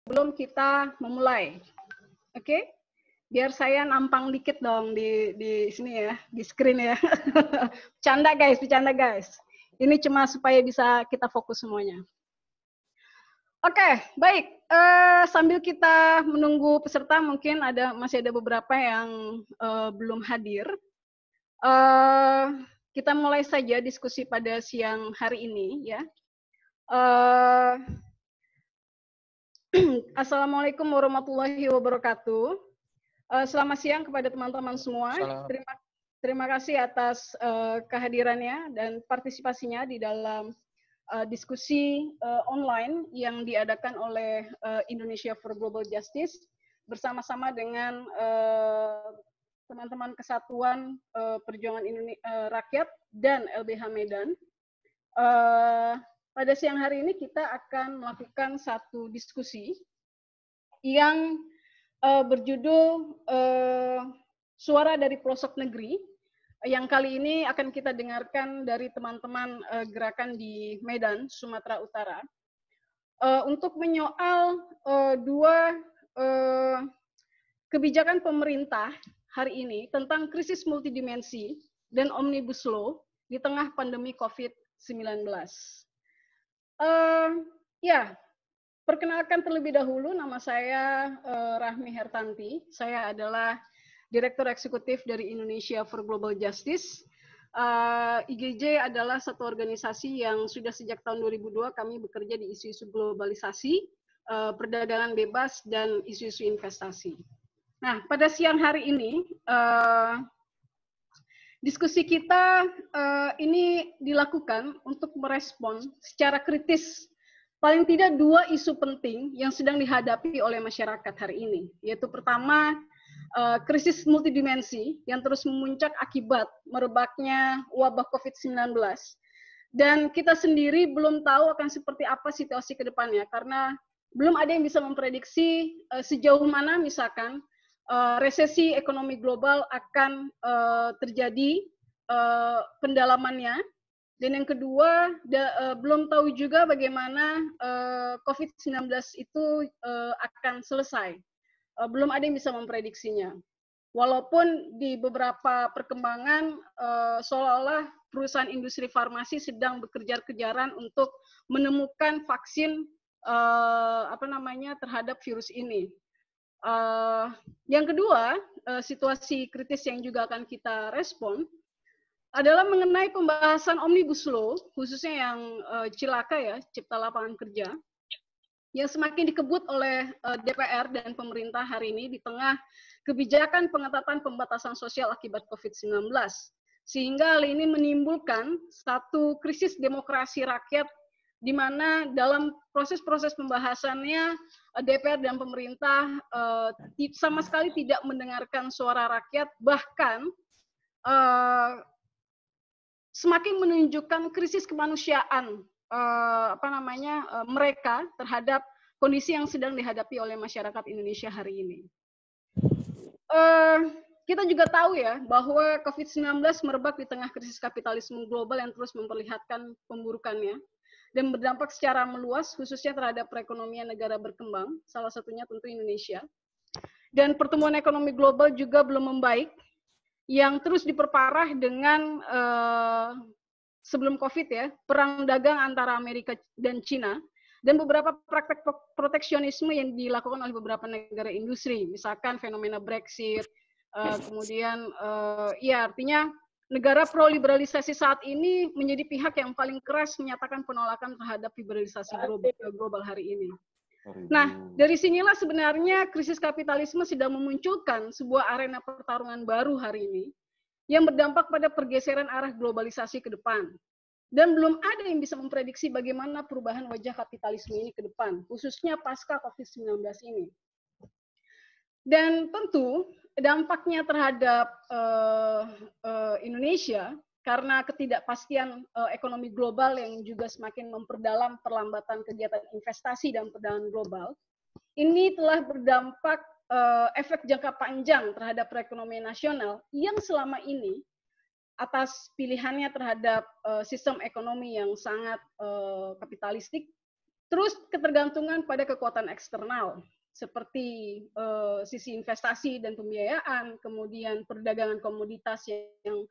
sebelum kita memulai. Oke? Biar saya nampang dikit dong di sini ya, di screen ya. Bercanda guys. Ini cuma supaya bisa kita fokus semuanya. Oke, baik. Sambil kita menunggu peserta, mungkin masih ada beberapa yang belum hadir. Kita mulai saja diskusi pada siang hari ini ya. Assalamualaikum warahmatullahi wabarakatuh. Selamat siang kepada teman-teman semua. Terima kasih atas kehadirannya dan partisipasinya di dalam diskusi online yang diadakan oleh Indonesia for Global Justice bersama-sama dengan teman-teman Kesatuan Perjuangan Rakyat dan LBH Medan. Pada siang hari ini kita akan melakukan satu diskusi yang berjudul Suara dari Pelosok Negeri, yang kali ini akan kita dengarkan dari teman-teman gerakan di Medan, Sumatera Utara, untuk menyoal dua kebijakan pemerintah hari ini tentang krisis multidimensi dan Omnibus Law di tengah pandemi COVID-19. Ya, perkenalkan terlebih dahulu, nama saya Rahmi Hertanti. Saya adalah Direktur Eksekutif dari Indonesia for Global Justice. IGJ adalah satu organisasi yang sudah sejak tahun 2002 kami bekerja di isu-isu globalisasi, perdagangan bebas, dan isu-isu investasi. Nah, pada siang hari ini, diskusi kita ini dilakukan untuk merespon secara kritis paling tidak dua isu penting yang sedang dihadapi oleh masyarakat hari ini, yaitu pertama, krisis multidimensi yang terus memuncak akibat merebaknya wabah COVID-19. Dan kita sendiri belum tahu akan seperti apa situasi ke depannya, karena belum ada yang bisa memprediksi sejauh mana misalkan resesi ekonomi global akan terjadi pendalamannya. Dan yang kedua, belum tahu juga bagaimana COVID-19 itu akan selesai. Belum ada yang bisa memprediksinya. Walaupun di beberapa perkembangan seolah-olah perusahaan industri farmasi sedang bekerja-kejaran untuk menemukan vaksin terhadap virus ini. Yang kedua, situasi kritis yang juga akan kita respon adalah mengenai pembahasan Omnibus Law, khususnya yang cilaka ya, Cipta Lapangan Kerja, yang semakin dikebut oleh DPR dan pemerintah hari ini di tengah kebijakan pengetatan pembatasan sosial akibat COVID-19. Sehingga hal ini menimbulkan satu krisis demokrasi rakyat di mana dalam proses-proses pembahasannya DPR dan pemerintah sama sekali tidak mendengarkan suara rakyat, bahkan semakin menunjukkan krisis kemanusiaan mereka terhadap kondisi yang sedang dihadapi oleh masyarakat Indonesia hari ini. Kita juga tahu ya bahwa COVID-19 merebak di tengah krisis kapitalisme global yang terus memperlihatkan pemburukannya dan berdampak secara meluas khususnya terhadap perekonomian negara berkembang, salah satunya tentu Indonesia. Dan pertumbuhan ekonomi global juga belum membaik, yang terus diperparah dengan sebelum COVID ya, perang dagang antara Amerika dan Cina, dan beberapa praktek proteksionisme yang dilakukan oleh beberapa negara industri, misalkan fenomena Brexit, kemudian ya artinya negara pro-liberalisasi saat ini menjadi pihak yang paling keras menyatakan penolakan terhadap liberalisasi global hari ini. Nah, dari sinilah sebenarnya krisis kapitalisme sedang memunculkan sebuah arena pertarungan baru hari ini yang berdampak pada pergeseran arah globalisasi ke depan. Dan belum ada yang bisa memprediksi bagaimana perubahan wajah kapitalisme ini ke depan, khususnya pasca COVID-19 ini. Dan tentu dampaknya terhadap Indonesia karena ketidakpastian ekonomi global yang juga semakin memperdalam perlambatan kegiatan investasi dan perdagangan global, ini telah berdampak efek jangka panjang terhadap perekonomian nasional yang selama ini atas pilihannya terhadap sistem ekonomi yang sangat kapitalistik Terus ketergantungan pada kekuatan eksternal, seperti sisi investasi dan pembiayaan, kemudian perdagangan komoditas yang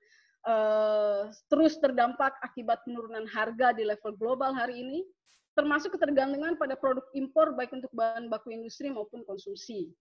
terus terdampak akibat penurunan harga di level global hari ini, termasuk ketergantungan pada produk impor baik untuk bahan baku industri maupun konsumsi.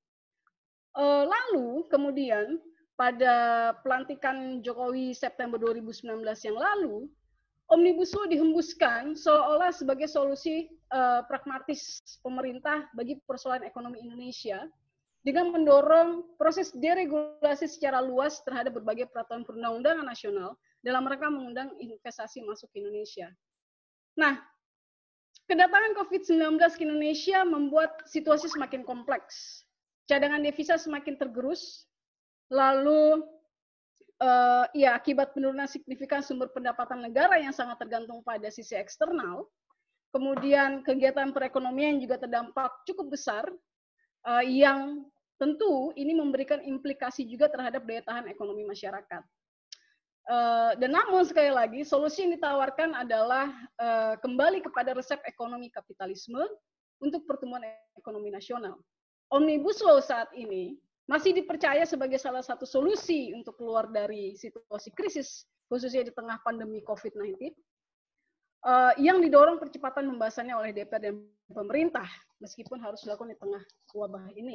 Lalu kemudian pada pelantikan Jokowi September 2019 yang lalu, Omnibus Law dihembuskan seolah-olah sebagai solusi pragmatis pemerintah bagi persoalan ekonomi Indonesia dengan mendorong proses deregulasi secara luas terhadap berbagai peraturan perundang-undangan nasional dalam rangka mengundang investasi masuk ke Indonesia. Nah, kedatangan COVID-19 ke Indonesia membuat situasi semakin kompleks. Cadangan devisa semakin tergerus, lalu ya akibat penurunan signifikan sumber pendapatan negara yang sangat tergantung pada sisi eksternal, kemudian kegiatan perekonomian juga terdampak cukup besar, yang tentu ini memberikan implikasi juga terhadap daya tahan ekonomi masyarakat. Dan namun sekali lagi solusi yang ditawarkan adalah kembali kepada resep ekonomi kapitalisme untuk pertumbuhan ekonomi nasional. Omnibus Law saat ini masih dipercaya sebagai salah satu solusi untuk keluar dari situasi krisis, khususnya di tengah pandemi COVID-19, yang didorong percepatan pembahasannya oleh DPR dan pemerintah, meskipun harus dilakukan di tengah wabah ini.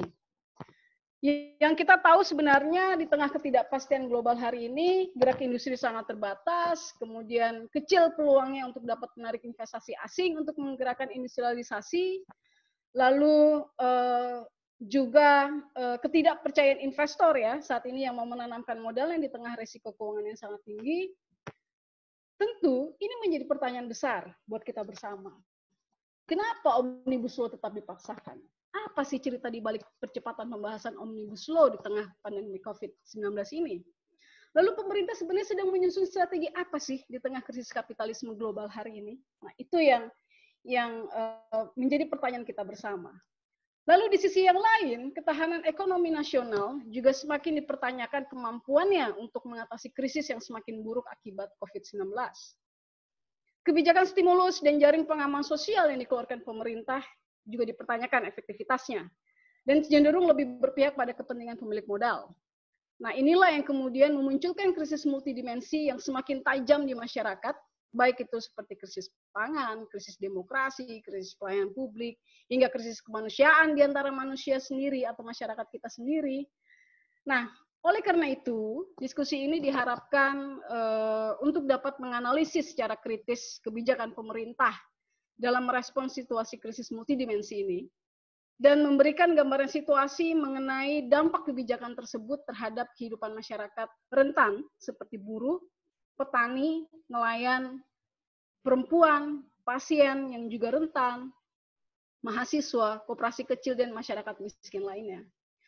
Yang kita tahu sebenarnya di tengah ketidakpastian global hari ini, gerak industri sangat terbatas, kemudian kecil peluangnya untuk dapat menarik investasi asing untuk menggerakkan industrialisasi, lalu juga ketidakpercayaan investor ya saat ini yang mau menanamkan modalnya di tengah resiko keuangan yang sangat tinggi. Tentu ini menjadi pertanyaan besar buat kita bersama. Kenapa Omnibus Law tetap dipaksakan? Apa sih cerita di balik percepatan pembahasan Omnibus Law di tengah pandemi COVID-19 ini? Lalu pemerintah sebenarnya sedang menyusun strategi apa sih di tengah krisis kapitalisme global hari ini? Nah, itu yang menjadi pertanyaan kita bersama. Lalu di sisi yang lain, ketahanan ekonomi nasional juga semakin dipertanyakan kemampuannya untuk mengatasi krisis yang semakin buruk akibat COVID-19. Kebijakan stimulus dan jaring pengaman sosial yang dikeluarkan pemerintah juga dipertanyakan efektivitasnya, dan cenderung lebih berpihak pada kepentingan pemilik modal. Nah, inilah yang kemudian memunculkan krisis multidimensi yang semakin tajam di masyarakat, baik itu seperti krisis pangan, krisis demokrasi, krisis pelayanan publik, hingga krisis kemanusiaan di antara manusia sendiri atau masyarakat kita sendiri. Nah, oleh karena itu, diskusi ini diharapkan untuk dapat menganalisis secara kritis kebijakan pemerintah dalam merespons situasi krisis multidimensi ini, dan memberikan gambaran situasi mengenai dampak kebijakan tersebut terhadap kehidupan masyarakat rentan, seperti buruh, petani, nelayan, perempuan, pasien yang juga rentan, mahasiswa, koperasi kecil, dan masyarakat miskin lainnya.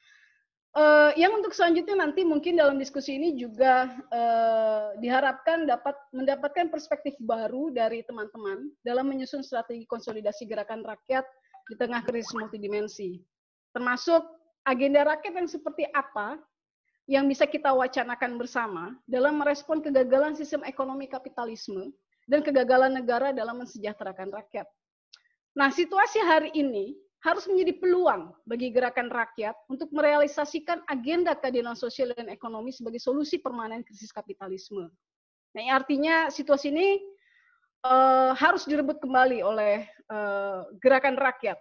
Yang untuk selanjutnya nanti mungkin dalam diskusi ini juga diharapkan dapat mendapatkan perspektif baru dari teman-teman dalam menyusun strategi konsolidasi gerakan rakyat di tengah krisis multidimensi. Termasuk agenda rakyat yang seperti apa yang bisa kita wacanakan bersama dalam merespon kegagalan sistem ekonomi kapitalisme dan kegagalan negara dalam mensejahterakan rakyat. Nah, situasi hari ini harus menjadi peluang bagi gerakan rakyat untuk merealisasikan agenda keadilan sosial dan ekonomi sebagai solusi permanen krisis kapitalisme. Nah, artinya situasi ini harus direbut kembali oleh gerakan rakyat,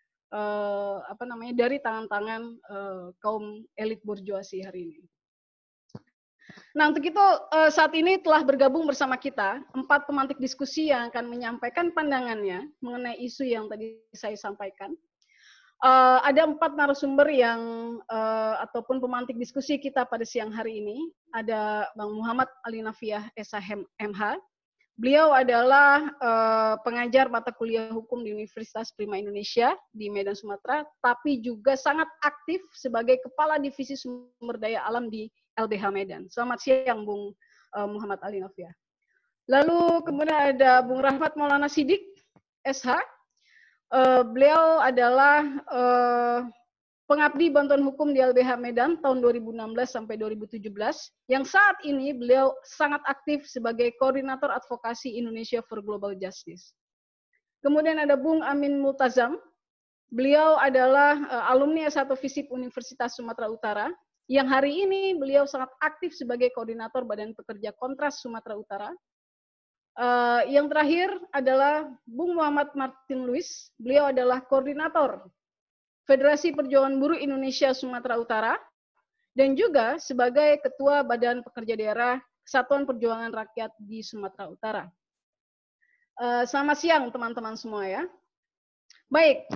dari tangan-tangan kaum elit borjuasi hari ini. Nah, untuk itu saat ini telah bergabung bersama kita 4 pemantik diskusi yang akan menyampaikan pandangannya mengenai isu yang tadi saya sampaikan. Ada 4 narasumber yang ataupun pemantik diskusi kita pada siang hari ini. Ada Bang Muhammad Ali Nafiah SH MH. Beliau adalah pengajar mata kuliah hukum di Universitas Prima Indonesia di Medan, Sumatera, tapi juga sangat aktif sebagai Kepala Divisi Sumber Daya Alam di LBH Medan. Selamat siang, Bung Muhammad Ali Nafiah. Lalu kemudian ada Bung Rahmat Maulana Sidik, SH. Beliau adalah pengabdi bantuan hukum di LBH Medan tahun 2016 sampai 2017, yang saat ini beliau sangat aktif sebagai Koordinator Advokasi Indonesia for Global Justice. Kemudian ada Bung Amin Multazam. Beliau adalah alumni S1 FISIP Universitas Sumatera Utara, yang hari ini beliau sangat aktif sebagai koordinator Badan Pekerja Kontras Sumatera Utara. Yang terakhir adalah Bung Muhammad Martin Luis. Beliau adalah koordinator Federasi Perjuangan Buruh Indonesia Sumatera Utara dan juga sebagai Ketua Badan Pekerja Daerah Kesatuan Perjuangan Rakyat di Sumatera Utara. Selamat siang teman-teman semua ya. Baik,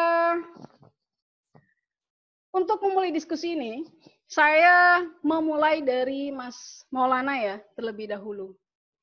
untuk memulai diskusi ini, saya memulai dari Mas Maulana ya terlebih dahulu.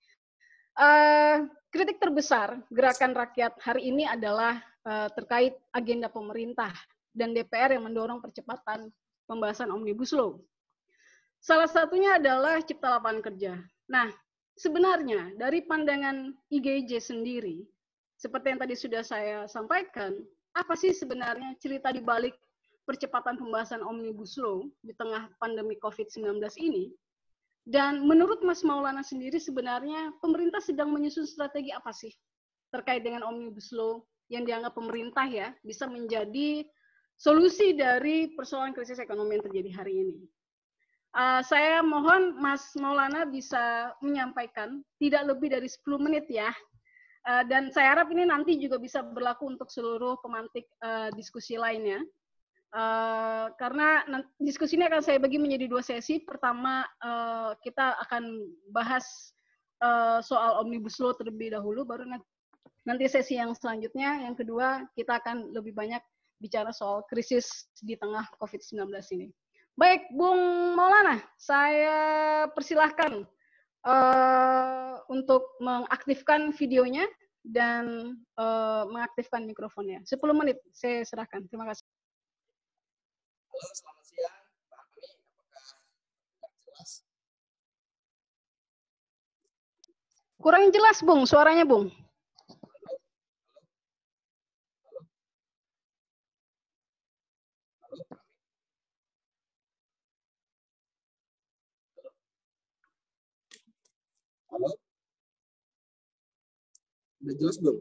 Kritik terbesar gerakan rakyat hari ini adalah terkait agenda pemerintah dan DPR yang mendorong percepatan pembahasan Omnibus Law. Salah satunya adalah Cipta Lapangan Kerja. Nah, sebenarnya dari pandangan IGJ sendiri, seperti yang tadi sudah saya sampaikan, apa sih sebenarnya cerita di balik percepatan pembahasan Omnibus Law di tengah pandemi COVID-19 ini? Dan menurut Mas Maulana sendiri sebenarnya pemerintah sedang menyusun strategi apa sih terkait dengan Omnibus Law yang dianggap pemerintah ya bisa menjadi solusi dari persoalan krisis ekonomi yang terjadi hari ini? Saya mohon Mas Maulana bisa menyampaikan tidak lebih dari 10 menit ya. Dan saya harap ini nanti juga bisa berlaku untuk seluruh pemantik diskusi lainnya. Karena diskusi ini akan saya bagi menjadi 2 sesi. Pertama, kita akan bahas soal Omnibus Law terlebih dahulu, baru nanti sesi yang selanjutnya, yang kedua, kita akan lebih banyak bicara soal krisis di tengah COVID-19 ini. Baik, Bung Maulana, saya persilahkan untuk mengaktifkan videonya dan mengaktifkan mikrofonnya. 10 menit saya serahkan. Terima kasih. Halo, selamat siang. Pak Ami, apakah jelas? Kurang jelas, Bung, suaranya, Bung. Halo? Sudah jelas belum?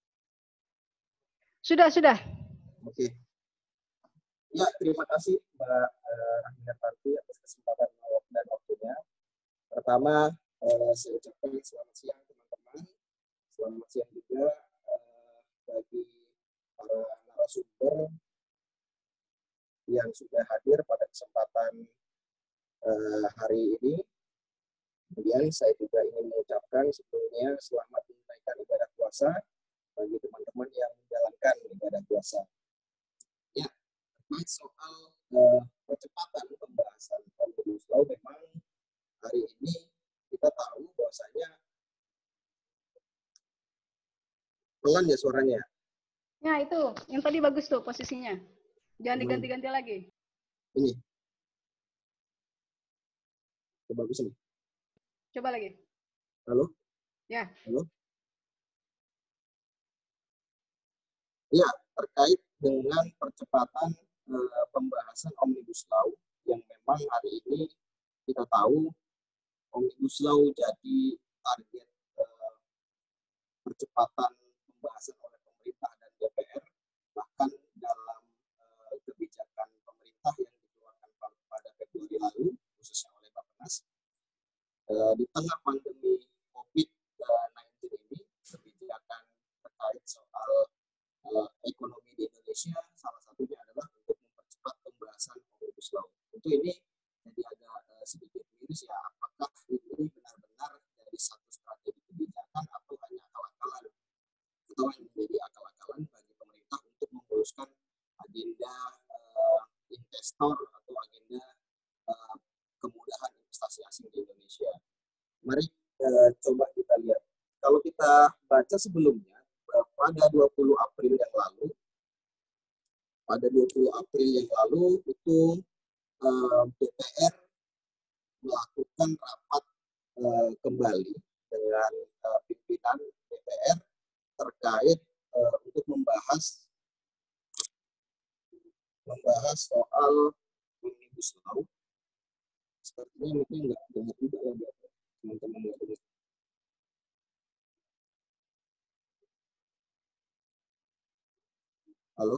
Sudah. Oke. Ya, terima kasih Mbak Rahminarti atas kesempatan dan waktunya. Pertama, saya ucapkan selamat siang teman-teman. Selamat siang juga bagi para narasumber yang sudah hadir pada kesempatan hari ini. Kemudian saya juga ingin mengucapkan sebelumnya selamat menunaikan ibadah puasa bagi teman-teman yang menjalankan ibadah puasa. Ya, terkait soal percepatan pembahasan Omnibus Law, memang hari ini kita tahu bahwasanya pelan ya suaranya. Ya itu, yang tadi bagus tuh posisinya. Jangan diganti-ganti lagi. Ini. Bagus ini. Coba lagi. Halo? Ya. Halo? Ya, terkait dengan percepatan pembahasan Omnibus Law yang memang hari ini kita tahu Omnibus Law jadi target percepatan pembahasan oleh pemerintah dan DPR, bahkan dalam kebijakan pemerintah yang dikeluarkan pada Februari lalu, khususnya oleh Bappenas, di tengah pandemi COVID-19 ini, kebijakan terkait soal ekonomi di Indonesia salah satunya adalah untuk mempercepat pembahasan Omnibus Law. Tentu ini jadi agak sedikit miris ya, apakah ini benar-benar dari satu strategi kebijakan atau hanya akal-akalan, atau yang menjadi akal-akalan bagi pemerintah untuk memuluskan agenda investor atau agenda kemudahan investasi asing di Indonesia. Mari coba kita lihat. Kalau kita baca sebelumnya, pada 20 April yang lalu itu DPR melakukan rapat kembali dengan pimpinan DPR terkait untuk membahas soal Omnibus Law. Sepertinya mungkin nggak dengar juga lagi teman-teman nggak dengar. Halo?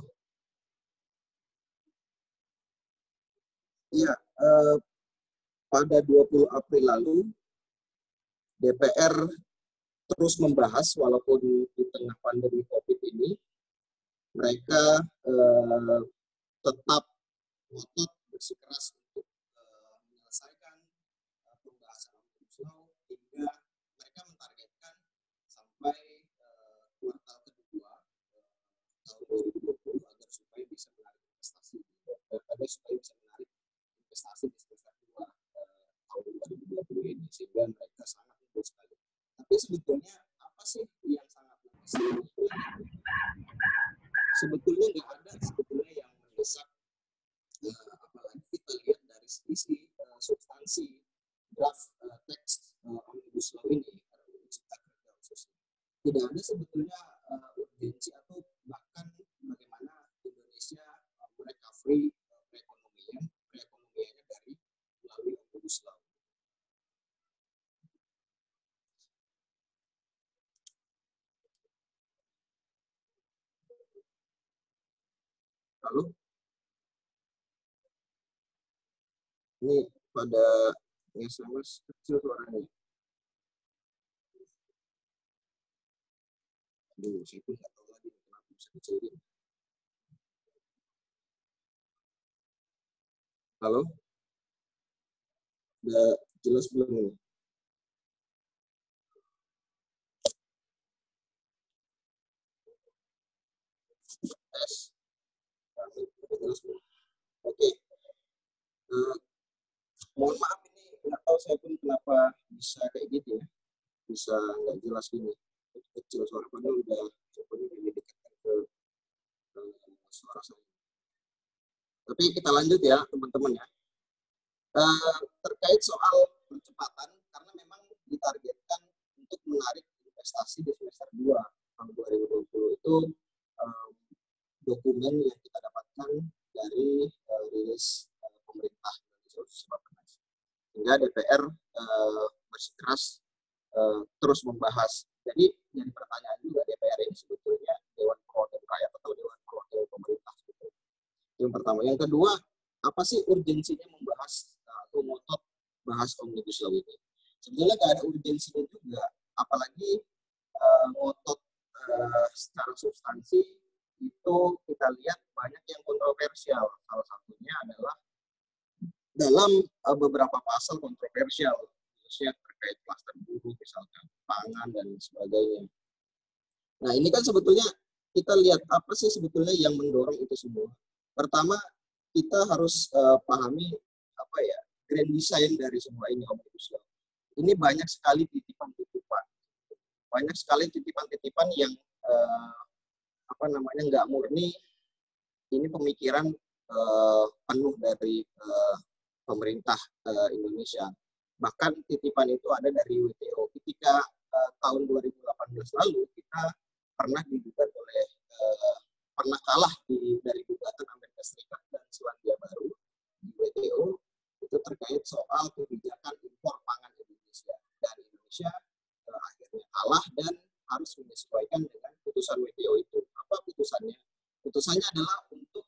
Iya, pada 20 April lalu, DPR terus membahas walaupun di tengah pandemi COVID ini, mereka tetap ngotot bersikeras untuk menyelesaikan pembahasan Omnibus Law hingga mereka mentargetkan sampai kuartal kedua tahun 2020 agar supaya bisa menarik investasi di semester 2 tahun 2020 ini, sehingga mereka sangat unggul sekali. Tapi sebetulnya apa sih yang sangat mendesak? Sebetulnya nggak ada sebetulnya yang mendesak, apalagi kita lihat dari sisi substansi draft teks Omnibus Law ini, RUU Cipta Kerja khususnya. Tidak ada sebetulnya urgensi atau bahkan bagaimana Indonesia merecovery perekonomiannya dari melalui Omnibus Law. Lalu ini pada SMS kecil suaranya. Aduh, saya pun nggak tahu lagi kenapa bisa kecilin. Halo? Udah jelas belum ini? Tes. Udah jelas belum? Oke. Mohon maaf ini nggak tahu saya pun kenapa bisa kayak gitu ya, bisa nggak jelas gini, kecil suara padahal udah didekatkan ke suara saya. Tapi kita lanjut ya teman-teman ya. Terkait soal percepatan, karena memang ditargetkan untuk menarik investasi di semester 2 tahun 2020 itu dokumen yang kita dapatkan dari rilis pemerintah Indonesia Bapenas. Sehingga DPR bersikeras terus membahas. Jadi jadi pertanyaan juga, DPR ini sebetulnya Dewan Perwakilan Rakyat atau Dewan Perwakilan Pemerintah sebetulnya. Yang pertama. Yang kedua, apa sih urgensinya membahas atau ngotot bahas Omnibus Law ini? Sebetulnya nggak ada urgensinya juga, apalagi ngotot secara substansi itu kita lihat banyak yang kontroversial. Salah satunya adalah dalam beberapa pasal kontroversial, khususnya terkait klaster buruh, misalkan pangan dan sebagainya. Nah, ini kan sebetulnya kita lihat apa sih sebetulnya yang mendorong itu semua. Pertama, kita harus pahami apa ya, grand design dari semua ini Omnibus Law. Ini banyak sekali titipan-titipan. Banyak sekali titipan-titipan yang apa namanya nggak murni. Ini pemikiran penuh dari pemerintah Indonesia. Bahkan titipan itu ada dari WTO. Ketika tahun 2018 lalu kita pernah digugat oleh pernah kalah dari gugatan Amerika Serikat dan Selandia Baru di WTO itu terkait soal kebijakan impor pangan Indonesia. Dan Indonesia akhirnya kalah dan harus menyesuaikan dengan putusan WTO itu. Apa putusannya? Putusannya adalah untuk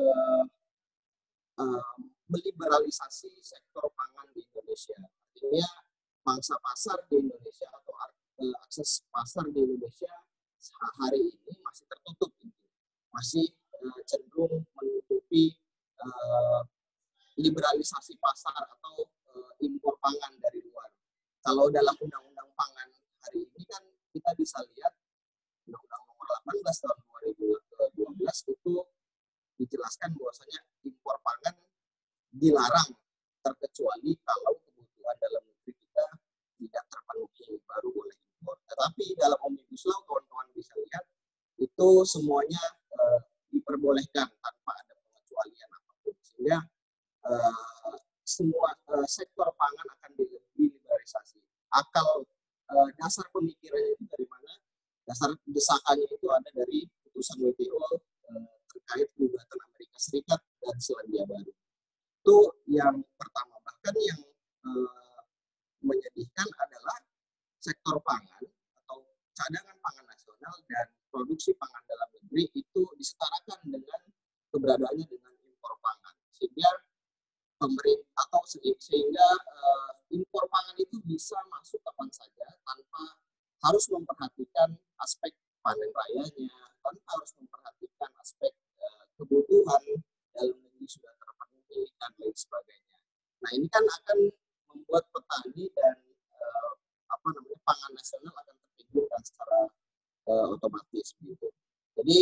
meliberalisasi sektor pangan di Indonesia. Artinya pangsa pasar di Indonesia atau akses pasar di Indonesia hari ini masih tertutup, masih cenderung menutupi liberalisasi pasar atau impor pangan dari luar. Kalau dalam undang-undang pangan hari ini kan kita bisa lihat Undang-Undang Nomor 18 tahun 2012 itu dijelaskan bahwasanya impor pangan dilarang terkecuali kalau kebutuhan dalam negeri kita tidak terpenuhi baru boleh impor. Tetapi dalam Omnibus Law kawan-kawan bisa lihat itu semuanya diperbolehkan tanpa ada pengecualian apapun, sehingga semua sektor pangan akan diliberalisasi. Akal dasar pemikirannya itu dari mana? Dasar desakannya itu ada dari putusan WTO terkait gugatan Amerika Serikat dan Selandia Baru. Itu yang pertama. Bahkan yang menyedihkan adalah sektor pangan atau cadangan pangan nasional nasional dan produksi pangan dalam negeri itu disetarakan dengan keberadaannya dengan impor pangan, sehingga pemerintah atau sehingga impor pangan itu bisa masuk kapan saja tanpa harus memperhatikan aspek panen rayanya, tanpa harus memperhatikan aspek kebutuhan dalam negeri sudah terpenuhi dan lain sebagainya. Nah, ini kan akan membuat petani dan pangan nasional akan terpinggirkan secara otomatis gitu. Jadi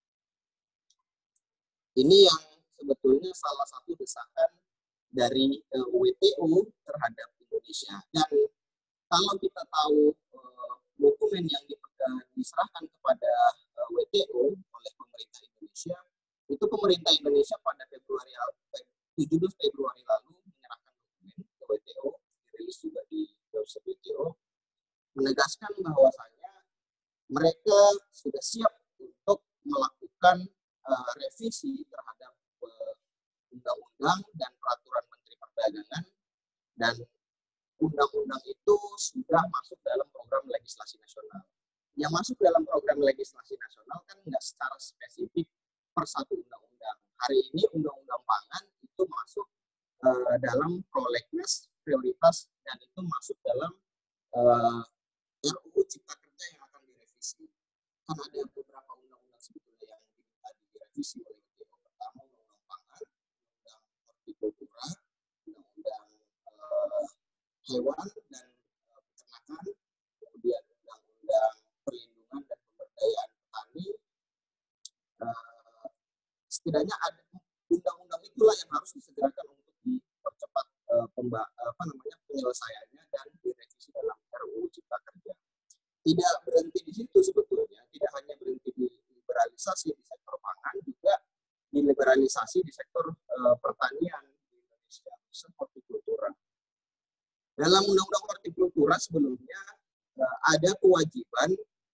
ini yang sebetulnya salah satu desakan dari WTO terhadap Indonesia. Dan kalau kita tahu dokumen yang diserahkan kepada WTO oleh pemerintah Indonesia, itu pemerintah Indonesia pada 17 Februari lalu menyerahkan dokumen ke WTO, dirilis juga di website WTO, menegaskan bahwasanya mereka sudah siap untuk melakukan revisi terhadap undang-undang dan peraturan Menteri Perdagangan, dan undang-undang itu sudah masuk dalam program legislasi nasional. Yang masuk dalam program legislasi nasional kan nggak secara spesifik per satu undang-undang. Hari ini undang-undang pangan itu masuk dalam prolegnas prioritas dan itu masuk dalam RUU Cipta Kerja yang akan direvisi. Kan ada beberapa undang-undang sebetulnya yang diminta direvisi oleh WTO. Pertama, undang-undang pangan, undang-undang hortikultura, undang-undang hewan dan peternakan, kemudian undang-undang perlindungan dan pemberdayaan petani. Setidaknya ada undang-undang itulah yang harus disegerakan untuk dipercepat penyelesaiannya dan direvisi dalam RUU Cipta Kerja. Tidak berhenti di situ sebetulnya, tidak hanya berhenti di liberalisasi di sektor pangan, juga diliberalisasi di sektor pertanian di Indonesia, seperti hortikultura. Dalam undang-undang hortikultura sebelumnya ada kewajiban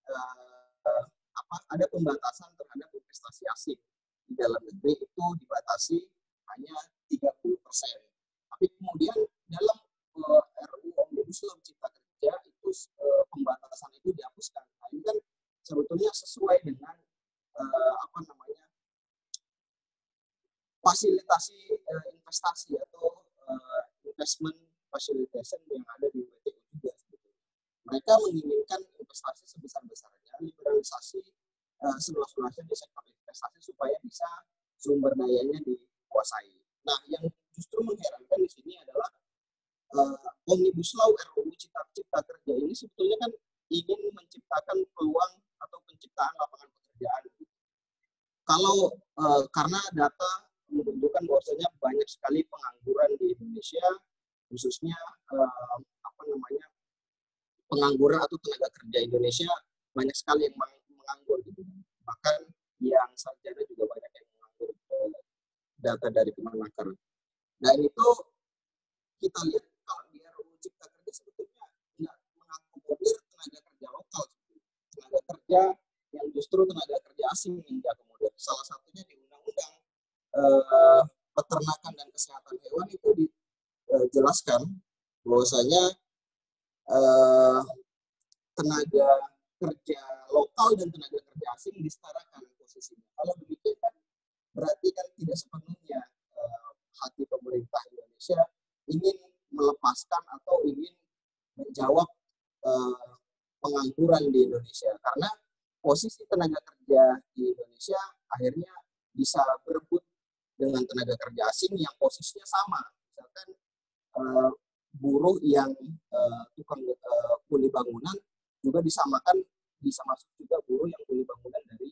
ada pembatasan terhadap investasi asing di dalam negeri itu dibatasi hanya 30%. Tapi kemudian dalam RUU Omnibus Law Cipta Kerja itu pembatasan itu dihapuskan. Nah, ini kan sebetulnya sesuai dengan fasilitasi investasi atau investment facilitation yang ada di WTO juga. Mereka menginginkan investasi sebesar-besarnya, liberalisasi seluas-luasnya di sektor investasi supaya bisa sumber dayanya dikuasai. Nah, yang justru mengherankan di sini adalah Omnibus Law RUU Cipta Kerja ini sebetulnya kan ingin menciptakan peluang atau penciptaan lapangan pekerjaan. Kalau karena data menunjukkan bahwasanya banyak sekali pengangguran di Indonesia, khususnya pengangguran atau tenaga kerja Indonesia banyak sekali yang menganggur gitu. Bahkan yang sarjana juga banyak yang menganggur, data dari Kemenaker. Dan itu kita lihat kalau di RUU Cipta Kerja sebetulnya tidak mengakomodir tenaga kerja lokal, tenaga kerja yang justru tenaga kerja asing yang diakomodir. Salah satunya di undang-undang peternakan dan kesehatan hewan itu dijelaskan bahwasanya tenaga kerja lokal dan tenaga kerja asing disetarakan posisinya. Kalau begitu kan berarti kan tidak sepenuhnya hati pemerintah Indonesia ingin melepaskan atau ingin menjawab pengangguran di Indonesia, karena posisi tenaga kerja di Indonesia akhirnya bisa berebut dengan tenaga kerja asing yang posisinya sama. Misalkan buruh yang tukang kuli bangunan juga disamakan, bisa masuk juga buruh yang kuli bangunan dari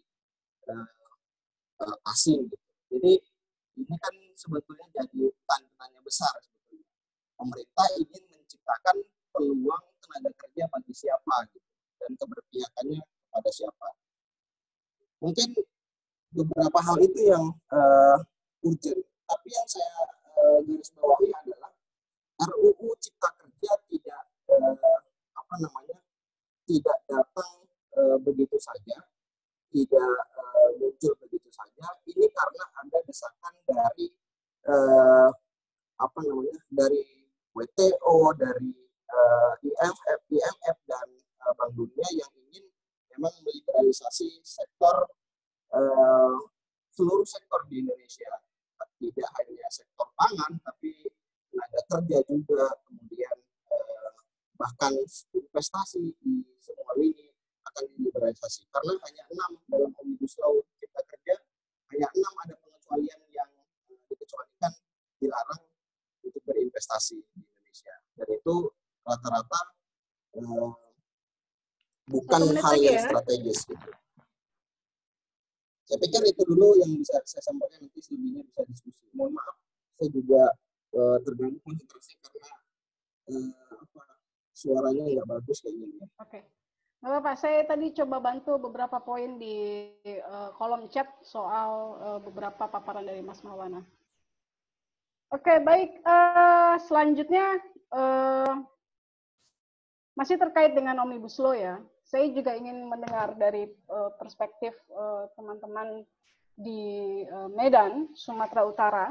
asing. Gitu. Jadi ini kan sebetulnya jadi tantangannya besar sebetulnya. Pemerintah ingin menciptakan peluang tenaga kerja bagi siapa gitu, dan keberpihakannya kepada siapa. Mungkin beberapa hal itu yang urgent. Tapi yang saya garis bawahi adalah RUU Cipta Kerja tidak tidak datang begitu saja, tidak muncul begitu saja. Ini karena ada desakan dari dari WTO, dari IMF dan Bank Dunia yang ingin memang meliberalisasi sektor seluruh sektor di Indonesia, tidak hanya sektor pangan tapi tenaga kerja juga, kemudian bahkan investasi di semua lini akan diliberalisasi karena hanya 6 dalam Omnibus Law Cipta Kerja, hanya 6 ada pengecualian yang dikecualikan, dilarang untuk berinvestasi di Indonesia, dan itu rata-rata bukan hal yang strategis gitu. Saya pikir itu dulu yang bisa saya sampaikan, nanti selebihnya bisa diskusi. Mohon maaf, saya juga terganggu konsentrasi karena suaranya nggak bagus kayaknya. Oke. Nggak apa-apa, saya tadi coba bantu beberapa poin di kolom chat soal beberapa paparan dari Mas Maulana. Oke, baik. Selanjutnya, masih terkait dengan Omnibus Law ya. Saya juga ingin mendengar dari perspektif teman-teman di Medan, Sumatera Utara,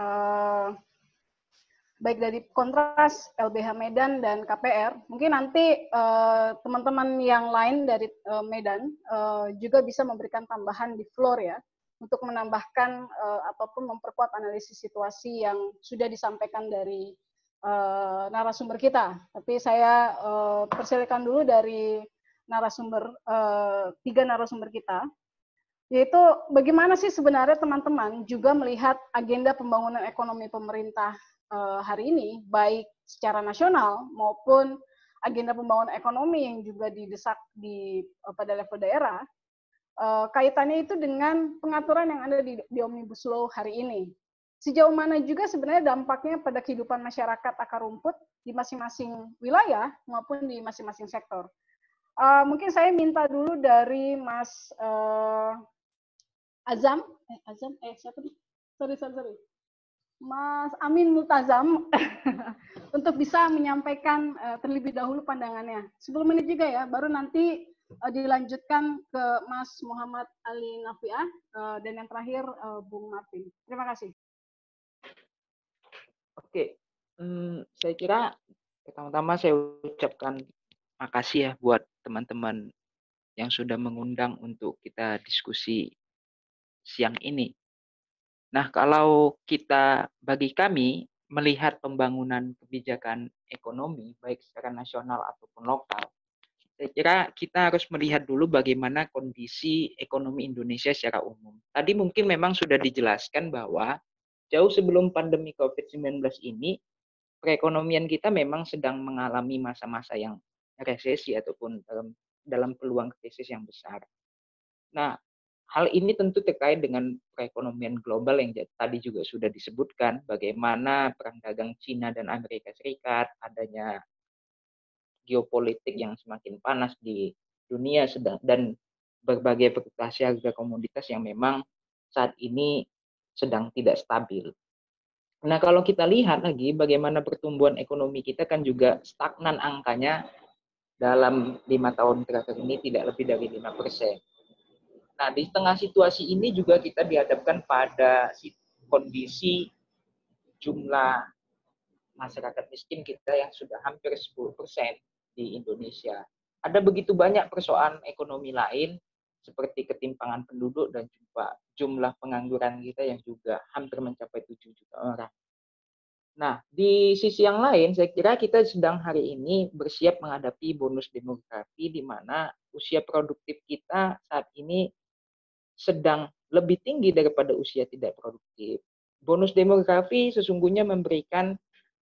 baik dari Kontras, LBH Medan, dan KPR. Mungkin nanti teman-teman yang lain dari Medan juga bisa memberikan tambahan di floor ya, untuk menambahkan ataupun memperkuat analisis situasi yang sudah disampaikan dari narasumber kita. Tapi saya persilakan dulu dari narasumber, 3 narasumber kita, yaitu bagaimana sih sebenarnya teman-teman juga melihat agenda pembangunan ekonomi pemerintah hari ini, baik secara nasional maupun agenda pembangunan ekonomi yang juga didesak pada level daerah, kaitannya itu dengan pengaturan yang ada di Omnibus Law hari ini. Sejauh mana juga sebenarnya dampaknya pada kehidupan masyarakat akar rumput di masing-masing wilayah maupun di masing-masing sektor. Mungkin saya minta dulu dari Mas Azam, siapa nih? Sorry. Mas Amin Multazam untuk bisa menyampaikan terlebih dahulu pandangannya. 10 menit juga ya, baru nanti dilanjutkan ke Mas Muhammad Ali Nafiah dan yang terakhir Bung Martin. Terima kasih. Oke, saya kira pertama-tama saya ucapkan makasih ya buat teman-teman yang sudah mengundang untuk kita diskusi siang ini. Nah, kalau bagi kami melihat pembangunan kebijakan ekonomi baik secara nasional ataupun lokal, saya kira kita harus melihat dulu bagaimana kondisi ekonomi Indonesia secara umum. Tadi mungkin memang sudah dijelaskan bahwa jauh sebelum pandemi COVID-19 ini, perekonomian kita memang sedang mengalami masa-masa yang resesi ataupun dalam peluang krisis yang besar. Nah, hal ini tentu terkait dengan perekonomian global yang tadi juga sudah disebutkan, bagaimana perang dagang Cina dan Amerika Serikat, adanya geopolitik yang semakin panas di dunia, dan berbagai fluktuasi harga komoditas yang memang saat ini sedang tidak stabil. Nah, kalau kita lihat lagi bagaimana pertumbuhan ekonomi kita kan juga stagnan angkanya dalam 5 tahun terakhir ini tidak lebih dari 5%. Nah, di tengah situasi ini juga kita dihadapkan pada kondisi jumlah masyarakat miskin kita yang sudah hampir 10% di Indonesia. Ada begitu banyak persoalan ekonomi lain seperti ketimpangan penduduk dan juga jumlah pengangguran kita yang juga hampir mencapai 7 juta orang. Nah, di sisi yang lain, saya kira kita sedang hari ini bersiap menghadapi bonus demografi di mana usia produktif kita saat ini sedang lebih tinggi daripada usia tidak produktif. Bonus demografi sesungguhnya memberikan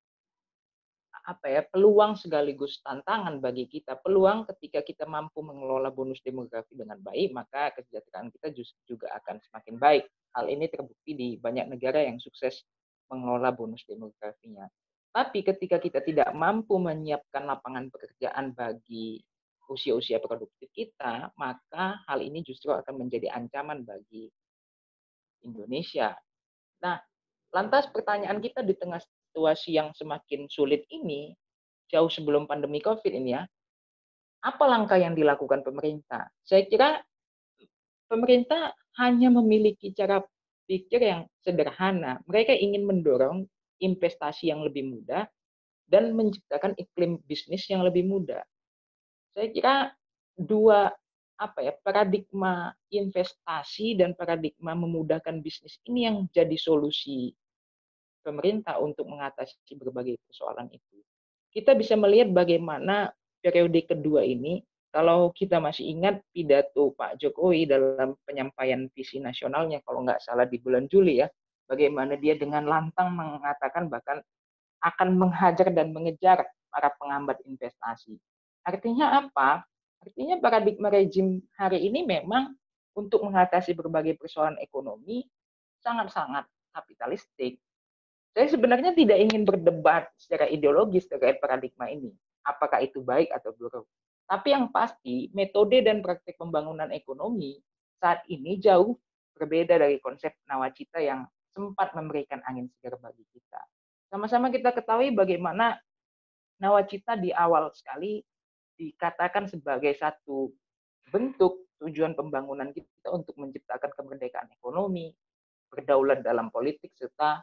peluang sekaligus tantangan bagi kita. Peluang ketika kita mampu mengelola bonus demografi dengan baik, maka kesejahteraan kita juga akan semakin baik. Hal ini terbukti di banyak negara yang sukses mengelola bonus demografinya. Tapi ketika kita tidak mampu menyiapkan lapangan pekerjaan bagi usia-usia produktif kita, maka hal ini justru akan menjadi ancaman bagi Indonesia. Nah, lantas pertanyaan kita di tengah situasi yang semakin sulit ini, jauh sebelum pandemi COVID ini ya, apa langkah yang dilakukan pemerintah? Saya kira pemerintah hanya memiliki cara pikir yang sederhana. Mereka ingin mendorong investasi yang lebih mudah dan menciptakan iklim bisnis yang lebih mudah. Saya kira dua paradigma investasi dan paradigma memudahkan bisnis ini yang jadi solusi pemerintah untuk mengatasi berbagai persoalan itu. Kita bisa melihat bagaimana periode kedua ini, kalau kita masih ingat pidato Pak Jokowi dalam penyampaian visi nasionalnya, kalau nggak salah di bulan Juli ya, bagaimana dia dengan lantang mengatakan bahkan akan menghajar dan mengejar para penghambat investasi. Artinya apa? Artinya paradigma rejim hari ini memang untuk mengatasi berbagai persoalan ekonomi sangat-sangat kapitalistik. Saya sebenarnya tidak ingin berdebat secara ideologis terkait paradigma ini. Apakah itu baik atau buruk. Tapi yang pasti, metode dan praktik pembangunan ekonomi saat ini jauh berbeda dari konsep nawacita yang sempat memberikan angin segar bagi kita. Sama-sama kita ketahui bagaimana nawacita di awal sekali dikatakan sebagai satu bentuk tujuan pembangunan kita untuk menciptakan kemerdekaan ekonomi, berdaulat dalam politik, serta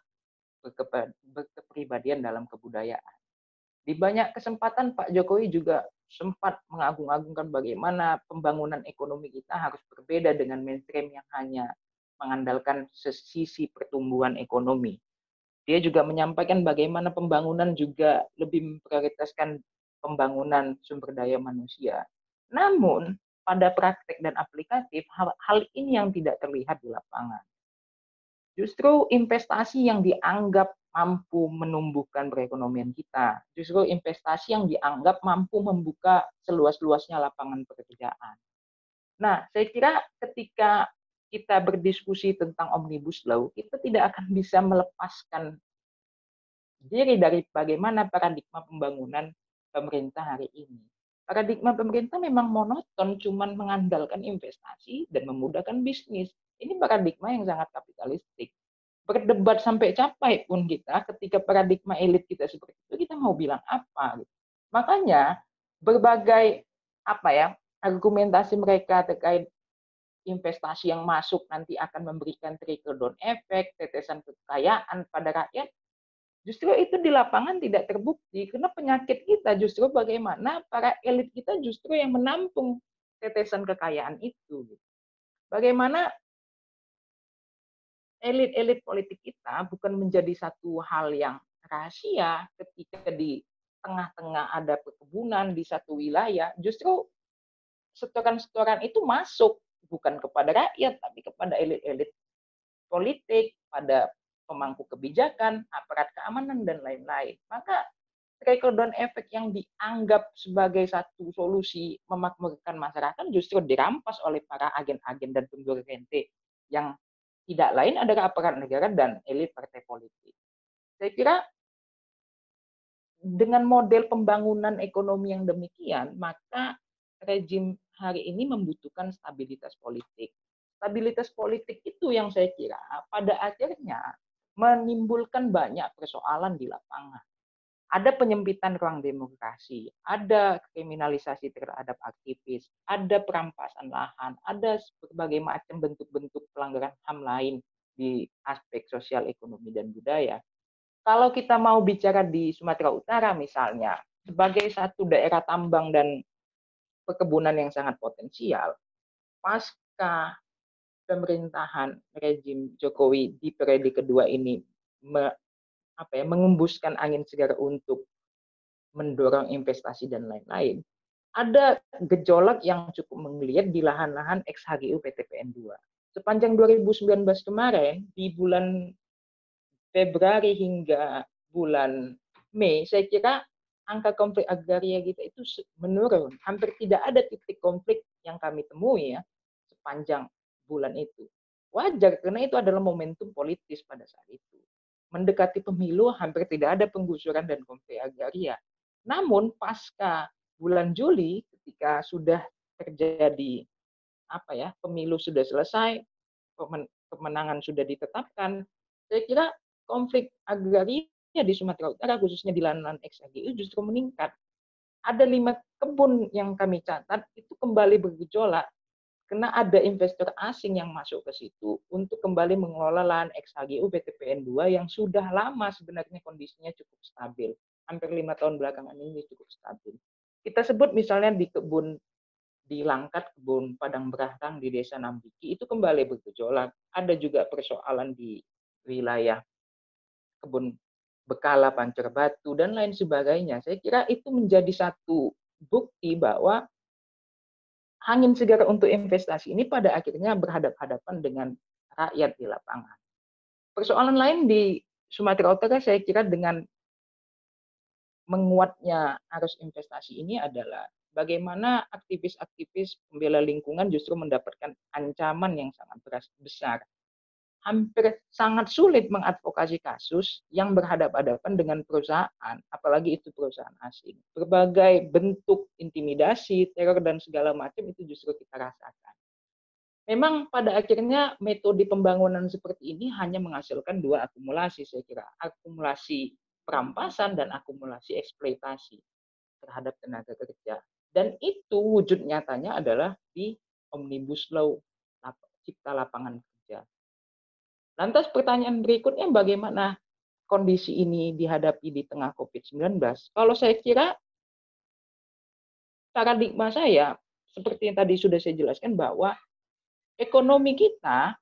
berkepribadian dalam kebudayaan. Di banyak kesempatan Pak Jokowi juga sempat mengagung-agungkan bagaimana pembangunan ekonomi kita harus berbeda dengan mainstream yang hanya mengandalkan sisi pertumbuhan ekonomi. Dia juga menyampaikan bagaimana pembangunan juga lebih memprioritaskan pembangunan sumber daya manusia. Namun, pada praktek dan aplikatif, hal ini yang tidak terlihat di lapangan. Justru investasi yang dianggap mampu menumbuhkan perekonomian kita, justru investasi yang dianggap mampu membuka seluas-luasnya lapangan pekerjaan. Nah, saya kira ketika kita berdiskusi tentang Omnibus Law, kita tidak akan bisa melepaskan diri dari bagaimana paradigma pembangunan pemerintah hari ini. Paradigma pemerintah memang monoton, cuman mengandalkan investasi dan memudahkan bisnis. Ini paradigma yang sangat kapitalistik. Berdebat sampai capai pun kita, ketika paradigma elit kita seperti itu, kita mau bilang apa? Makanya berbagai argumentasi mereka terkait investasi yang masuk nanti akan memberikan trickle down effect, tetesan kekayaan pada rakyat, justru itu di lapangan tidak terbukti, karena penyakit kita justru bagaimana para elit kita justru yang menampung tetesan kekayaan itu. Bagaimana elit-elit politik kita bukan menjadi satu hal yang rahasia ketika di tengah-tengah ada perkebunan di satu wilayah, justru setoran-setoran itu masuk bukan kepada rakyat, tapi kepada elit-elit politik, pada pemangku kebijakan, aparat keamanan, dan lain-lain. Maka trickle down effect yang dianggap sebagai satu solusi memakmurkan masyarakat justru dirampas oleh para agen-agen dan pemburu rente yang tidak lain adalah aparat negara dan elit partai politik. Saya kira dengan model pembangunan ekonomi yang demikian, maka rejim hari ini membutuhkan stabilitas politik. Stabilitas politik itu yang saya kira pada akhirnya menimbulkan banyak persoalan di lapangan. Ada penyempitan ruang demokrasi, ada kriminalisasi terhadap aktivis, ada perampasan lahan, ada berbagai macam bentuk-bentuk pelanggaran HAM lain di aspek sosial, ekonomi, dan budaya. Kalau kita mau bicara di Sumatera Utara misalnya, sebagai satu daerah tambang dan perkebunan yang sangat potensial, pasca pemerintahan rejim Jokowi di periode kedua ini mengembuskan angin segar untuk mendorong investasi dan lain-lain, ada gejolak yang cukup menggeliat di lahan-lahan ex-HGU PTPN 2. Sepanjang 2019 kemarin, di bulan Februari hingga bulan Mei, saya kira angka konflik agraria kita itu menurun. Hampir tidak ada titik konflik yang kami temui ya sepanjang bulan itu. Wajar, karena itu adalah momentum politis pada saat itu. Mendekati pemilu, hampir tidak ada penggusuran dan konflik agraria. Namun pasca bulan Juli, ketika sudah terjadi pemilu sudah selesai, kemenangan sudah ditetapkan, saya kira konflik agraria di Sumatera Utara, khususnya di lahan ex-HGU justru meningkat. Ada 5 kebun yang kami catat itu kembali bergejolak karena ada investor asing yang masuk ke situ untuk kembali mengelola lahan ex-HGU PTPN 2 yang sudah lama sebenarnya kondisinya cukup stabil. Hampir 5 tahun belakangan ini cukup stabil. Kita sebut misalnya di kebun di Langkat kebun padang berantang di Desa Nambiki itu kembali bergejolak. Ada juga persoalan di wilayah kebun Bekala, Pancer Batu, dan lain sebagainya. Saya kira itu menjadi satu bukti bahwa angin segar untuk investasi ini pada akhirnya berhadapan-hadapan dengan rakyat di lapangan. Persoalan lain di Sumatera Utara saya kira dengan menguatnya arus investasi ini adalah bagaimana aktivis-aktivis pembela lingkungan justru mendapatkan ancaman yang sangat besar. Hampir sangat sulit mengadvokasi kasus yang berhadapan-hadapan dengan perusahaan, apalagi itu perusahaan asing. Berbagai bentuk intimidasi, teror, dan segala macam itu justru kita rasakan. Memang pada akhirnya metode pembangunan seperti ini hanya menghasilkan dua akumulasi, saya kira. Akumulasi perampasan dan akumulasi eksploitasi terhadap tenaga kerja. Dan itu wujud nyatanya adalah di Omnibus Law, Cipta Lapangan Kerja. Lantas pertanyaan berikutnya, bagaimana kondisi ini dihadapi di tengah COVID-19? Kalau saya kira paradigma saya, seperti yang tadi sudah saya jelaskan, bahwa ekonomi kita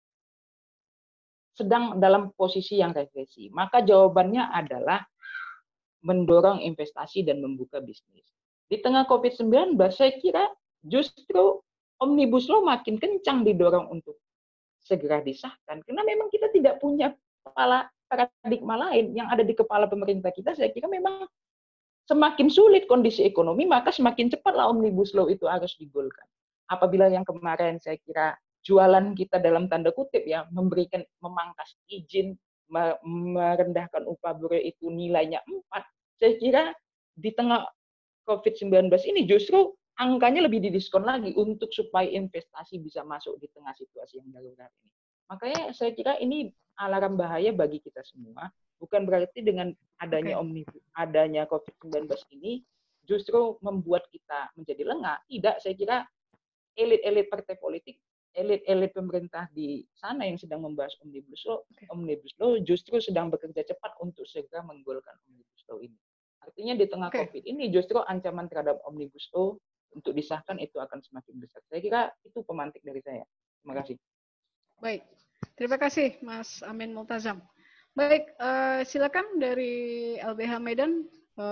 sedang dalam posisi yang resesi. Maka jawabannya adalah mendorong investasi dan membuka bisnis. Di tengah COVID-19, saya kira justru Omnibus Law makin kencang didorong untuk segera disahkan, karena memang kita tidak punya paradigma lain yang ada di kepala pemerintah kita. Saya kira memang semakin sulit kondisi ekonomi, maka semakin cepatlah Omnibus Law itu harus digolkan. Apabila yang kemarin saya kira jualan kita dalam tanda kutip ya, memangkas izin, merendahkan upah buruh itu nilainya 4, saya kira di tengah COVID-19 ini justru angkanya lebih didiskon lagi untuk supaya investasi bisa masuk di tengah situasi yang darurat ini. Makanya saya kira ini alarm bahaya bagi kita semua. Bukan berarti dengan adanya adanya COVID-19 ini justru membuat kita menjadi lengah. Tidak, saya kira elit-elit partai politik, elit-elit pemerintah di sana yang sedang membahas Omnibus Law justru sedang bekerja cepat untuk segera menggolkan Omnibus Law ini. Artinya di tengah COVID ini justru ancaman terhadap Omnibus Law untuk disahkan itu akan semakin besar. Saya kira itu pemantik dari saya. Terima kasih. Baik, terima kasih Mas Amin Multazam. Baik, silakan dari LBH Medan,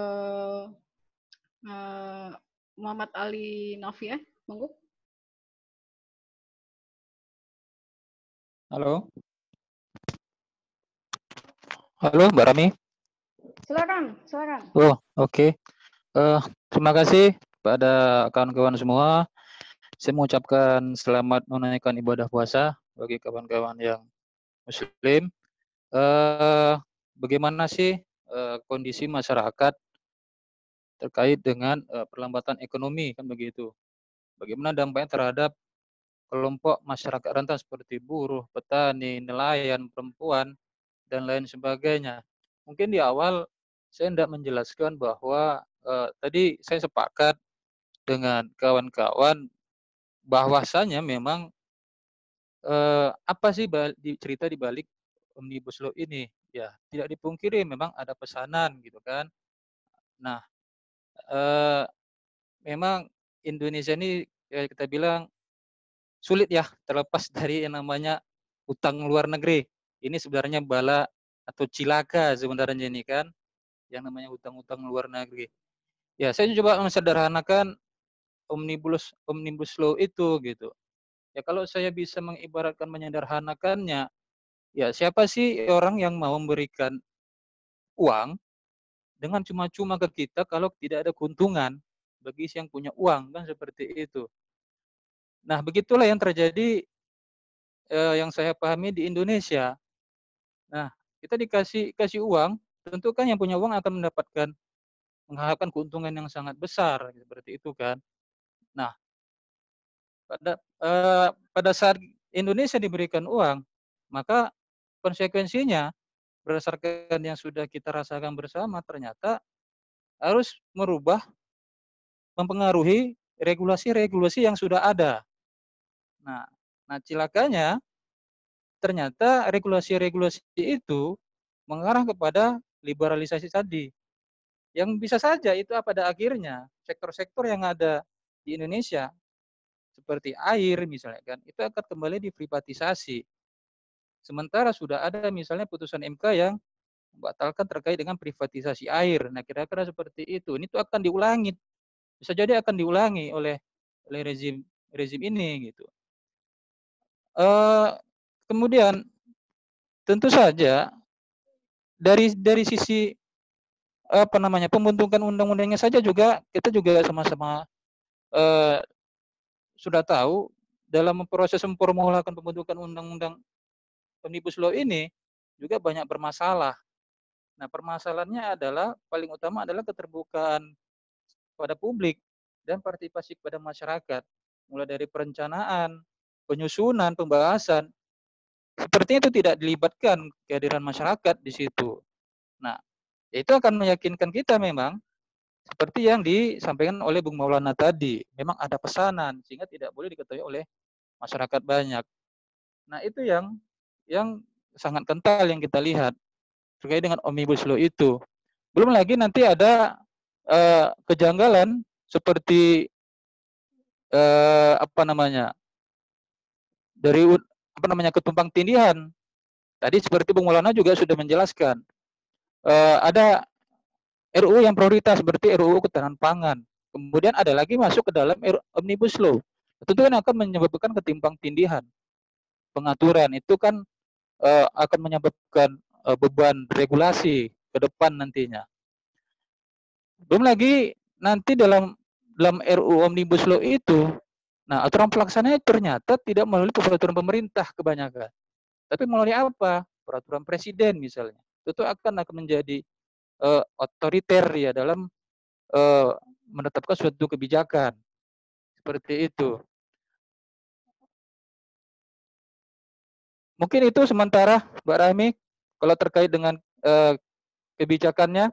Muhammad Ali Novia, monggo. Halo. Halo, Mbak Rami. Silakan. Oh, oke. Terima kasih pada kawan-kawan semua. Saya mengucapkan selamat menunaikan ibadah puasa bagi kawan-kawan yang Muslim. Bagaimana sih kondisi masyarakat terkait dengan perlambatan ekonomi, kan begitu? Bagaimana dampaknya terhadap kelompok masyarakat rentan seperti buruh, petani, nelayan, perempuan, dan lain sebagainya. Mungkin di awal saya hendak menjelaskan bahwa tadi saya sepakat dengan kawan-kawan bahwasanya memang apa sih cerita di balik Omnibus Law ini? Ya, tidak dipungkiri memang ada pesanan gitu kan. Nah, memang Indonesia ini kita bilang sulit ya terlepas dari yang namanya utang luar negeri. Ini sebenarnya bala atau cilaka sebenarnya ini kan, yang namanya utang-utang luar negeri. Ya, saya coba mensederhanakan Omnibus Law itu gitu. Ya kalau saya bisa mengibaratkan menyederhanakannya, ya siapa sih orang yang mau memberikan uang dengan cuma-cuma ke kita kalau tidak ada keuntungan bagi yang punya uang, kan seperti itu. Nah, begitulah yang terjadi yang saya pahami di Indonesia. Nah, kita kasih uang, tentu kan yang punya uang akan mengharapkan keuntungan yang sangat besar seperti itu kan. Nah, pada saat Indonesia diberikan uang, maka konsekuensinya berdasarkan yang sudah kita rasakan bersama ternyata harus mempengaruhi regulasi-regulasi yang sudah ada. Nah, cilakanya ternyata regulasi-regulasi itu mengarah kepada liberalisasi tadi. Yang bisa saja itu pada akhirnya sektor-sektor yang ada di Indonesia seperti air misalnya kan, itu akan kembali diprivatisasi. Sementara sudah ada misalnya putusan MK yang membatalkan terkait dengan privatisasi air. Nah, kira-kira seperti itu. Ini tuh akan diulangi, bisa jadi akan diulangi oleh rezim ini gitu. Kemudian tentu saja dari sisi pembentukan undang-undangnya saja juga kita juga sama-sama sudah tahu dalam proses memformulakan pembentukan undang-undang Omnibus Law ini juga banyak bermasalah. Nah, permasalahannya adalah paling utama adalah keterbukaan pada publik dan partisipasi kepada masyarakat, mulai dari perencanaan, penyusunan, pembahasan. Sepertinya itu tidak dilibatkan kehadiran masyarakat di situ. Nah, itu akan meyakinkan kita memang seperti yang disampaikan oleh Bung Maulana tadi, memang ada pesanan sehingga tidak boleh diketahui oleh masyarakat banyak. Nah, itu yang sangat kental yang kita lihat terkait dengan Omnibus Law itu. Belum lagi nanti ada kejanggalan seperti dari ketumpang tindihan. Tadi seperti Bung Maulana juga sudah menjelaskan. Ada RUU yang prioritas seperti RUU Ketahanan Pangan. Kemudian ada lagi masuk ke dalam Omnibus Law. Tentu kan akan menyebabkan ketimpang tindihan. Pengaturan itu kan akan menyebabkan beban regulasi ke depan nantinya. Belum lagi nanti dalam RUU Omnibus Law itu, nah aturan pelaksanaannya ternyata tidak melalui peraturan pemerintah kebanyakan, tapi melalui apa? Peraturan presiden misalnya. Itu akan menjadi otoriter ya dalam menetapkan suatu kebijakan seperti itu. Mungkin itu sementara, Mbak Rahmi, kalau terkait dengan kebijakannya.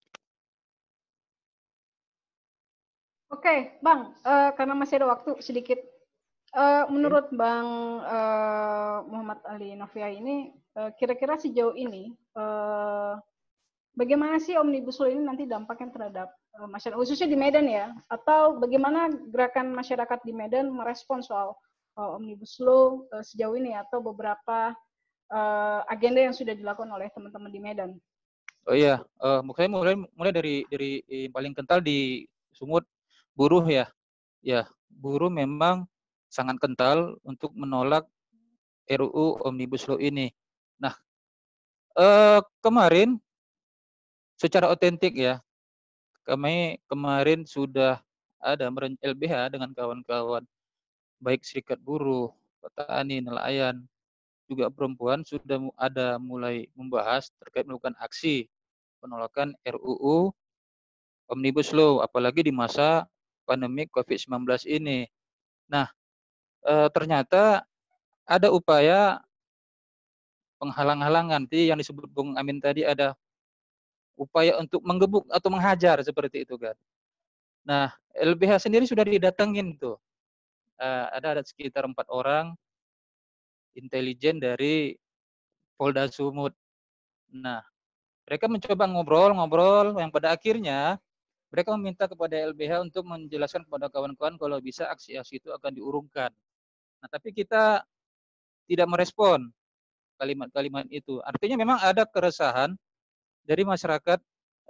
Oke, Bang, karena masih ada waktu sedikit, menurut Bang Muhammad Ali Novia ini, kira-kira sejauh ini bagaimana sih Omnibus Law ini nanti dampaknya terhadap masyarakat, khususnya di Medan ya? Atau bagaimana gerakan masyarakat di Medan merespon soal Omnibus Law sejauh ini, atau beberapa agenda yang sudah dilakukan oleh teman-teman di Medan? Oh iya, mulai dari paling kental di Sumut, buruh ya. Ya, buruh memang sangat kental untuk menolak RUU Omnibus Law ini. Nah, kemarin secara otentik ya, kami kemarin sudah ada LBH dengan kawan-kawan, baik serikat buruh, petani, nelayan, juga perempuan sudah ada mulai membahas terkait melakukan aksi penolakan RUU Omnibus Law, apalagi di masa pandemi COVID-19 ini. Nah, ternyata ada upaya penghalang-halangan, yang disebut Bung Amin tadi, ada upaya untuk menggebuk atau menghajar seperti itu kan. Nah, LBH sendiri sudah didatengin tuh. Ada sekitar 4 orang intelijen dari Polda Sumut. Nah, mereka mencoba ngobrol-ngobrol, yang pada akhirnya mereka meminta kepada LBH untuk menjelaskan kepada kawan-kawan kalau bisa aksi-aksi itu akan diurungkan. Nah, tapi kita tidak merespon kalimat-kalimat itu. Artinya memang ada keresahan dari masyarakat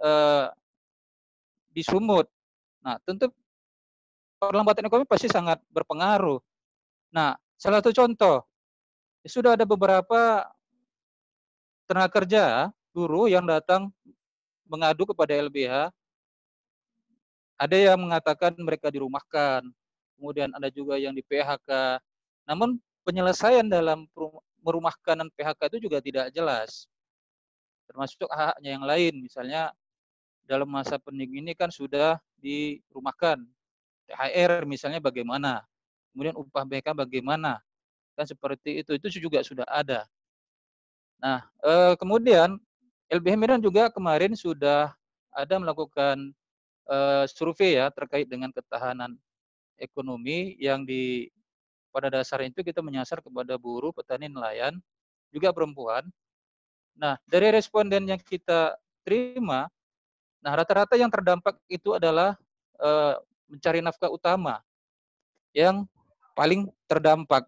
di Sumut. Nah, tentu perlambatan ekonomi pasti sangat berpengaruh. Nah, salah satu contoh, sudah ada beberapa tenaga kerja buruh yang datang mengadu kepada LBH. Ada yang mengatakan mereka dirumahkan, kemudian ada juga yang di PHK. Namun penyelesaian dalam merumahkan dan PHK itu juga tidak jelas. Termasuk hak-haknya yang lain, misalnya dalam masa pandemi ini kan sudah dirumahkan. THR misalnya bagaimana, kemudian upah mereka bagaimana, kan seperti itu juga sudah ada. Nah, kemudian LBH Medan juga kemarin sudah ada melakukan survei ya terkait dengan ketahanan ekonomi yang pada dasarnya itu kita menyasar kepada buruh, petani, nelayan, juga perempuan. Nah, dari responden yang kita terima, nah rata-rata yang terdampak itu adalah mencari nafkah utama, yang paling terdampak.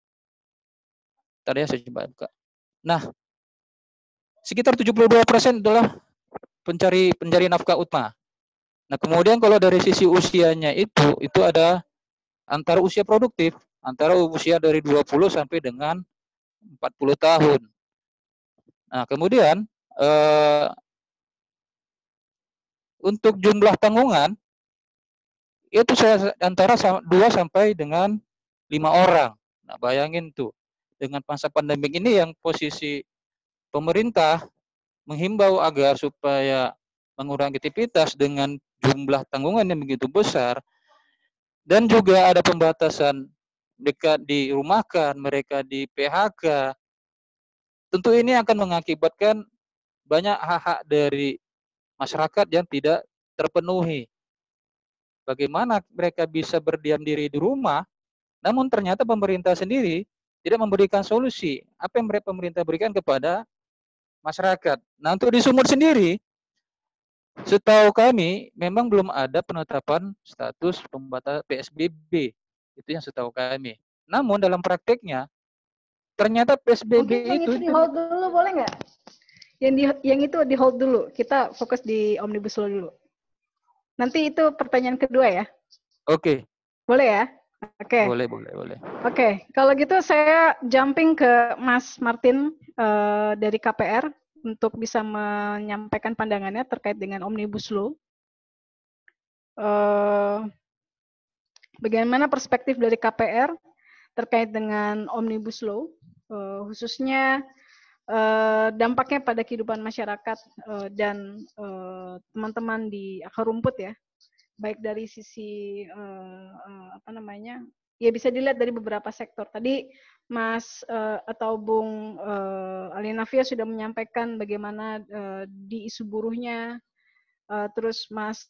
Tadi saya coba buka. Nah, sekitar 72% adalah pencari nafkah utama. Nah, kemudian kalau dari sisi usianya itu ada antara usia produktif, antara usia dari 20 sampai dengan 40 tahun. Nah, kemudian untuk jumlah tanggungan itu saya antara 2 sampai dengan 5 orang. Nah, bayangin tuh, dengan masa pandemik ini yang posisi pemerintah menghimbau agar supaya mengurangi aktivitas dengan jumlah tanggungan yang begitu besar, dan juga ada pembatasan mereka dirumahkan, mereka di PHK. Tentu ini akan mengakibatkan banyak hak-hak dari masyarakat yang tidak terpenuhi. Bagaimana mereka bisa berdiam diri di rumah, namun ternyata pemerintah sendiri tidak memberikan solusi. Apa yang pemerintah berikan kepada masyarakat. Nah, untuk di Sumut sendiri, setahu kami memang belum ada penetapan status pembatasan PSBB. Itu yang setahu kami. Namun dalam prakteknya, ternyata PSBB Mungkin yang itu itu di hold dulu, boleh nggak? Yang itu di hold dulu. Kita fokus di Omnibus Law dulu. Nanti itu pertanyaan kedua ya. Oke. Boleh ya? Oke. Boleh. Oke. Kalau gitu saya jumping ke Mas Martin dari KPR untuk bisa menyampaikan pandangannya terkait dengan Omnibus Law. Bagaimana perspektif dari KPR terkait dengan Omnibus Law, khususnya dampaknya pada kehidupan masyarakat dan teman-teman di akar rumput ya, baik dari sisi ya bisa dilihat dari beberapa sektor. Tadi Mas atau Bung Alinafia sudah menyampaikan bagaimana di isu buruhnya, terus Mas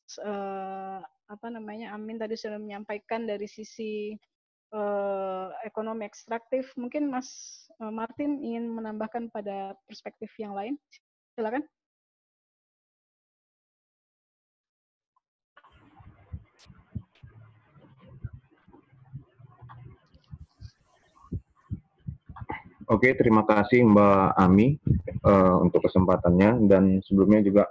Amin tadi sudah menyampaikan dari sisi ekonomi ekstraktif. Mungkin Mas Martin ingin menambahkan pada perspektif yang lain. Silakan. Oke, terima kasih Mbak Ami untuk kesempatannya, dan sebelumnya juga.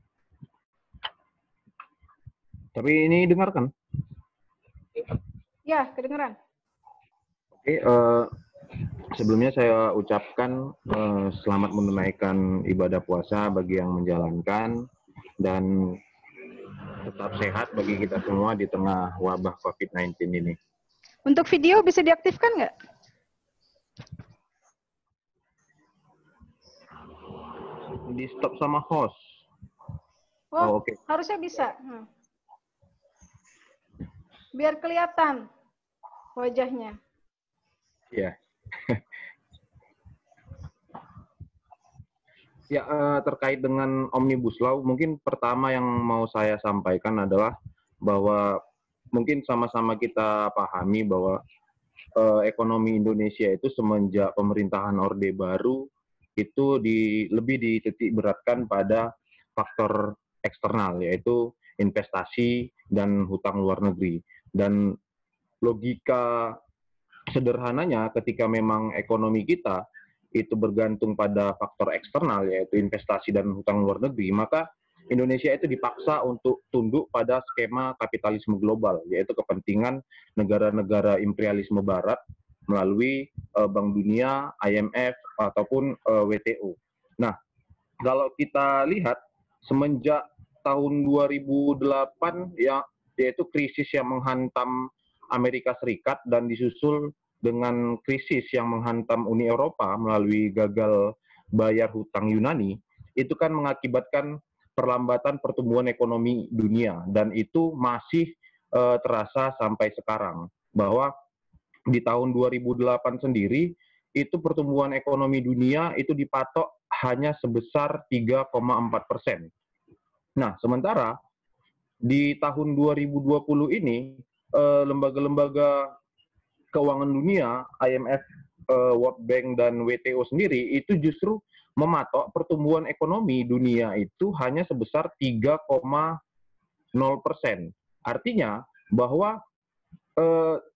Tapi ini dengarkan? Ya, kedengeran. Oke, sebelumnya saya ucapkan selamat menunaikan ibadah puasa bagi yang menjalankan, dan tetap sehat bagi kita semua di tengah wabah COVID-19 ini. Untuk video bisa diaktifkan nggak? Di stop sama host. Oh, oke. Harusnya bisa. Biar kelihatan wajahnya. Iya. Ya, terkait dengan Omnibus Law, mungkin pertama yang mau saya sampaikan adalah bahwa mungkin sama-sama kita pahami bahwa ekonomi Indonesia itu semenjak pemerintahan Orde Baru itu lebih dititik beratkan pada faktor eksternal, yaitu investasi dan hutang luar negeri. Dan logika sederhananya, ketika memang ekonomi kita itu bergantung pada faktor eksternal, yaitu investasi dan hutang luar negeri, maka Indonesia itu dipaksa untuk tunduk pada skema kapitalisme global, yaitu kepentingan negara-negara imperialisme barat melalui Bank Dunia, IMF, ataupun WTO. Nah, kalau kita lihat semenjak tahun 2008 ya, yaitu krisis yang menghantam Amerika Serikat dan disusul dengan krisis yang menghantam Uni Eropa melalui gagal bayar hutang Yunani, itu kan mengakibatkan perlambatan pertumbuhan ekonomi dunia, dan itu masih terasa sampai sekarang, bahwa di tahun 2008 sendiri itu pertumbuhan ekonomi dunia itu dipatok hanya sebesar 3,4%. Nah, sementara di tahun 2020 ini lembaga-lembaga keuangan dunia, IMF, World Bank, dan WTO sendiri itu justru mematok pertumbuhan ekonomi dunia itu hanya sebesar 3,0%. Artinya bahwa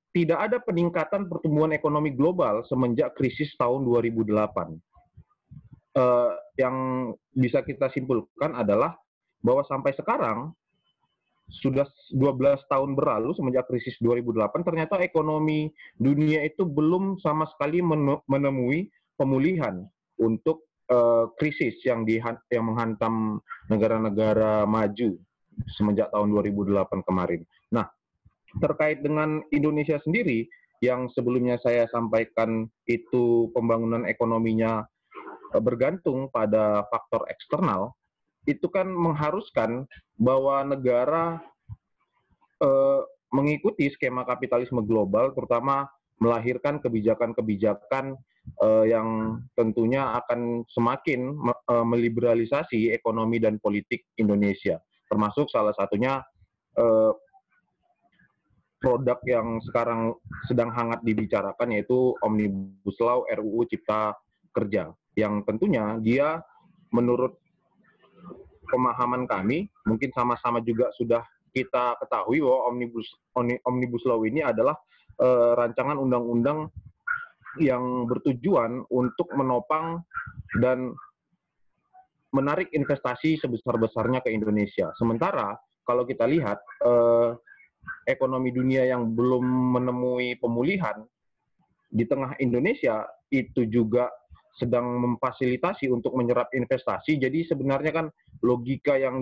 tidak ada peningkatan pertumbuhan ekonomi global semenjak krisis tahun 2008. Yang bisa kita simpulkan adalah bahwa sampai sekarang sudah 12 tahun berlalu semenjak krisis 2008, ternyata ekonomi dunia itu belum sama sekali menemui pemulihan untuk krisis yang menghantam negara-negara maju semenjak tahun 2008 kemarin. Nah, terkait dengan Indonesia sendiri, yang sebelumnya saya sampaikan itu pembangunan ekonominya bergantung pada faktor eksternal, itu kan mengharuskan bahwa negara mengikuti skema kapitalisme global, terutama melahirkan kebijakan-kebijakan yang tentunya akan semakin meliberalisasi ekonomi dan politik Indonesia. Termasuk salah satunya produk yang sekarang sedang hangat dibicarakan, yaitu Omnibus Law RUU Cipta Kerja, yang tentunya dia menurut pemahaman kami, mungkin sama-sama juga sudah kita ketahui bahwa Omnibus Law ini adalah rancangan undang-undang yang bertujuan untuk menopang dan menarik investasi sebesar-besarnya ke Indonesia. Sementara kalau kita lihat ekonomi dunia yang belum menemui pemulihan, di tengah Indonesia itu juga sedang memfasilitasi untuk menyerap investasi. Jadi sebenarnya kan logika yang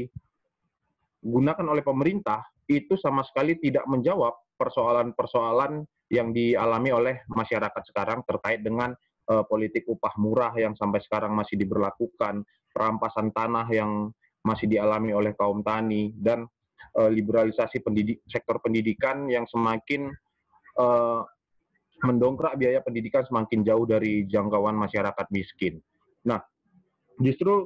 digunakan oleh pemerintah itu sama sekali tidak menjawab persoalan-persoalan yang dialami oleh masyarakat sekarang terkait dengan politik upah murah yang sampai sekarang masih diberlakukan, perampasan tanah yang masih dialami oleh kaum tani, dan liberalisasi sektor pendidikan yang semakin mendongkrak biaya pendidikan semakin jauh dari jangkauan masyarakat miskin. Nah, justru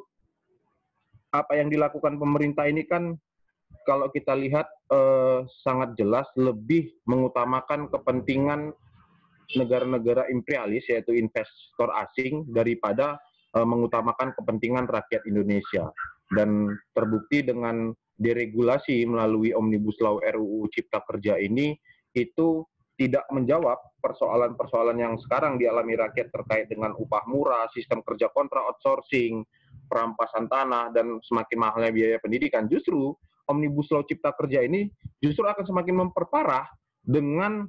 apa yang dilakukan pemerintah ini kan kalau kita lihat sangat jelas lebih mengutamakan kepentingan negara-negara imperialis, yaitu investor asing, daripada mengutamakan kepentingan rakyat Indonesia. Dan terbukti dengan deregulasi melalui Omnibus Law RUU Cipta Kerja ini, itu tidak menjawab persoalan-persoalan yang sekarang dialami rakyat terkait dengan upah murah, sistem kerja kontrak, outsourcing, perampasan tanah, dan semakin mahalnya biaya pendidikan. Justru Omnibus Law Cipta Kerja ini justru akan semakin memperparah dengan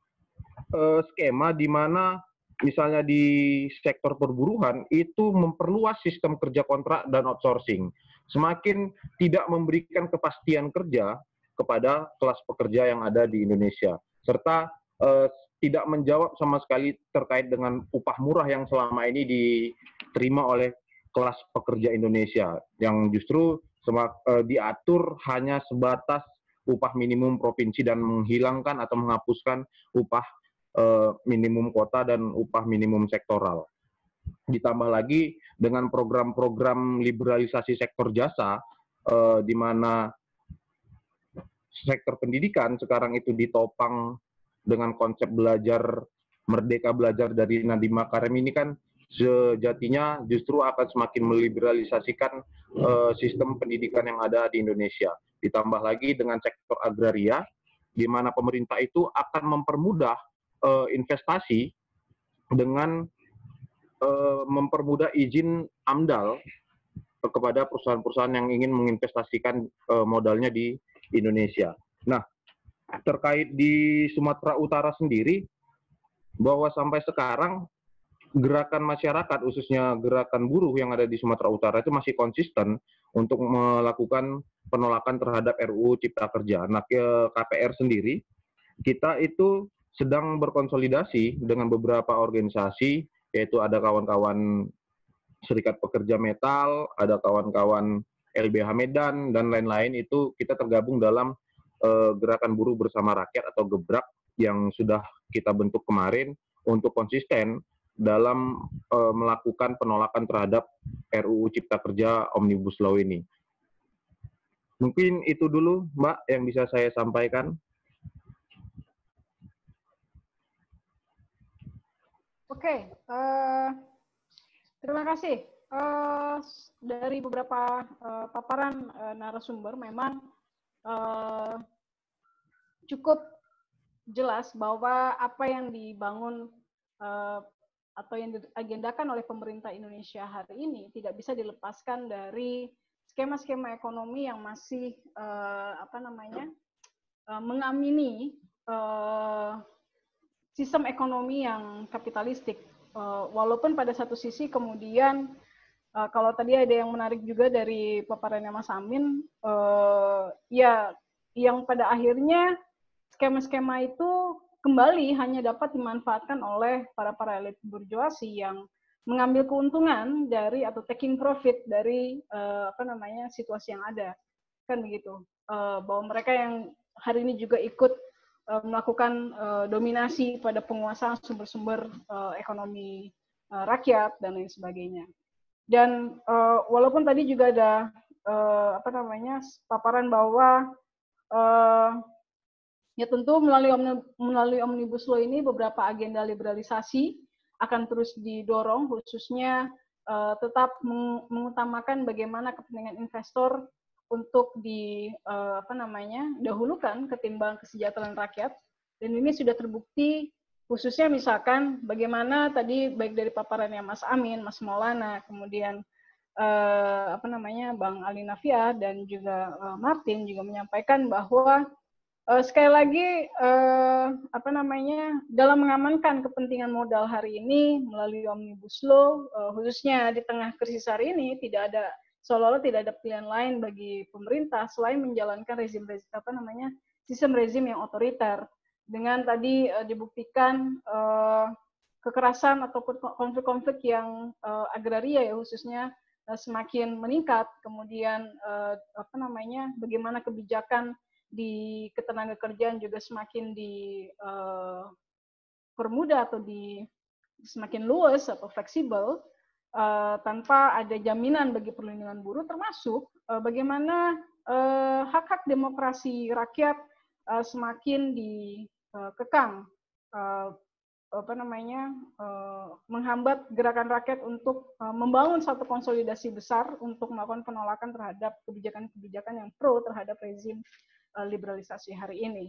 skema di mana misalnya di sektor perburuhan itu memperluas sistem kerja kontrak dan outsourcing. Semakin tidak memberikan kepastian kerja kepada kelas pekerja yang ada di Indonesia. Serta tidak menjawab sama sekali terkait dengan upah murah yang selama ini diterima oleh kelas pekerja Indonesia, yang justru diatur hanya sebatas upah minimum provinsi dan menghilangkan atau menghapuskan upah minimum kota dan upah minimum sektoral. Ditambah lagi dengan program-program liberalisasi sektor jasa, di mana sektor pendidikan sekarang itu ditopang dengan konsep merdeka belajar dari Nadiem Makarim ini, kan sejatinya justru akan semakin meliberalisasikan sistem pendidikan yang ada di Indonesia. Ditambah lagi dengan sektor agraria, di mana pemerintah itu akan mempermudah investasi dengan mempermudah izin AMDAL kepada perusahaan-perusahaan yang ingin menginvestasikan modalnya di Indonesia. Nah, terkait di Sumatera Utara sendiri, bahwa sampai sekarang gerakan masyarakat, khususnya gerakan buruh yang ada di Sumatera Utara itu masih konsisten untuk melakukan penolakan terhadap RUU Cipta Kerja. Nah, KPR sendiri, kita itu sedang berkonsolidasi dengan beberapa organisasi, yaitu ada kawan-kawan Serikat Pekerja Metal, ada kawan-kawan LBH Medan, dan lain-lain. Itu kita tergabung dalam Gerakan Buruh Bersama Rakyat atau Gebrak yang sudah kita bentuk kemarin untuk konsisten dalam melakukan penolakan terhadap RUU Cipta Kerja Omnibus Law ini. Mungkin itu dulu, Mbak, yang bisa saya sampaikan. Oke, terima kasih. Dari beberapa paparan narasumber memang cukup jelas bahwa apa yang dibangun atau yang diagendakan oleh pemerintah Indonesia hari ini tidak bisa dilepaskan dari skema-skema ekonomi yang masih mengamini sistem ekonomi yang kapitalistik. Walaupun pada satu sisi kemudian kalau tadi ada yang menarik juga dari paparannya Mas Amin, ya yang pada akhirnya skema-skema itu kembali hanya dapat dimanfaatkan oleh para elit burjuasi yang mengambil keuntungan dari atau taking profit dari situasi yang ada, kan begitu. Bahwa mereka yang hari ini juga ikut melakukan dominasi pada penguasaan sumber-sumber ekonomi rakyat dan lain sebagainya. Dan walaupun tadi juga ada paparan bahwa ya tentu melalui Omnibus Law ini beberapa agenda liberalisasi akan terus didorong, khususnya tetap mengutamakan bagaimana kepentingan investor untuk dahulukan ketimbang kesejahteraan rakyat. Dan ini sudah terbukti, khususnya misalkan bagaimana tadi baik dari paparannya Mas Amin, Mas Maulana, kemudian Bang Ali Nafia dan juga Martin juga menyampaikan bahwa sekali lagi dalam mengamankan kepentingan modal hari ini melalui Omnibus Law, khususnya di tengah krisis hari ini seolah-olah tidak ada pilihan lain bagi pemerintah selain menjalankan sistem rezim yang otoriter. Dengan tadi dibuktikan kekerasan ataupun konflik-konflik yang agraria ya khususnya semakin meningkat, kemudian bagaimana kebijakan di ketenagakerjaan juga semakin dipermudah atau semakin luas atau fleksibel tanpa ada jaminan bagi perlindungan buruh, termasuk bagaimana hak-hak demokrasi rakyat semakin dikekang, menghambat gerakan rakyat untuk membangun satu konsolidasi besar untuk melakukan penolakan terhadap kebijakan-kebijakan yang pro terhadap rezim liberalisasi hari ini.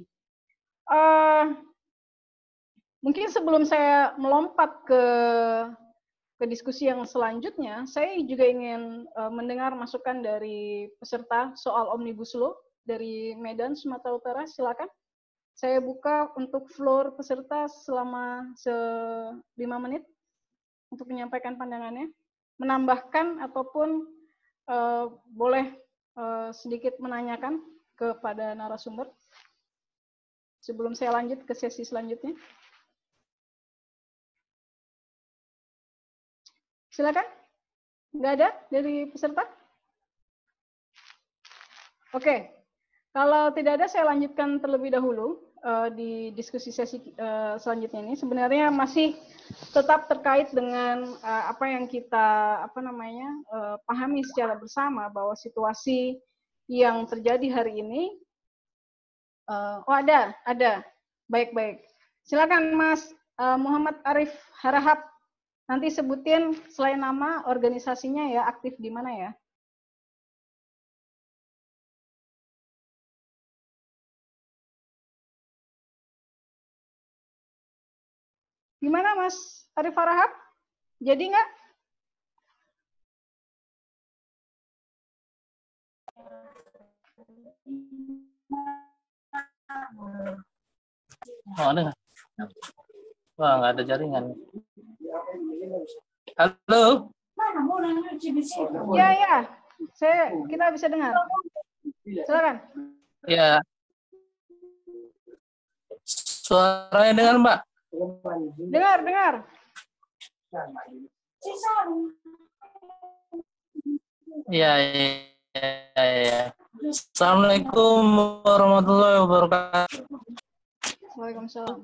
Mungkin sebelum saya melompat ke diskusi yang selanjutnya, saya juga ingin mendengar masukan dari peserta soal Omnibus Law dari Medan, Sumatera Utara. Silakan. Saya buka untuk floor peserta selama 5 menit untuk menyampaikan pandangannya, menambahkan ataupun boleh sedikit menanyakan kepada narasumber sebelum saya lanjut ke sesi selanjutnya. Silakan. Nggak ada dari peserta? Oke. Kalau tidak ada, saya lanjutkan terlebih dahulu di diskusi sesi selanjutnya ini. Sebenarnya masih tetap terkait dengan apa yang kita pahami secara bersama, bahwa situasi yang terjadi hari ini. Ada. Baik. Silakan Mas Muhammad Arif Harahap. Nanti sebutin selain nama organisasinya ya, aktif di mana ya. Gimana Mas Arif Harahap? Jadi nggak? Oh, ada nggak? Wah, nggak ada jaringan. Halo? Ya. Kita bisa dengar. Silakan. Ya. Suaranya dengar, Mbak? Dengar. Iya. Assalamualaikum warahmatullahi wabarakatuh. Waalaikumsalam.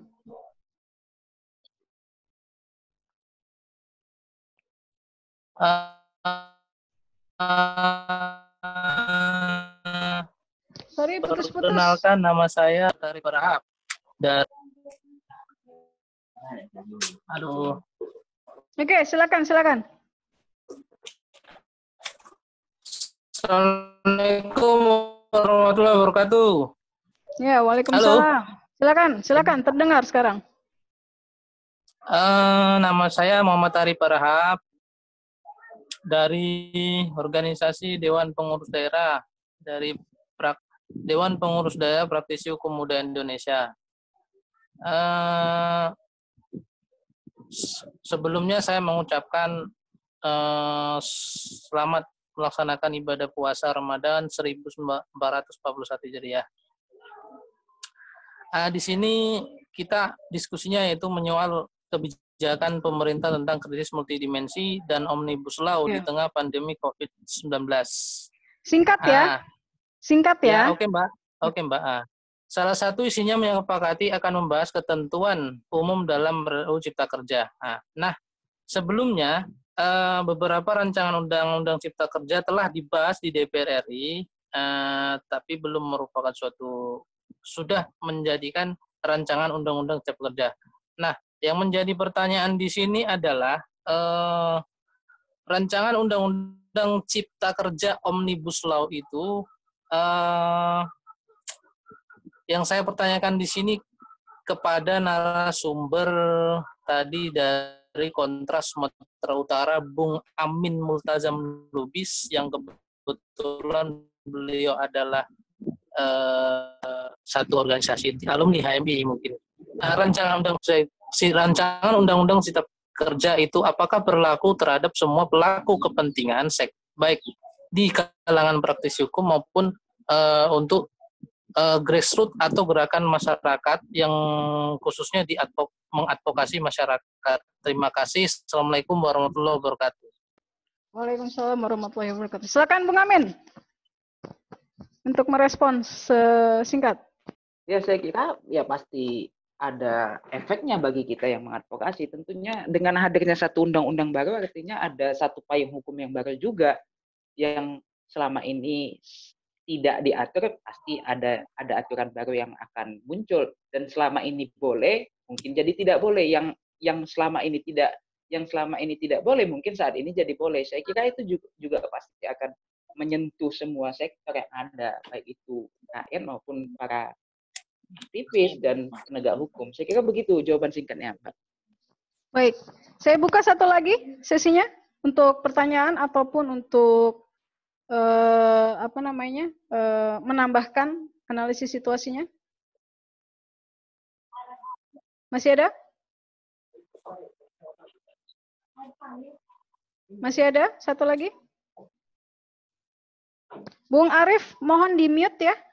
Sorry, putus-putus. Perkenalkan, nama saya Arif Harahap. Aduh. Oke, silakan. Assalamualaikum warahmatullahi wabarakatuh. Ya, waalaikumsalam. Halo? Silakan, terdengar sekarang. Nama saya Muhammad Ari Parahap dari organisasi Dewan Pengurus Daerah dari Dewan Pengurus Daerah Praktisi Hukum Muda Indonesia. Sebelumnya saya mengucapkan selamat melaksanakan ibadah puasa Ramadan 1441 Hijriah. Di sini kita diskusinya yaitu menyoal kebijakan pemerintah tentang krisis multidimensi dan Omnibus Law di tengah pandemi COVID-19. Singkat ya. Singkat ya. Oke, Mbak. Salah satu isinya menyepakati akan membahas ketentuan umum dalam RUU Cipta Kerja. Nah, sebelumnya beberapa rancangan undang-undang Cipta Kerja telah dibahas di DPR RI, tapi belum merupakan sudah menjadikan rancangan undang-undang Cipta Kerja. Nah, yang menjadi pertanyaan di sini adalah rancangan undang-undang Cipta Kerja Omnibus Law itu yang saya pertanyakan di sini kepada narasumber tadi dari Kontras Sumatera Utara, Bung Amin Multazam Lubis, yang kebetulan beliau adalah satu organisasi alumni HMI mungkin. Rancangan undang-undang Cipta Kerja itu apakah berlaku terhadap semua pelaku kepentingan, baik di kalangan praktisi hukum maupun untuk grassroots atau gerakan masyarakat yang khususnya mengadvokasi masyarakat. Terima kasih. Assalamualaikum warahmatullahi wabarakatuh. Waalaikumsalam warahmatullahi wabarakatuh. Silakan Bung Amin untuk merespons singkat. Ya, saya kira ya pasti ada efeknya bagi kita yang mengadvokasi. Tentunya dengan hadirnya satu undang-undang baru artinya ada satu payung hukum yang baru juga yang selama ini tidak diatur, pasti ada aturan baru yang akan muncul, dan selama ini boleh mungkin jadi tidak boleh, yang selama ini tidak boleh mungkin saat ini jadi boleh. Saya kira itu juga pasti akan menyentuh semua sektor yang ada, baik itu UKM maupun para aktivis dan penegak hukum. Saya kira begitu jawaban singkatnya, Pak. Baik, saya buka satu lagi sesinya untuk pertanyaan ataupun untuk menambahkan analisis situasinya. Masih ada? Masih ada? Satu lagi? Bung Arif, mohon di-mute ya.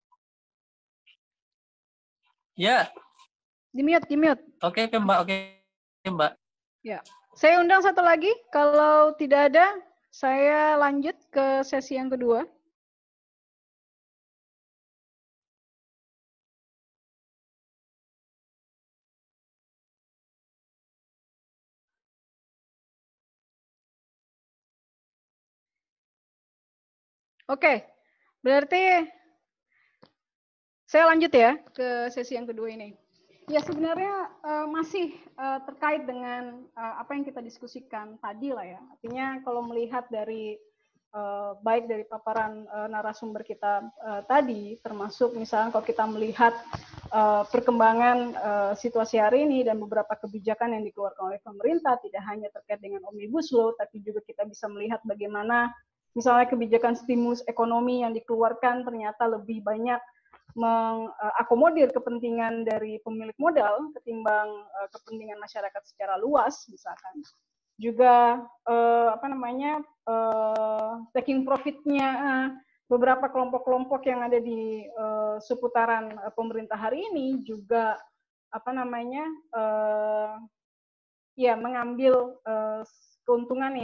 Ya. Di-mute. Oke, Mbak. Ya. Saya undang satu lagi. Kalau tidak ada, saya lanjut ke sesi yang kedua. Oke, berarti saya lanjut ya ke sesi yang kedua ini. Ya, sebenarnya masih terkait dengan apa yang kita diskusikan tadi lah ya. Artinya kalau melihat dari baik dari paparan narasumber kita tadi, termasuk misalnya kalau kita melihat perkembangan situasi hari ini dan beberapa kebijakan yang dikeluarkan oleh pemerintah, tidak hanya terkait dengan Omnibus Law, tapi juga kita bisa melihat bagaimana misalnya kebijakan stimulus ekonomi yang dikeluarkan ternyata lebih banyak mengakomodir kepentingan dari pemilik modal ketimbang kepentingan masyarakat secara luas, misalkan. Juga taking profit-nya beberapa kelompok-kelompok yang ada di seputaran pemerintah hari ini juga mengambil keuntungan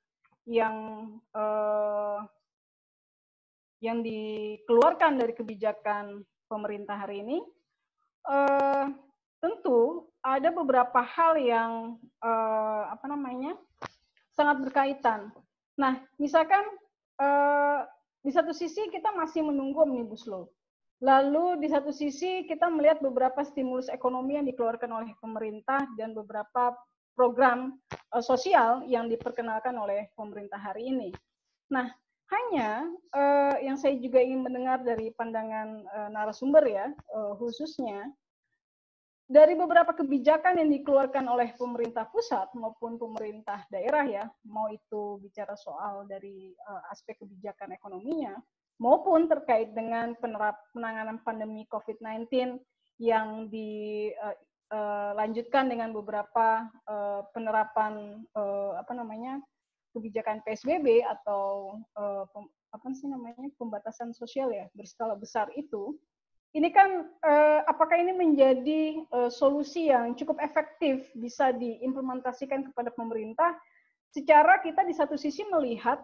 yang dikeluarkan dari kebijakan pemerintah hari ini. Tentu ada beberapa hal yang sangat berkaitan. Nah, misalkan di satu sisi kita masih menunggu Omnibus Law. Lalu di satu sisi kita melihat beberapa stimulus ekonomi yang dikeluarkan oleh pemerintah dan beberapa program sosial yang diperkenalkan oleh pemerintah hari ini. Nah, hanya yang saya juga ingin mendengar dari pandangan narasumber ya, khususnya dari beberapa kebijakan yang dikeluarkan oleh pemerintah pusat maupun pemerintah daerah ya, mau itu bicara soal dari aspek kebijakan ekonominya, maupun terkait dengan penanganan pandemi COVID-19 yang dilanjutkan dengan beberapa penerapan kebijakan PSBB atau pembatasan sosial ya berskala besar itu. Ini kan apakah ini menjadi solusi yang cukup efektif bisa diimplementasikan kepada pemerintah secara kita di satu sisi melihat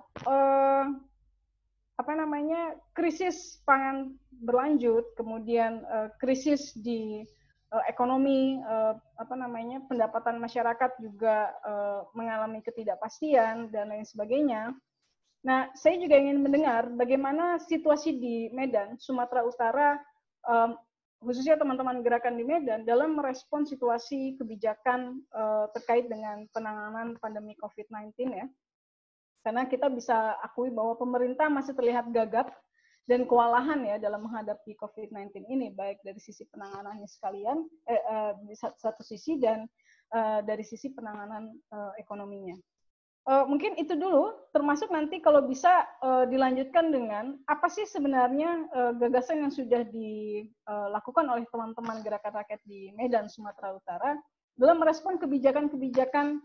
krisis pangan berlanjut, kemudian krisis di ekonomi, pendapatan masyarakat juga mengalami ketidakpastian dan lain sebagainya. Nah, saya juga ingin mendengar bagaimana situasi di Medan, Sumatera Utara, khususnya teman-teman gerakan di Medan dalam merespon situasi kebijakan terkait dengan penanganan pandemi COVID-19 ya. Karena kita bisa akui bahwa pemerintah masih terlihat gagap dan kewalahan ya dalam menghadapi COVID-19 ini, baik dari sisi penanganannya sekalian, di satu sisi, dan dari sisi penanganan ekonominya. Mungkin itu dulu, termasuk nanti kalau bisa dilanjutkan dengan apa sih sebenarnya gagasan yang sudah dilakukan oleh teman-teman gerakan rakyat di Medan, Sumatera Utara dalam merespon kebijakan-kebijakan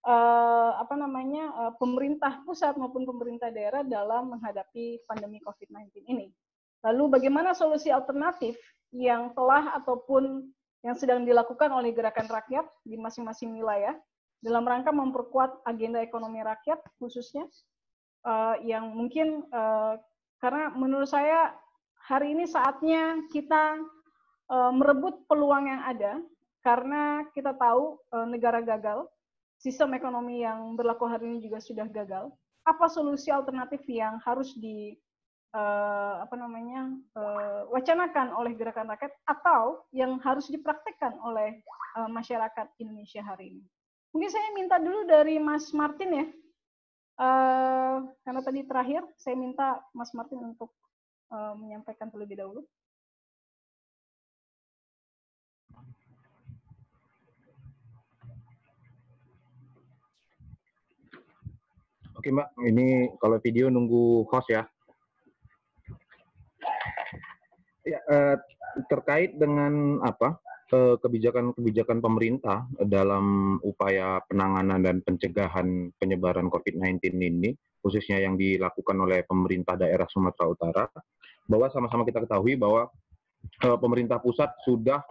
pemerintah pusat maupun pemerintah daerah dalam menghadapi pandemi COVID-19 ini. Lalu bagaimana solusi alternatif yang telah ataupun yang sedang dilakukan oleh gerakan rakyat di masing-masing wilayah dalam rangka memperkuat agenda ekonomi rakyat khususnya, yang mungkin karena menurut saya hari ini saatnya kita merebut peluang yang ada, karena kita tahu negara gagal, sistem ekonomi yang berlaku hari ini juga sudah gagal. Apa solusi alternatif yang harus wacanakan oleh gerakan rakyat atau yang harus dipraktekkan oleh masyarakat Indonesia hari ini? Mungkin saya minta dulu dari Mas Martin ya, karena tadi terakhir, saya minta Mas Martin untuk menyampaikan terlebih dahulu. Oke Mbak, ini kalau video nunggu host ya. Ya, terkait dengan kebijakan-kebijakan pemerintah dalam upaya penanganan dan pencegahan penyebaran COVID-19 ini, khususnya yang dilakukan oleh pemerintah daerah Sumatera Utara, bahwa sama-sama kita ketahui bahwa pemerintah pusat sudah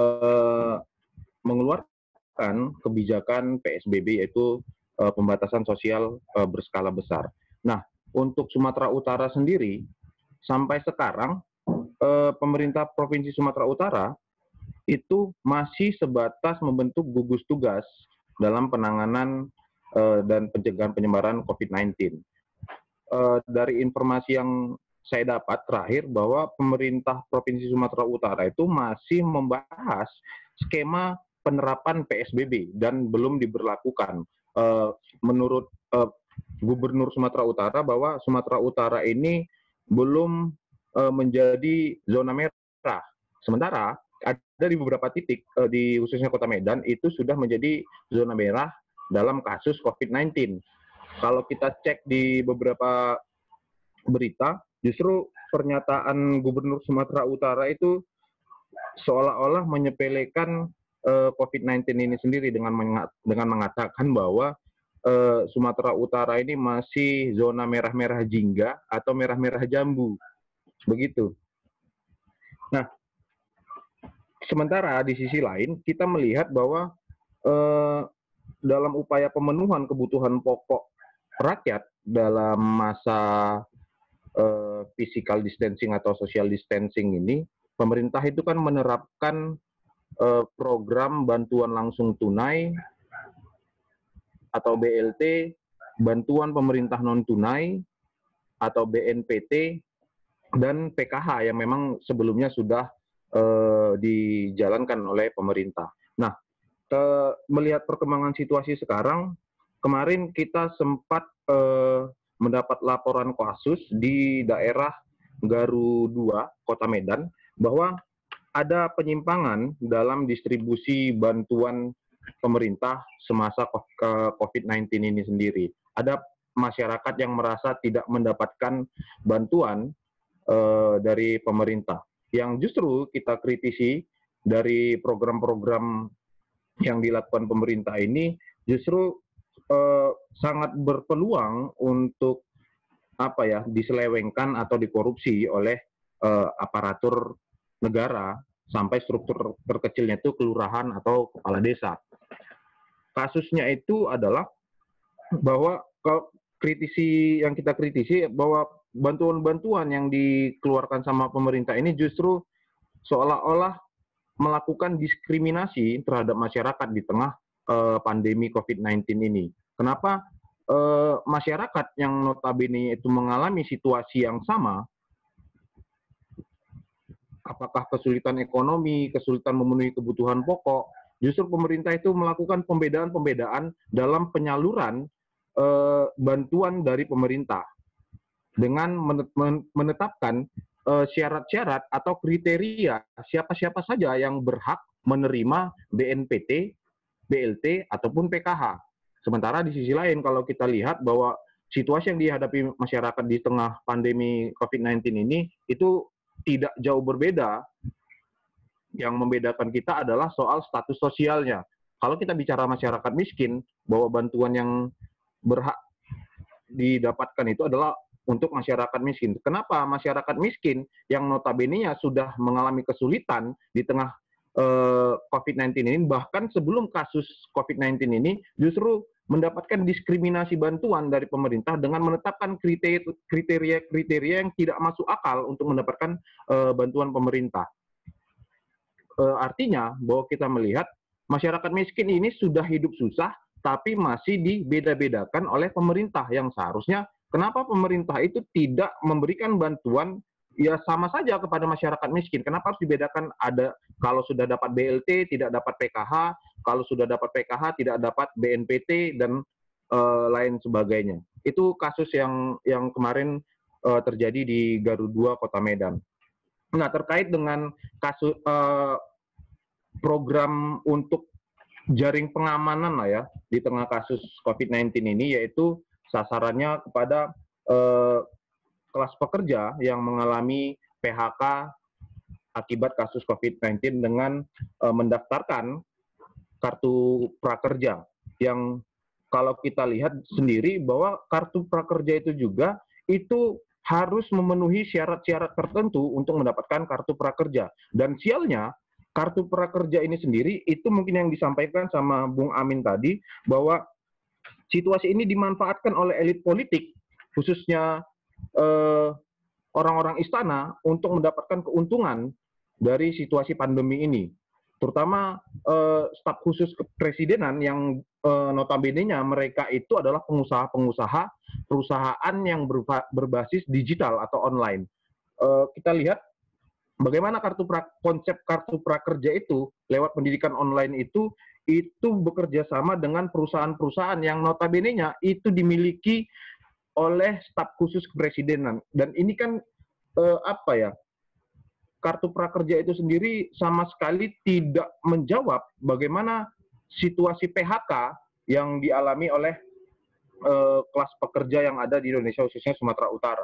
mengeluarkan kebijakan PSBB, yaitu pembatasan sosial berskala besar. Nah, untuk Sumatera Utara sendiri, sampai sekarang pemerintah Provinsi Sumatera Utara itu masih sebatas membentuk gugus tugas dalam penanganan dan pencegahan penyebaran COVID-19. Dari informasi yang saya dapat terakhir bahwa pemerintah Provinsi Sumatera Utara itu masih membahas skema penerapan PSBB dan belum diberlakukan. Menurut Gubernur Sumatera Utara bahwa Sumatera Utara ini belum menjadi zona merah. Sementara ada di beberapa titik di khususnya Kota Medan itu sudah menjadi zona merah dalam kasus COVID-19. Kalau kita cek di beberapa berita, justru pernyataan Gubernur Sumatera Utara itu seolah-olah menyepelekan COVID-19 ini sendiri dengan mengatakan bahwa Sumatera Utara ini masih zona merah-merah jingga atau merah-merah jambu. Begitu. Nah, sementara di sisi lain kita melihat bahwa dalam upaya pemenuhan kebutuhan pokok rakyat dalam masa physical distancing atau social distancing ini, pemerintah itu kan menerapkan program bantuan langsung tunai atau BLT, bantuan pemerintah non tunai atau BNPT, dan PKH yang memang sebelumnya sudah dijalankan oleh pemerintah. Nah, melihat perkembangan situasi sekarang, kemarin kita sempat mendapat laporan kasus di daerah Garu 2, Kota Medan, bahwa ada penyimpangan dalam distribusi bantuan pemerintah semasa COVID-19 ini sendiri. Ada masyarakat yang merasa tidak mendapatkan bantuan dari pemerintah. Yang justru kita kritisi dari program-program yang dilakukan pemerintah ini justru sangat berpeluang untuk diselewengkan atau dikorupsi oleh aparatur negara sampai struktur terkecilnya itu kelurahan atau kepala desa. Kasusnya itu adalah bahwa yang kita kritisi bahwa bantuan-bantuan yang dikeluarkan sama pemerintah ini justru seolah-olah melakukan diskriminasi terhadap masyarakat di tengah pandemi COVID-19 ini. Kenapa masyarakat yang notabene itu mengalami situasi yang sama, apakah kesulitan ekonomi, kesulitan memenuhi kebutuhan pokok, justru pemerintah itu melakukan pembedaan-pembedaan dalam penyaluran bantuan dari pemerintah dengan menetapkan syarat-syarat atau kriteria siapa-siapa saja yang berhak menerima BNPT, BLT, ataupun PKH. Sementara di sisi lain kalau kita lihat bahwa situasi yang dihadapi masyarakat di tengah pandemi COVID-19 ini itu tidak jauh berbeda. Yang membedakan kita adalah soal status sosialnya. Kalau kita bicara masyarakat miskin, bahwa bantuan yang berhak didapatkan itu adalah untuk masyarakat miskin. Kenapa masyarakat miskin yang notabene-nya sudah mengalami kesulitan di tengah COVID-19 ini, bahkan sebelum kasus COVID-19 ini, justru mendapatkan diskriminasi bantuan dari pemerintah dengan menetapkan kriteria-kriteria yang tidak masuk akal untuk mendapatkan bantuan pemerintah. Artinya bahwa kita melihat masyarakat miskin ini sudah hidup susah, tapi masih dibeda-bedakan oleh pemerintah yang seharusnya kenapa pemerintah itu tidak memberikan bantuan ya sama saja kepada masyarakat miskin? Kenapa harus dibedakan? Ada kalau sudah dapat BLT tidak dapat PKH, kalau sudah dapat PKH tidak dapat BNPT dan lain sebagainya. Itu kasus yang kemarin terjadi di Garut 2 Kota Medan. Nah, terkait dengan kasus program untuk jaring pengamanan lah ya di tengah kasus COVID-19 ini, yaitu sasarannya kepada kelas pekerja yang mengalami PHK akibat kasus COVID-19 dengan mendaftarkan kartu prakerja. Yang kalau kita lihat sendiri bahwa kartu prakerja itu juga itu harus memenuhi syarat-syarat tertentu untuk mendapatkan kartu prakerja. Dan sialnya, kartu prakerja ini sendiri itu mungkin yang disampaikan sama Bung Amin tadi, bahwa situasi ini dimanfaatkan oleh elit politik, khususnya orang-orang istana untuk mendapatkan keuntungan dari situasi pandemi ini. Terutama staf khusus kepresidenan yang notabene-nya mereka itu adalah pengusaha-pengusaha perusahaan yang berbasis digital atau online. Kita lihat bagaimana konsep kartu prakerja itu lewat pendidikan online itu bekerja sama dengan perusahaan-perusahaan yang notabene-nya itu dimiliki oleh staf khusus kepresidenan. Dan ini kan kartu prakerja itu sendiri sama sekali tidak menjawab bagaimana situasi PHK yang dialami oleh kelas pekerja yang ada di Indonesia, khususnya Sumatera Utara.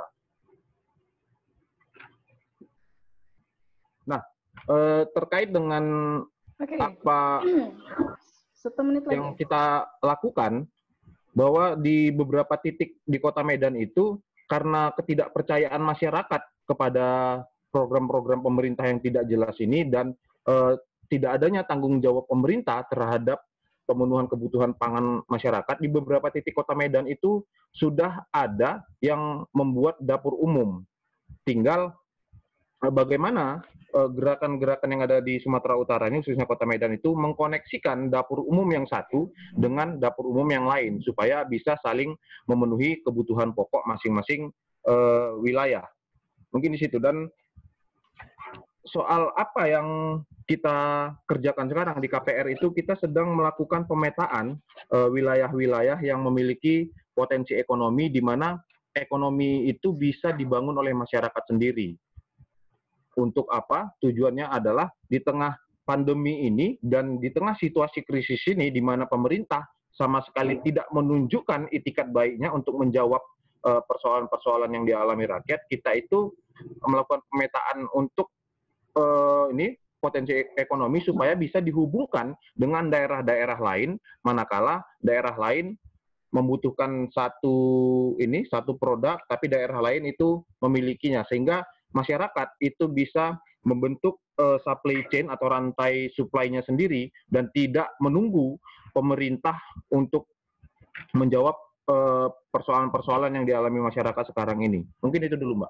Nah, terkait dengan apa yang kita lakukan, bahwa di beberapa titik di Kota Medan itu karena ketidakpercayaan masyarakat kepada program-program pemerintah yang tidak jelas ini dan tidak adanya tanggung jawab pemerintah terhadap pemenuhan kebutuhan pangan masyarakat, di beberapa titik Kota Medan itu sudah ada yang membuat dapur umum. Tinggal bagaimana gerakan-gerakan yang ada di Sumatera Utara ini, khususnya Kota Medan itu, mengkoneksikan dapur umum yang satu dengan dapur umum yang lain, supaya bisa saling memenuhi kebutuhan pokok masing-masing wilayah. Mungkin di situ. Dan soal apa yang kita kerjakan sekarang di KPR itu, kita sedang melakukan pemetaan wilayah-wilayah yang memiliki potensi ekonomi, di mana ekonomi itu bisa dibangun oleh masyarakat sendiri. Untuk apa? Tujuannya adalah di tengah pandemi ini dan di tengah situasi krisis ini di mana pemerintah sama sekali tidak menunjukkan itikat baiknya untuk menjawab persoalan-persoalan yang dialami rakyat, kita itu melakukan pemetaan untuk ini potensi ekonomi supaya bisa dihubungkan dengan daerah-daerah lain, manakala daerah lain membutuhkan satu produk tapi daerah lain itu memilikinya, sehingga masyarakat itu bisa membentuk supply chain atau rantai supply-nya sendiri dan tidak menunggu pemerintah untuk menjawab persoalan-persoalan yang dialami masyarakat sekarang ini. Mungkin itu dulu, Mbak.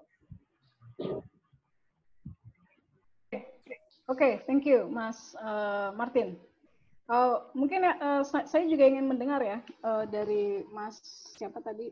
Oke, thank you, Mas Martin. Mungkin saya juga ingin mendengar ya dari Mas siapa tadi?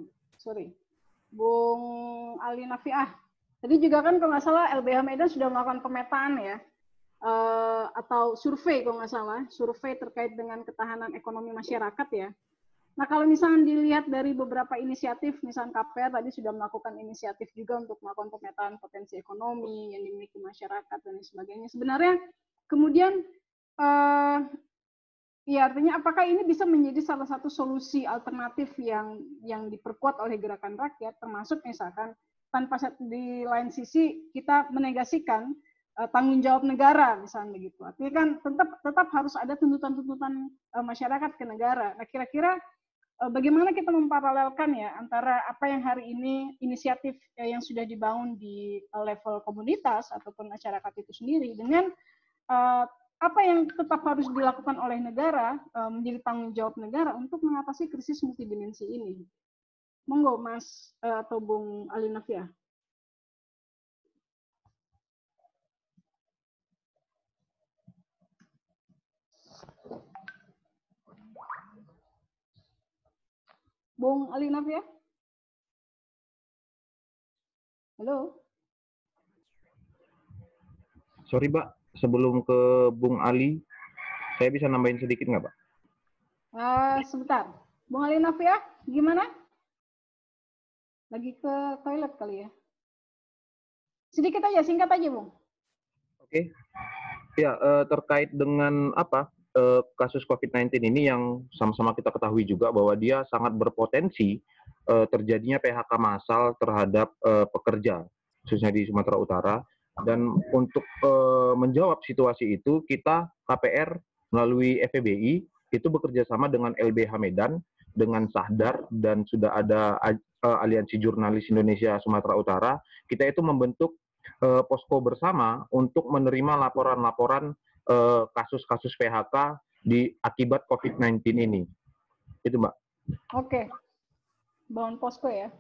Bung Ali Nafiah. Tadi juga kan kalau nggak salah LBH Medan sudah melakukan pemetaan ya, atau survei kalau nggak salah, survei terkait dengan ketahanan ekonomi masyarakat ya. Nah, kalau misalnya dilihat dari beberapa inisiatif, misalnya KPR tadi sudah melakukan inisiatif juga untuk melakukan pemetaan potensi ekonomi yang dimiliki masyarakat dan sebagainya. Sebenarnya, kemudian, ya artinya apakah ini bisa menjadi salah satu solusi alternatif yang diperkuat oleh gerakan rakyat, termasuk misalkan tanpa di lain sisi kita menegasikan tanggung jawab negara, misalnya begitu. Artinya kan tetap harus ada tuntutan-tuntutan masyarakat ke negara. Nah, kira-kira bagaimana kita memparalelkan ya antara apa yang hari ini inisiatif yang sudah dibangun di level komunitas ataupun masyarakat itu sendiri dengan apa yang tetap harus dilakukan oleh negara menjadi tanggung jawab negara untuk mengatasi krisis multidimensi ini. Monggo Mas atau Bung Ali Nafiah. Bung Ali Nafiah? Halo? Sorry, Mbak. Sebelum ke Bung Ali, saya bisa nambahin sedikit nggak, Pak? Sebentar. Bung Ali Nafiah, gimana? Lagi ke toilet kali ya? Sedikit aja, singkat aja, Bung. Oke. Ya, terkait dengan kasus COVID-19 ini yang sama-sama kita ketahui juga bahwa dia sangat berpotensi terjadinya PHK massal terhadap pekerja, khususnya di Sumatera Utara. Dan untuk menjawab situasi itu, kita KPR melalui FEBI itu bekerja sama dengan LBH Medan, dengan Sahdar, dan sudah ada Aliansi Jurnalis Indonesia Sumatera Utara. Kita itu membentuk posko bersama untuk menerima laporan-laporan kasus-kasus PHK akibat COVID-19 ini. Itu, Mbak. Oke. Bangun posko ya.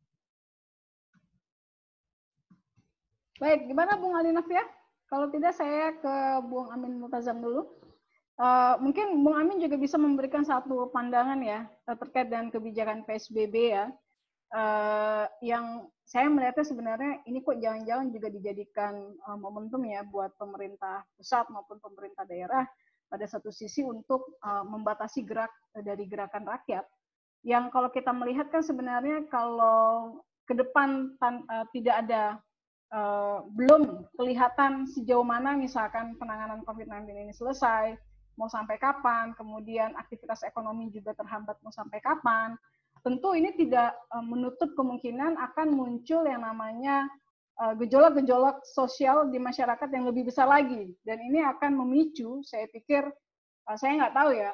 Baik, gimana Bung Ali Nafiah? Kalau tidak saya ke Bung Amin Multazam dulu. Mungkin Bung Amin juga bisa memberikan satu pandangan ya terkait dengan kebijakan PSBB ya. Yang saya melihatnya sebenarnya ini kok jangan-jangan juga dijadikan momentum ya buat pemerintah pusat maupun pemerintah daerah pada satu sisi untuk membatasi gerak dari gerakan rakyat. Yang kalau kita melihat kan sebenarnya kalau ke depan tidak ada belum kelihatan sejauh mana misalkan penanganan COVID-19 ini selesai, mau sampai kapan, kemudian aktivitas ekonomi juga terhambat mau sampai kapan. Tentu ini tidak menutup kemungkinan akan muncul yang namanya gejolak-gejolak sosial di masyarakat yang lebih besar lagi. Dan ini akan memicu, saya pikir, saya nggak tahu ya,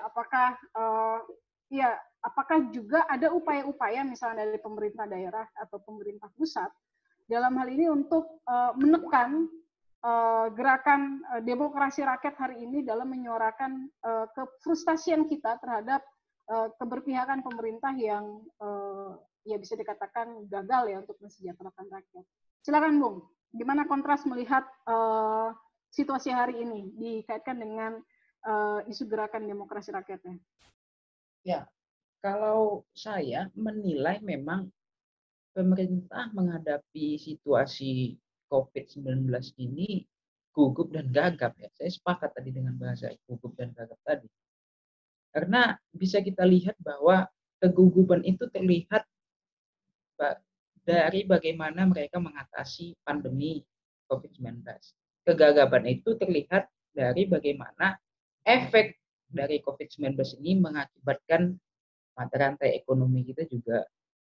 apakah juga ada upaya-upaya misalnya dari pemerintah daerah atau pemerintah pusat dalam hal ini untuk menekan gerakan demokrasi rakyat hari ini dalam menyuarakan kefrustasian kita terhadap keberpihakan pemerintah yang ya bisa dikatakan gagal ya untuk mensejahterakan rakyat. Silakan Bung, gimana kontras melihat situasi hari ini dikaitkan dengan isu gerakan demokrasi rakyatnya? Ya, kalau saya menilai memang pemerintah menghadapi situasi COVID-19 ini gugup dan gagap ya. Saya sepakat tadi dengan bahasa gugup dan gagap tadi. Karena bisa kita lihat bahwa kegugupan itu terlihat dari bagaimana mereka mengatasi pandemi COVID-19. Kegagapan itu terlihat dari bagaimana efek dari COVID-19 ini mengakibatkan mata rantai ekonomi kita juga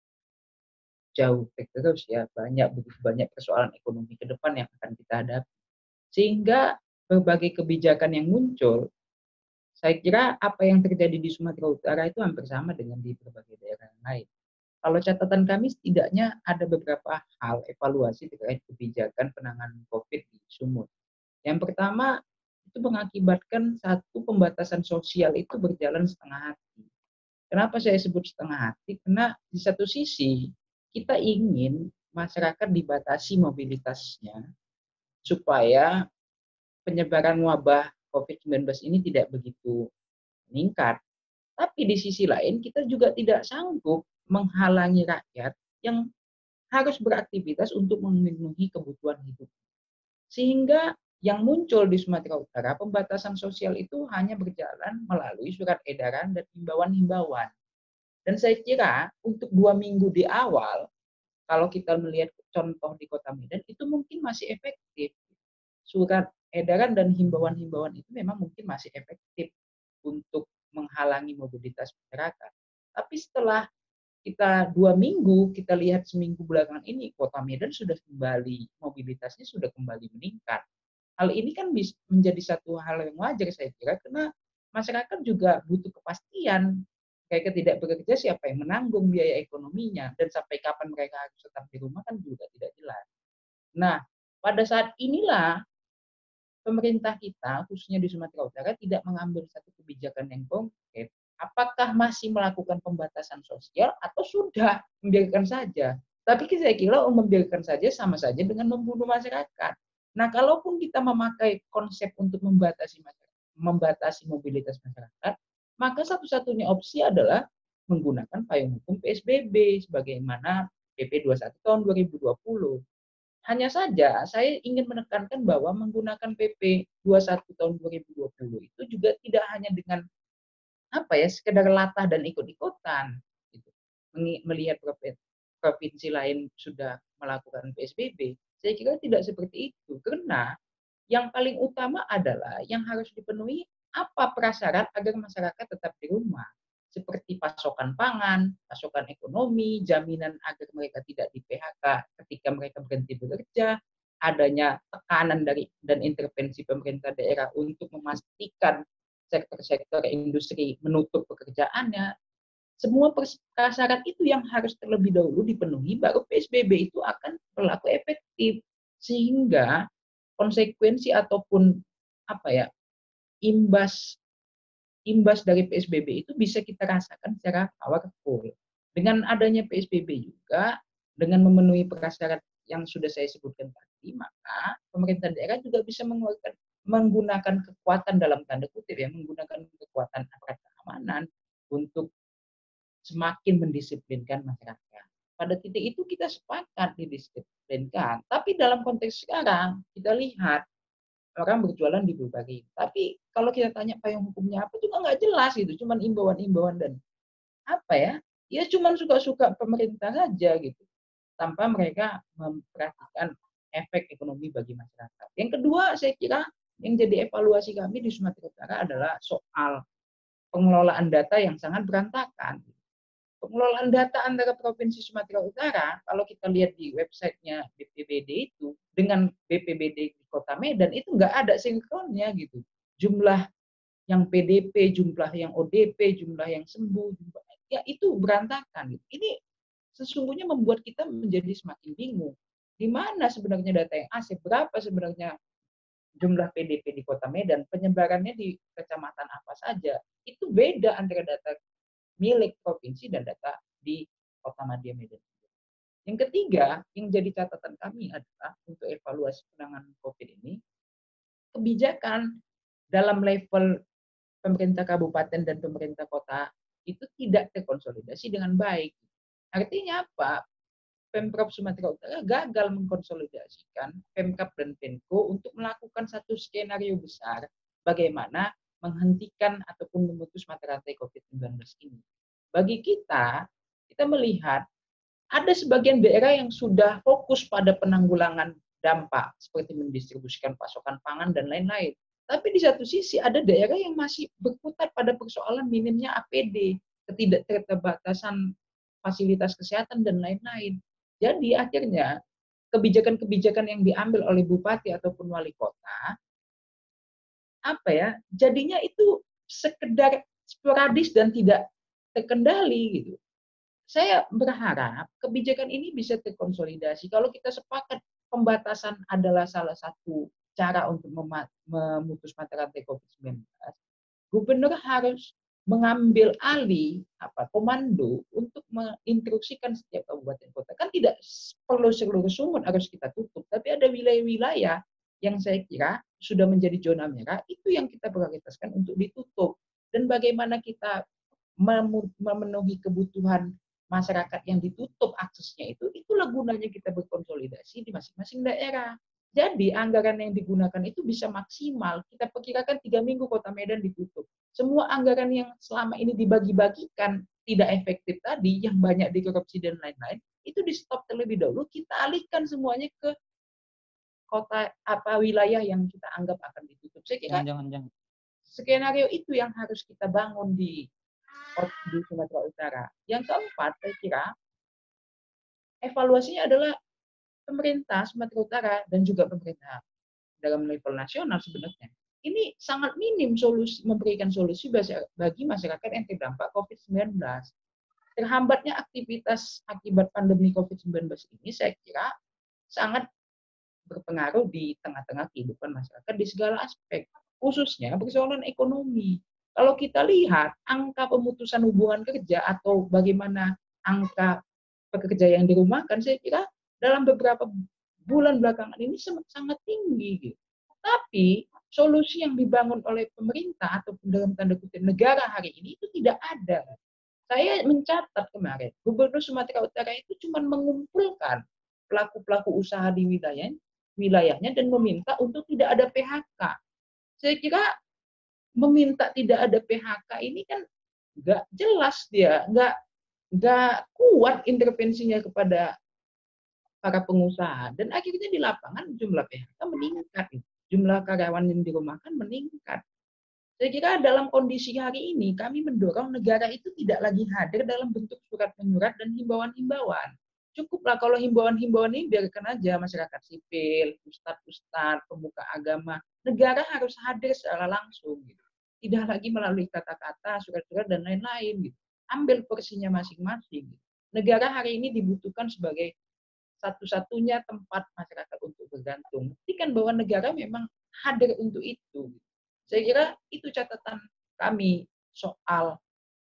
jauh terus ya, begitu banyak persoalan ekonomi ke depan yang akan kita hadapi. Sehingga berbagai kebijakan yang muncul, saya kira apa yang terjadi di Sumatera Utara itu hampir sama dengan di berbagai daerah yang lain. Kalau catatan kami setidaknya ada beberapa hal evaluasi terkait kebijakan penanganan COVID di Sumut. Yang pertama, itu mengakibatkan satu pembatasan sosial itu berjalan setengah hati. Kenapa saya sebut setengah hati? Karena di satu sisi kita ingin masyarakat dibatasi mobilitasnya supaya penyebaran wabah COVID-19 ini tidak begitu meningkat. Tapi di sisi lain kita juga tidak sanggup menghalangi rakyat yang harus beraktivitas untuk memenuhi kebutuhan hidup. Sehingga yang muncul di Sumatera Utara, pembatasan sosial itu hanya berjalan melalui surat edaran dan himbauan-himbauan. Dan saya kira untuk 2 minggu di awal, kalau kita melihat contoh di Kota Medan, itu mungkin masih efektif. Surat edaran dan himbauan-himbauan itu memang mungkin masih efektif untuk menghalangi mobilitas masyarakat. Tapi setelah kita 2 minggu, kita lihat seminggu belakangan ini, Kota Medan sudah kembali, mobilitasnya sudah kembali meningkat. Hal ini kan menjadi satu hal yang wajar saya kira, karena masyarakat juga butuh kepastian. Mereka tidak bekerja, siapa yang menanggung biaya ekonominya, dan sampai kapan mereka harus tetap di rumah kan juga tidak jelas. Nah, pada saat inilah pemerintah kita, khususnya di Sumatera Utara, tidak mengambil satu kebijakan yang konkret. Apakah masih melakukan pembatasan sosial atau sudah membiarkan saja? Tapi saya kira membiarkan saja sama saja dengan membunuh masyarakat. Nah, kalaupun kita memakai konsep untuk membatasi mobilitas masyarakat, maka satu-satunya opsi adalah menggunakan payung hukum PSBB sebagaimana PP 21 tahun 2020. Hanya saja saya ingin menekankan bahwa menggunakan PP 21 tahun 2020 itu juga tidak hanya dengan sekedar latah dan ikut-ikutan gitu. Melihat provinsi lain sudah melakukan PSBB, saya kira tidak seperti itu, karena yang paling utama adalah yang harus dipenuhi apa prasyarat agar masyarakat tetap di rumah, seperti pasokan pangan, pasokan ekonomi, jaminan agar mereka tidak di PHK ketika mereka berhenti bekerja, adanya tekanan dan intervensi pemerintah daerah untuk memastikan sektor-sektor industri menutup pekerjaannya. Semua prasyarat itu yang harus terlebih dahulu dipenuhi, baru PSBB itu akan berlaku efektif. Sehingga konsekuensi ataupun imbas dari PSBB itu bisa kita rasakan secara powerful. Dengan adanya PSBB juga, dengan memenuhi prasyarat yang sudah saya sebutkan tadi, maka pemerintah daerah juga bisa menggunakan kekuatan dalam tanda kutip menggunakan kekuatan aparat keamanan untuk semakin mendisiplinkan masyarakat. Pada titik itu kita sepakat didisiplinkan. Tapi dalam konteks sekarang, kita lihat orang berjualan di berbagai. Tapi kalau kita tanya payung hukumnya apa, juga nggak jelas gitu. Cuman imbauan-imbauan dan cuman suka-suka pemerintah saja gitu. Tanpa mereka memperhatikan efek ekonomi bagi masyarakat. Yang kedua, saya kira yang jadi evaluasi kami di Sumatera Utara adalah soal pengelolaan data yang sangat berantakan. Pengelolaan data antara Provinsi Sumatera Utara, kalau kita lihat di websitenya BPBD itu, dengan BPBD di Kota Medan, itu nggak ada sinkronnya gitu. Jumlah yang PDP, jumlah yang ODP, jumlah yang sembuh, itu berantakan. Ini sesungguhnya membuat kita menjadi semakin bingung. Di mana sebenarnya data yang asli, berapa sebenarnya jumlah PDP di Kota Medan, penyebarannya di kecamatan apa saja, itu beda antara data milik provinsi dan data di Kota Madya Medan. Yang ketiga, yang jadi catatan kami adalah untuk evaluasi penanganan COVID ini, kebijakan dalam level pemerintah kabupaten dan pemerintah kota itu tidak terkonsolidasi dengan baik. Artinya apa? Pemprov Sumatera Utara gagal mengkonsolidasikan Pemkab dan Penko untuk melakukan satu skenario besar bagaimana menghentikan ataupun memutus mata rantai COVID-19 ini. Bagi kita melihat ada sebagian daerah yang sudah fokus pada penanggulangan dampak seperti mendistribusikan pasokan pangan dan lain-lain. Tapi di satu sisi ada daerah yang masih berkutat pada persoalan minimnya APD, ketidakterbatasan fasilitas kesehatan dan lain-lain. Jadi akhirnya kebijakan-kebijakan yang diambil oleh bupati ataupun wali kota jadinya itu sekedar sporadis dan tidak terkendali gitu. Saya berharap kebijakan ini bisa terkonsolidasi. Kalau kita sepakat pembatasan adalah salah satu cara untuk memutus mata rantai COVID-19, gubernur harus mengambil alih komando untuk menginstruksikan setiap kabupaten kota. Kan tidak perlu seluruh Sumut harus kita tutup, tapi ada wilayah-wilayah yang saya kira sudah menjadi zona merah, itu yang kita prioritaskan untuk ditutup. Dan bagaimana kita memenuhi kebutuhan masyarakat yang ditutup aksesnya itulah gunanya kita berkonsolidasi di masing-masing daerah. Jadi anggaran yang digunakan itu bisa maksimal. Kita perkirakan 3 minggu Kota Medan ditutup. Semua anggaran yang selama ini dibagi-bagikan tidak efektif tadi, yang banyak dikorupsi dan lain-lain, itu di stop terlebih dahulu. Kita alihkan semuanya ke kota wilayah yang kita anggap akan ditutup. Saya kira jangan. Skenario itu yang harus kita bangun di Sumatera Utara. Yang keempat, saya kira evaluasinya adalah pemerintah Sumatera Utara dan juga pemerintah dalam level nasional sebenarnya. Ini sangat minim memberikan solusi bagi masyarakat yang terdampak COVID-19. Terhambatnya aktivitas akibat pandemi COVID-19 ini saya kira sangat berpengaruh di tengah-tengah kehidupan masyarakat di segala aspek, khususnya persoalan ekonomi. Kalau kita lihat angka pemutusan hubungan kerja atau bagaimana angka pekerja yang dirumahkan, saya kira dalam beberapa bulan belakangan ini sangat tinggi. Gitu. Tapi solusi yang dibangun oleh pemerintah atau dalam tanda kutip negara hari ini itu tidak ada. Saya mencatat kemarin, Gubernur Sumatera Utara itu cuma mengumpulkan pelaku-pelaku usaha di wilayahnya dan meminta untuk tidak ada PHK. Saya kira meminta tidak ada PHK ini kan nggak jelas dia, nggak kuat intervensinya kepada para pengusaha. Dan akhirnya di lapangan jumlah PHK meningkat, jumlah karyawan yang dirumahkan meningkat. Saya kira dalam kondisi hari ini kami mendorong negara itu tidak lagi hadir dalam bentuk surat menyurat dan himbauan-himbauan. Cukuplah kalau himbauan-himbauan ini biarkan aja masyarakat sipil, ustadz-ustadz, pemuka agama. Negara harus hadir secara langsung. Gitu. Tidak lagi melalui kata-kata, surat-surat, dan lain-lain. Gitu. Ambil porsinya masing-masing. Gitu. Negara hari ini dibutuhkan sebagai satu-satunya tempat masyarakat untuk bergantung. Buktikan bahwa negara memang hadir untuk itu. Gitu. Saya kira itu catatan kami soal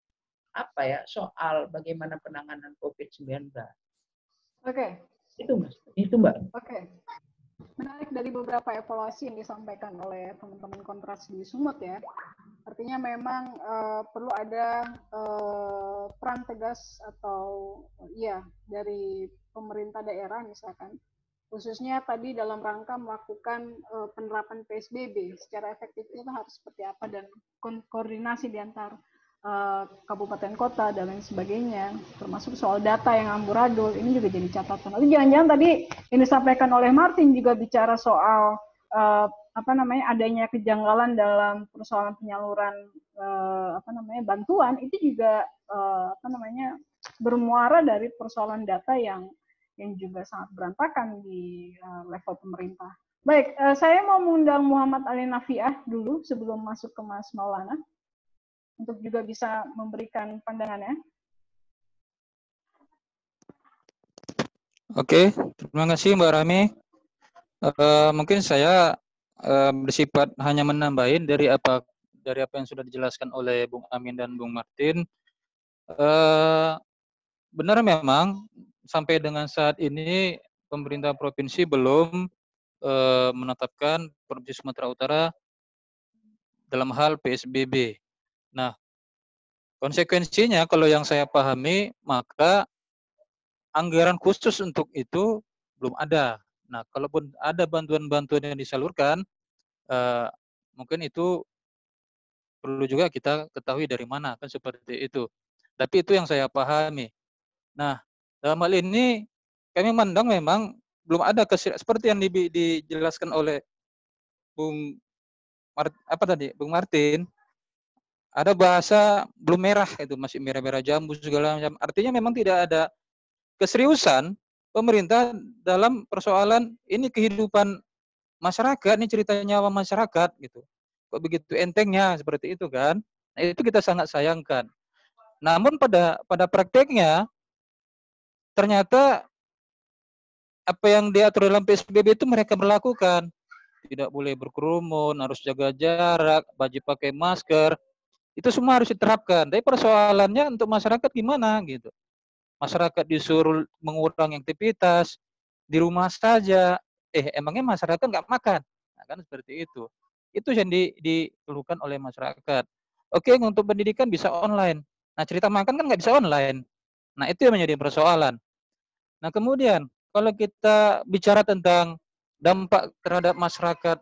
soal bagaimana penanganan COVID-19. Oke. Itu Mas. Itu Mbak. Oke. Menarik dari beberapa evaluasi yang disampaikan oleh teman-teman Kontras di Sumut ya. Artinya memang perlu ada peran tegas atau dari pemerintah daerah misalkan, khususnya tadi dalam rangka melakukan penerapan PSBB secara efektif itu harus seperti apa dan koordinasi di antar kabupaten kota dan lain sebagainya, termasuk soal data yang amburadul, ini juga jadi catatan. Lalu jangan-jangan tadi yang disampaikan oleh Martin juga bicara soal adanya kejanggalan dalam persoalan penyaluran bantuan, itu juga bermuara dari persoalan data yang juga sangat berantakan di level pemerintah. Baik, saya mau mengundang Muhammad Ali Nafiah dulu sebelum masuk ke Mas Maulana untuk juga bisa memberikan pandangannya. Oke, terima kasih Mbak Rami. Mungkin saya bersifat hanya menambahin dari apa yang sudah dijelaskan oleh Bung Amin dan Bung Martin. Benar memang sampai dengan saat ini pemerintah provinsi belum menetapkan Provinsi Sumatera Utara dalam hal PSBB. Nah, konsekuensinya kalau yang saya pahami, maka anggaran khusus untuk itu belum ada. Nah, kalaupun ada bantuan-bantuan yang disalurkan, mungkin itu perlu juga kita ketahui dari mana, kan seperti itu. Tapi itu yang saya pahami. Nah, dalam hal ini kami memandang memang belum ada seperti yang dijelaskan oleh Bung Bung Martin, ada bahasa belum merah, itu masih merah-merah jambu segala macam. Artinya memang tidak ada keseriusan pemerintah dalam persoalan ini, kehidupan masyarakat, ini cerita nyawa masyarakat gitu. Kok begitu entengnya seperti itu kan? Nah, itu kita sangat sayangkan. Namun pada prakteknya ternyata apa yang diatur dalam PSBB itu mereka berlakukan. Tidak boleh berkerumun, harus jaga jarak, wajib pakai masker. Itu semua harus diterapkan. Tapi persoalannya untuk masyarakat gimana gitu. Masyarakat disuruh mengurangi aktivitas, di rumah saja. Emangnya masyarakat nggak makan? Nah, kan seperti itu. Itu yang dikeluhkan oleh masyarakat. Oke, untuk pendidikan bisa online. Nah, cerita makan kan nggak bisa online. Nah, itu yang menjadi persoalan. Nah, kemudian kalau kita bicara tentang dampak terhadap masyarakat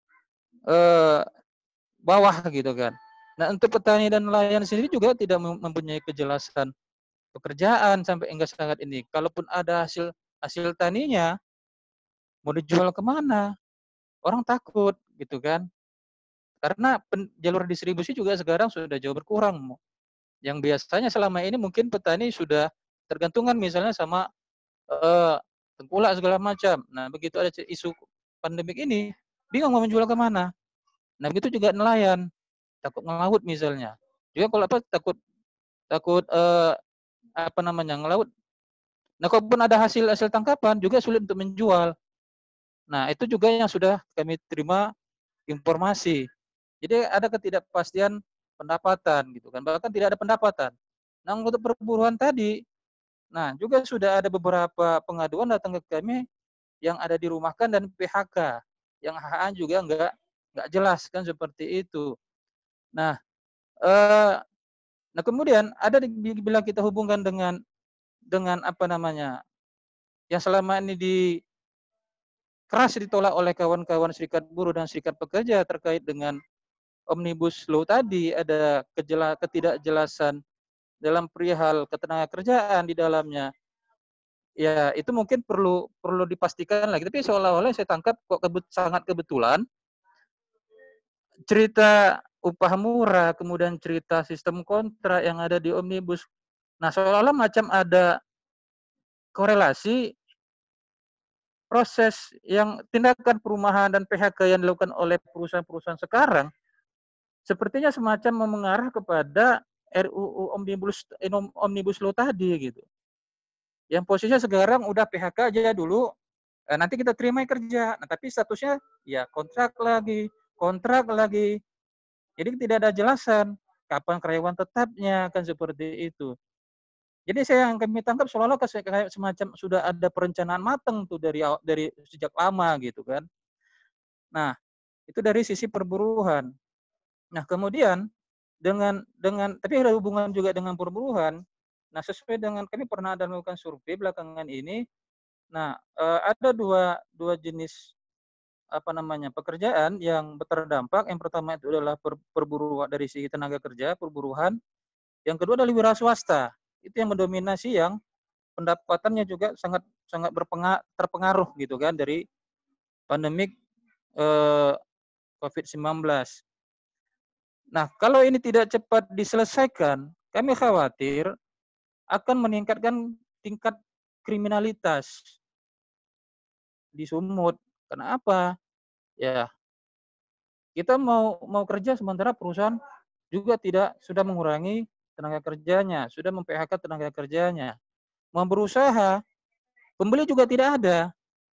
bawah gitu kan. Nah, untuk petani dan nelayan sendiri juga tidak mempunyai kejelasan pekerjaan sampai hingga saat ini. Kalaupun ada hasil taninya, mau dijual kemana? Orang takut gitu kan. Karena jalur distribusi juga sekarang sudah jauh berkurang. Yang biasanya selama ini mungkin petani sudah tergantungan misalnya sama tengkulak segala macam. Nah, begitu ada isu pandemik ini, bingung mau menjual kemana. Nah, begitu juga nelayan, takut ngelaut misalnya. Juga kalau takut ngelaut. Nah, kalaupun ada hasil tangkapan juga sulit untuk menjual. Nah, itu juga yang sudah kami terima informasi. Jadi ada ketidakpastian pendapatan gitu kan, bahkan tidak ada pendapatan. Nah, untuk perburuan tadi, nah juga sudah ada beberapa pengaduan datang ke kami yang ada dirumahkan dan PHK, yang HA juga nggak jelas kan seperti itu. Nah, kemudian ada bila kita hubungkan dengan apa namanya yang selama ini keras ditolak oleh kawan-kawan serikat buruh dan serikat pekerja terkait dengan Omnibus Law tadi, ada ketidakjelasan dalam perihal ketenagakerjaan di dalamnya. Ya, itu mungkin perlu dipastikan lagi. Tapi seolah-olah saya tangkap kok sangat kebetulan cerita upah murah, kemudian cerita sistem kontrak yang ada di Omnibus. Nah, seolah-olah macam ada korelasi proses yang tindakan perumahan dan PHK yang dilakukan oleh perusahaan-perusahaan sekarang sepertinya semacam mengarah kepada RUU Omnibus Law tadi gitu. Yang posisinya sekarang udah PHK aja dulu, nanti kita terima kerja. Nah, tapi statusnya ya kontrak lagi. Jadi tidak ada jelasan kapan karyawan tetapnya, kan seperti itu. Jadi yang kami tangkap seolah-olah kayak semacam sudah ada perencanaan matang tuh dari sejak lama gitu kan. Nah, itu dari sisi perburuhan. Nah, kemudian dengan tapi ada hubungan juga dengan perburuhan. Nah, sesuai dengan kami pernah ada melakukan survei belakangan ini. Nah, ada dua jenis pekerjaan yang terdampak. Yang pertama itu adalah perburuan dari segi tenaga kerja, perburuhan. Yang kedua adalah wira swasta. Itu yang mendominasi, yang pendapatannya juga sangat terpengaruh gitu kan dari pandemik COVID-19. Nah, kalau ini tidak cepat diselesaikan, kami khawatir akan meningkatkan tingkat kriminalitas di Sumut. Kenapa? Ya, kita mau kerja sementara perusahaan juga sudah mengurangi tenaga kerjanya, sudah mem-PHK tenaga kerjanya. Mau berusaha, pembeli juga tidak ada.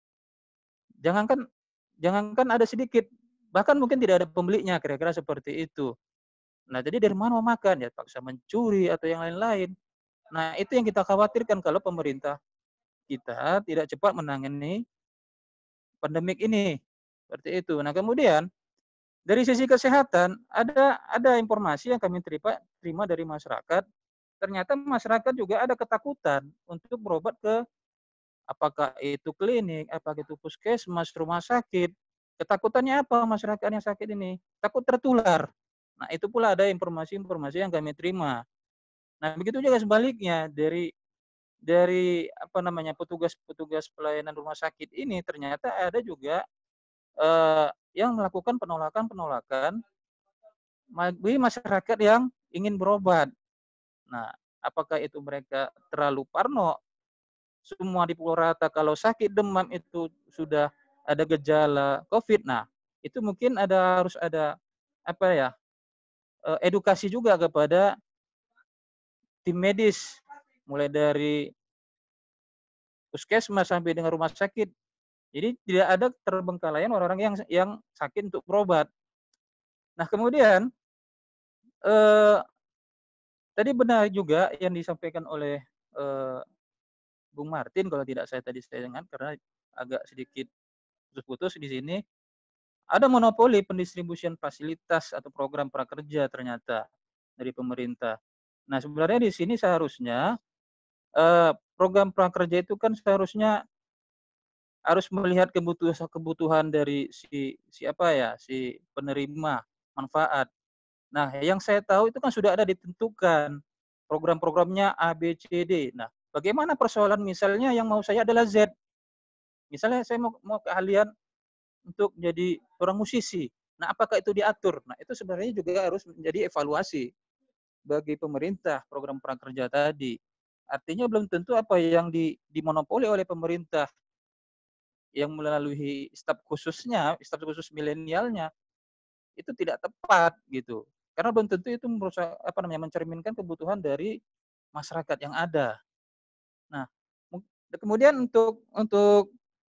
Jangankan ada sedikit, bahkan mungkin tidak ada pembelinya, kira-kira seperti itu. Nah, jadi dari mana mau makan? Ya paksa mencuri atau yang lain-lain. Nah, itu yang kita khawatirkan kalau pemerintah kita tidak cepat menangani pandemik ini. Seperti itu. Nah, kemudian dari sisi kesehatan ada informasi yang kami terima dari masyarakat. Ternyata masyarakat juga ada ketakutan untuk berobat ke apakah itu klinik, apakah itu puskesmas, rumah sakit. Ketakutannya apa masyarakat yang sakit ini? Takut tertular. Nah, itu pula ada informasi-informasi yang kami terima. Nah, begitu juga sebaliknya dari dari apa namanya petugas-petugas pelayanan rumah sakit ini ternyata ada juga yang melakukan penolakan bagi masyarakat yang ingin berobat. Nah, apakah itu mereka terlalu parno? Semua dipukul rata kalau sakit demam itu sudah ada gejala COVID. Nah, itu mungkin harus ada apa ya? Edukasi juga kepada tim medis mulai dari puskesmas sampai dengan rumah sakit. Jadi tidak ada terbengkalaian orang-orang yang sakit untuk berobat. Nah, kemudian tadi benar juga yang disampaikan oleh Bung Martin kalau tidak saya tadi saya dengar karena agak sedikit putus-putus di sini. Ada monopoli pendistribusian fasilitas atau program prakerja ternyata dari pemerintah. Nah, sebenarnya di sini seharusnya program prakerja itu kan seharusnya harus melihat kebutuhan dari si penerima manfaat. Nah, yang saya tahu itu kan sudah ada ditentukan program-programnya A, B, C, D. Nah, bagaimana persoalan misalnya yang mau saya adalah Z. Misalnya saya mau keahlian untuk jadi seorang musisi. Nah, apakah itu diatur? Nah, itu sebenarnya juga harus menjadi evaluasi bagi pemerintah program prakerja tadi. Artinya belum tentu apa yang dimonopoli oleh pemerintah yang melalui staf khusus milenialnya itu tidak tepat gitu. Karena belum tentu itu merusak mencerminkan kebutuhan dari masyarakat yang ada. Nah, kemudian untuk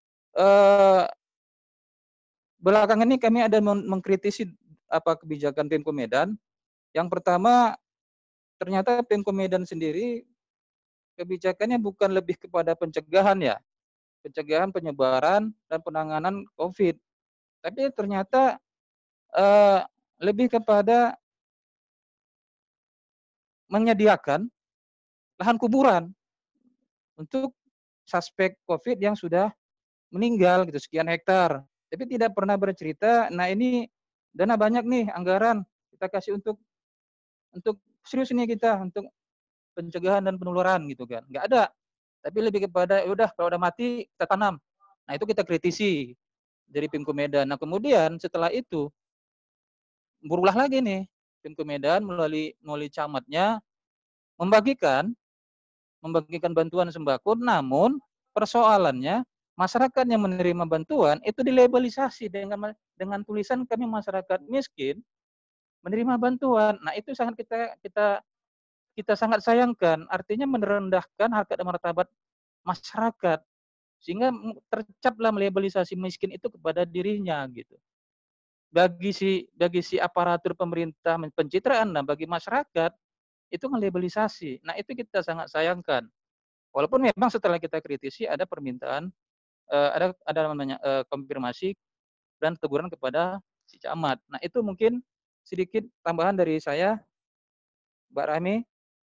belakangan ini kami ada mengkritisi kebijakan Pemko Medan. Yang pertama, ternyata Pemko Medan sendiri kebijakannya bukan lebih kepada pencegahan ya, pencegahan penyebaran dan penanganan COVID. Tapi ternyata lebih kepada menyediakan lahan kuburan untuk suspek COVID yang sudah meninggal gitu sekian hektar. Tapi tidak pernah bercerita, nah ini dana banyak nih anggaran kita kasih untuk serius nih kita untuk pencegahan dan penularan gitu kan. Nggak ada. Tapi lebih kepada udah kalau udah mati kita tanam. Nah, itu kita kritisi dari Pemko Medan. Nah, kemudian setelah itu berulah lagi nih Pemko Medan melalui camatnya membagikan bantuan sembako, namun persoalannya masyarakat yang menerima bantuan itu dilabelisasi dengan tulisan kami masyarakat miskin menerima bantuan. Nah, itu sangat kita sangat sayangkan. Artinya merendahkan harkat dan martabat masyarakat sehingga tercaplah melabelisasi miskin itu kepada dirinya gitu. Bagi si aparatur pemerintah pencitraan, nah bagi masyarakat itu melabelisasi. Nah, itu kita sangat sayangkan. Walaupun memang setelah kita kritisi ada permintaan ada namanya konfirmasi dan teguran kepada si camat. Nah, itu mungkin sedikit tambahan dari saya, Mbak Rahmi.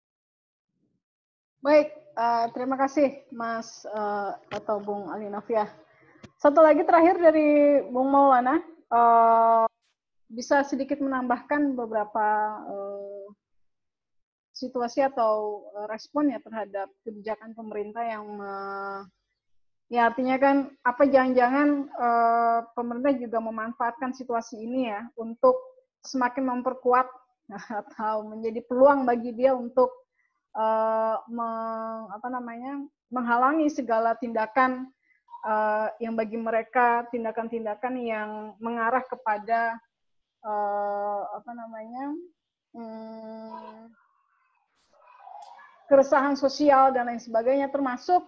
Baik, terima kasih Mas atau Bung Ali Nafiah. Satu lagi terakhir dari Bung Maulana, bisa sedikit menambahkan beberapa situasi atau respon ya terhadap kebijakan pemerintah yang ya artinya kan apa jangan-jangan pemerintah juga memanfaatkan situasi ini ya untuk semakin memperkuat atau menjadi peluang bagi dia untuk menghalangi segala tindakan yang bagi mereka tindakan-tindakan yang mengarah kepada keresahan sosial dan lain sebagainya, termasuk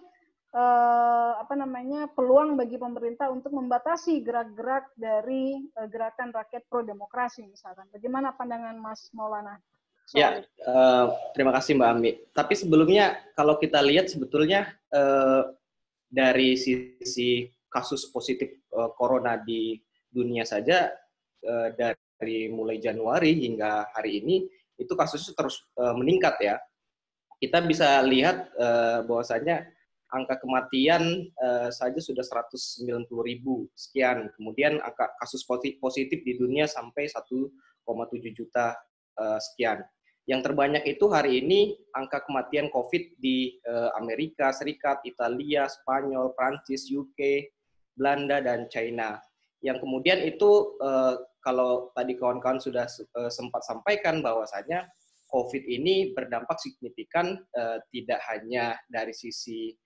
peluang bagi pemerintah untuk membatasi gerak-gerak dari gerakan rakyat pro demokrasi misalkan. Bagaimana pandangan Mas Maulana? Ya, terima kasih Mbak Ami. Tapi sebelumnya kalau kita lihat sebetulnya dari sisi kasus positif corona di dunia saja dari mulai Januari hingga hari ini itu kasusnya terus meningkat ya. Kita bisa lihat bahwasanya angka kematian saja sudah 190.000 sekian. Kemudian angka kasus positif di dunia sampai 1,7 juta sekian. Yang terbanyak itu hari ini angka kematian COVID di Amerika Serikat, Italia, Spanyol, Prancis, UK, Belanda, dan China. Yang kemudian itu kalau tadi kawan-kawan sudah sempat sampaikan bahwasanya COVID ini berdampak signifikan tidak hanya dari sisi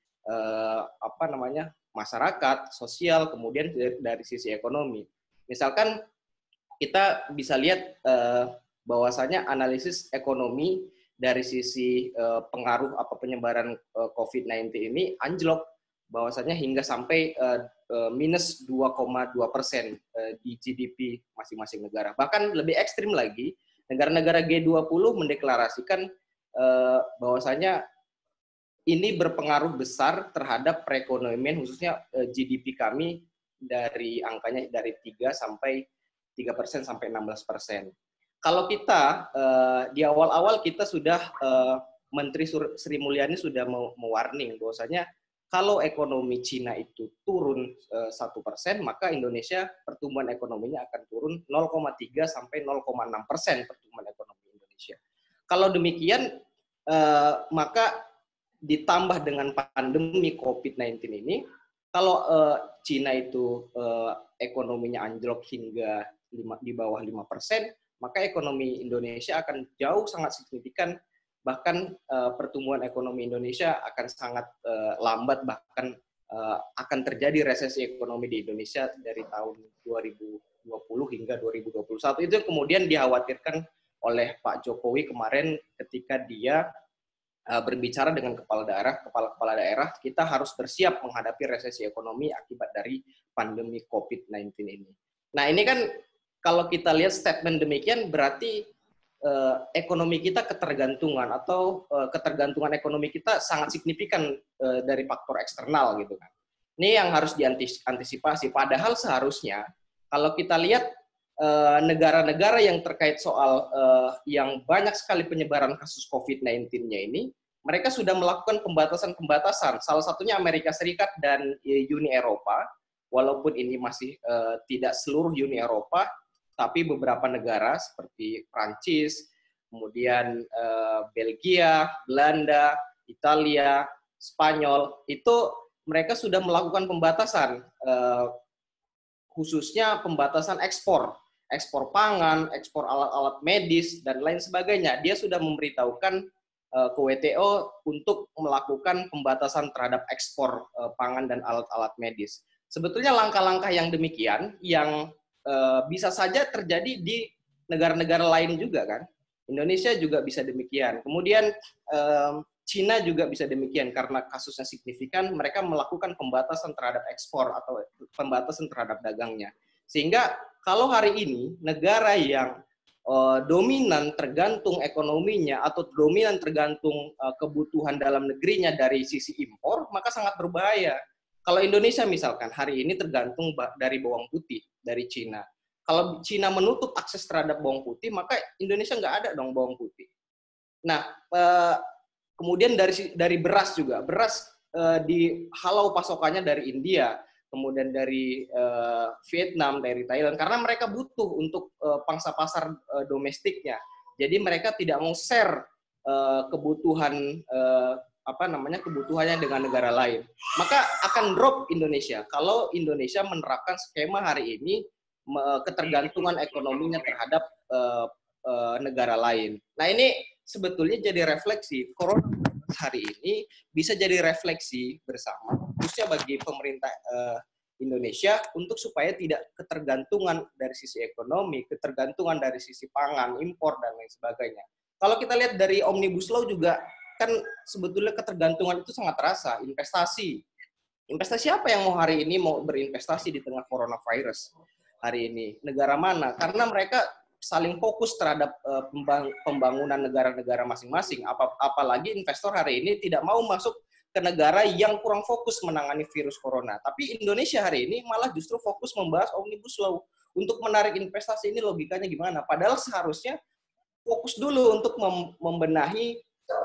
masyarakat, sosial, kemudian dari sisi ekonomi. Misalkan kita bisa lihat bahwasanya analisis ekonomi dari sisi pengaruh penyebaran COVID-19 ini anjlok, bahwasanya hingga sampai minus 2,2% di GDP masing-masing negara. Bahkan lebih ekstrim lagi, negara-negara G20 mendeklarasikan bahwasanya ini berpengaruh besar terhadap perekonomian, khususnya GDP kami dari angkanya dari 3% sampai 16%. Kalau kita di awal-awal kita sudah Menteri Sri Mulyani sudah mewarning bahwasanya kalau ekonomi Cina itu turun 1%, maka Indonesia pertumbuhan ekonominya akan turun 0,3 sampai 0,6% pertumbuhan ekonomi Indonesia. Kalau demikian, maka ditambah dengan pandemi COVID-19 ini, kalau Cina itu ekonominya anjlok hingga di bawah 5%, maka ekonomi Indonesia akan jauh sangat signifikan, bahkan pertumbuhan ekonomi Indonesia akan sangat lambat, bahkan akan terjadi resesi ekonomi di Indonesia dari tahun 2020 hingga 2021. Itu kemudian dikhawatirkan oleh Pak Jokowi kemarin ketika dia berbicara dengan kepala-kepala daerah, kita harus bersiap menghadapi resesi ekonomi akibat dari pandemi COVID-19 ini. Nah, ini kan kalau kita lihat statement demikian berarti ekonomi kita ketergantungan atau ketergantungan ekonomi kita sangat signifikan dari faktor eksternal gitu kan. Ini yang harus diantisipasi. Padahal seharusnya kalau kita lihat negara-negara yang terkait soal yang banyak sekali penyebaran kasus COVID-19-nya ini, mereka sudah melakukan pembatasan-pembatasan. Salah satunya Amerika Serikat dan Uni Eropa, walaupun ini masih tidak seluruh Uni Eropa, tapi beberapa negara seperti Prancis, kemudian Belgia, Belanda, Italia, Spanyol, itu mereka sudah melakukan pembatasan, khususnya pembatasan ekspor pangan, ekspor alat-alat medis, dan lain sebagainya. Dia sudah memberitahukan ke WTO untuk melakukan pembatasan terhadap ekspor pangan dan alat-alat medis. Sebetulnya langkah-langkah yang demikian yang bisa saja terjadi di negara-negara lain juga kan. Indonesia juga bisa demikian. Kemudian Cina juga bisa demikian karena kasusnya signifikan, mereka melakukan pembatasan terhadap ekspor atau pembatasan terhadap dagangnya. Sehingga kalau hari ini negara yang dominan tergantung ekonominya atau dominan tergantung kebutuhan dalam negerinya dari sisi impor, maka sangat berbahaya. Kalau Indonesia misalkan hari ini tergantung dari bawang putih dari Cina. Kalau Cina menutup akses terhadap bawang putih, maka Indonesia nggak ada dong bawang putih. Nah, kemudian dari beras juga, beras dihalau pasokannya dari India, kemudian dari Vietnam, dari Thailand, karena mereka butuh untuk pangsa pasar domestiknya. Jadi mereka tidak mau share kebutuhan kebutuhannya dengan negara lain. Maka akan drop Indonesia kalau Indonesia menerapkan skema hari ini ketergantungan ekonominya terhadap negara lain. Nah, ini sebetulnya jadi refleksi corona hari ini bisa jadi refleksi bersama, khususnya bagi pemerintah Indonesia untuk supaya tidak ketergantungan dari sisi ekonomi, ketergantungan dari sisi pangan, impor, dan lain sebagainya. Kalau kita lihat dari Omnibus Law juga, kan sebetulnya ketergantungan itu sangat terasa. Investasi apa yang mau hari ini mau berinvestasi di tengah coronavirus hari ini? Negara mana? Karena mereka saling fokus terhadap pembangunan negara-negara masing-masing. Apalagi investor hari ini tidak mau masuk ke negara yang kurang fokus menangani virus corona. Tapi Indonesia hari ini malah justru fokus membahas Omnibus Law. Untuk menarik investasi ini logikanya gimana? Padahal seharusnya fokus dulu untuk membenahi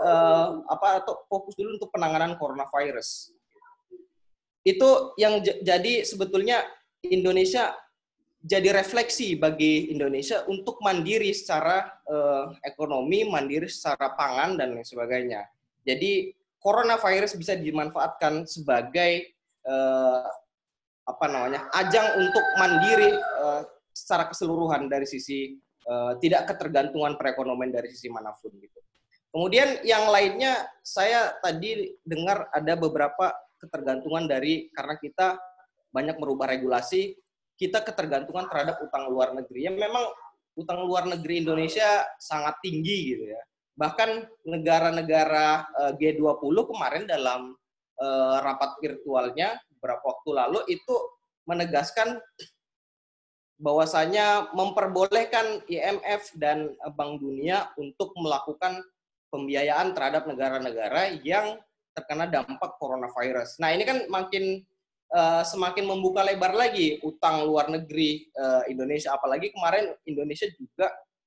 atau fokus dulu untuk penanganan coronavirus. Itu yang jadi sebetulnya Indonesia jadi refleksi bagi Indonesia untuk mandiri secara ekonomi, mandiri secara pangan dan lain sebagainya. Jadi coronavirus bisa dimanfaatkan sebagai ajang untuk mandiri secara keseluruhan dari sisi tidak ketergantungan perekonomian dari sisi manapun gitu. Kemudian yang lainnya saya tadi dengar ada beberapa ketergantungan karena kita banyak merubah regulasi, kita ketergantungan terhadap utang luar negeri. Ya memang utang luar negeri Indonesia sangat tinggi gitu ya. Bahkan negara-negara G20 kemarin dalam rapat virtualnya beberapa waktu lalu itu menegaskan bahwasanya memperbolehkan IMF dan Bank Dunia untuk melakukan pembiayaan terhadap negara-negara yang terkena dampak coronavirus. Nah, ini kan semakin membuka lebar lagi utang luar negeri Indonesia, apalagi kemarin Indonesia juga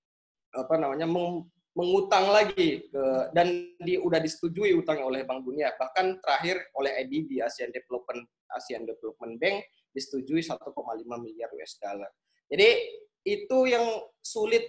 mengutang lagi dan udah disetujui utangnya oleh Bank Dunia, bahkan terakhir oleh ADB Asian Development Bank disetujui 1,5 miliar US dollar. Jadi itu yang sulit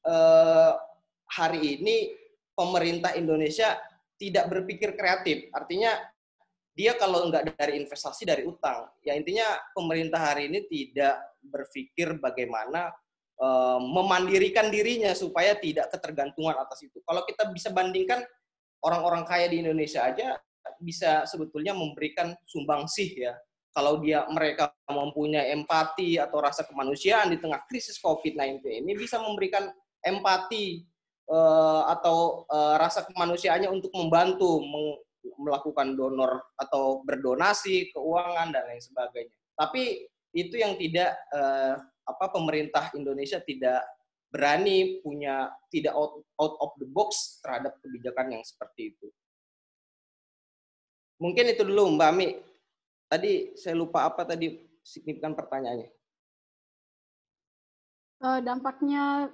hari ini pemerintah Indonesia tidak berpikir kreatif, artinya dia kalau nggak dari investasi, dari utang. Ya intinya pemerintah hari ini tidak berpikir bagaimana memandirikan dirinya supaya tidak ketergantungan atas itu. Kalau kita bisa bandingkan orang-orang kaya di Indonesia aja bisa sebetulnya memberikan sumbangsih ya. Kalau mereka mempunyai empati atau rasa kemanusiaan di tengah krisis COVID-19 ini bisa memberikan empati atau rasa kemanusiaannya untuk membantu melakukan donor atau berdonasi keuangan dan lain sebagainya. Tapi itu yang tidak pemerintah Indonesia tidak berani tidak out of the box terhadap kebijakan yang seperti itu. Mungkin itu dulu Mbak Ami. Tadi saya lupa apa tadi signifikan pertanyaannya. Dampaknya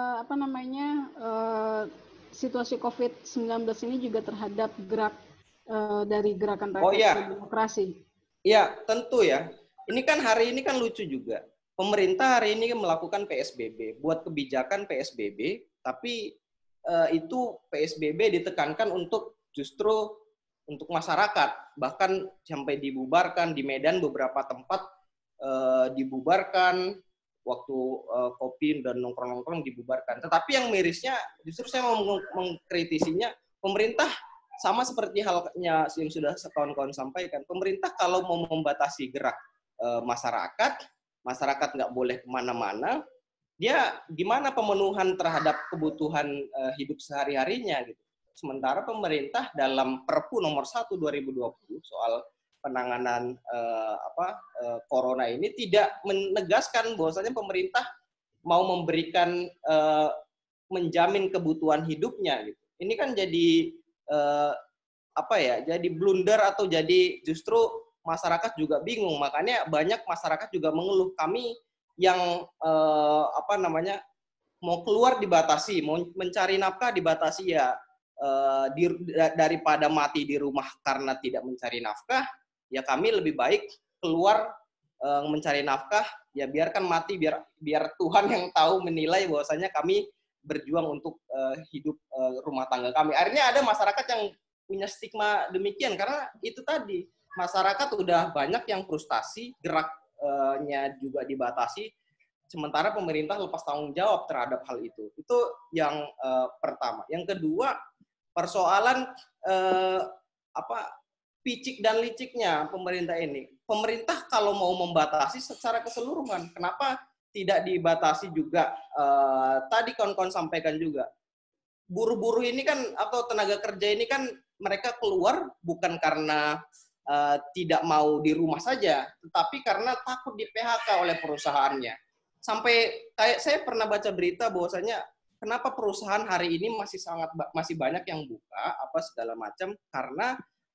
situasi COVID-19 ini juga terhadap dari gerakan rakyat demokrasi. Iya, tentu ya. Ini kan hari ini kan lucu juga. Pemerintah hari ini melakukan PSBB, buat kebijakan PSBB, tapi itu PSBB ditekankan justru untuk masyarakat, bahkan sampai dibubarkan di Medan beberapa tempat dibubarkan, waktu kopi dan nongkrong-nongkrong dibubarkan. Tetapi yang mirisnya justru saya mau mengkritisinya, pemerintah sama seperti halnya yang sudah kawan-kawan sampaikan, pemerintah kalau mau membatasi gerak masyarakat nggak boleh kemana-mana, dia gimana pemenuhan terhadap kebutuhan hidup sehari-harinya gitu. Sementara pemerintah dalam Perpu nomor 1 2020 soal penanganan corona ini tidak menegaskan bahwasanya pemerintah mau memberikan menjamin kebutuhan hidupnya gitu. Ini kan jadi jadi blunder atau jadi justru masyarakat juga bingung. Makanya banyak masyarakat juga mengeluh, kami yang mau keluar dibatasi, mau mencari nafkah dibatasi ya, daripada mati di rumah karena tidak mencari nafkah, ya kami lebih baik keluar mencari nafkah, ya biarkan mati, biar Tuhan yang tahu menilai bahwasanya kami berjuang untuk hidup rumah tangga kami. Akhirnya ada masyarakat yang punya stigma demikian karena itu tadi, masyarakat udah banyak yang frustasi, geraknya juga dibatasi, sementara pemerintah lepas tanggung jawab terhadap hal itu. Itu yang pertama. Yang kedua, persoalan picik dan liciknya pemerintah ini. Pemerintah kalau mau membatasi secara keseluruhan, kenapa tidak dibatasi juga? Tadi kawan-kawan sampaikan juga, buruh-buruh ini kan atau tenaga kerja ini kan mereka keluar bukan karena tidak mau di rumah saja, tetapi karena takut di PHK oleh perusahaannya. Sampai saya pernah baca berita bahwasanya kenapa perusahaan hari ini masih banyak yang buka segala macam karena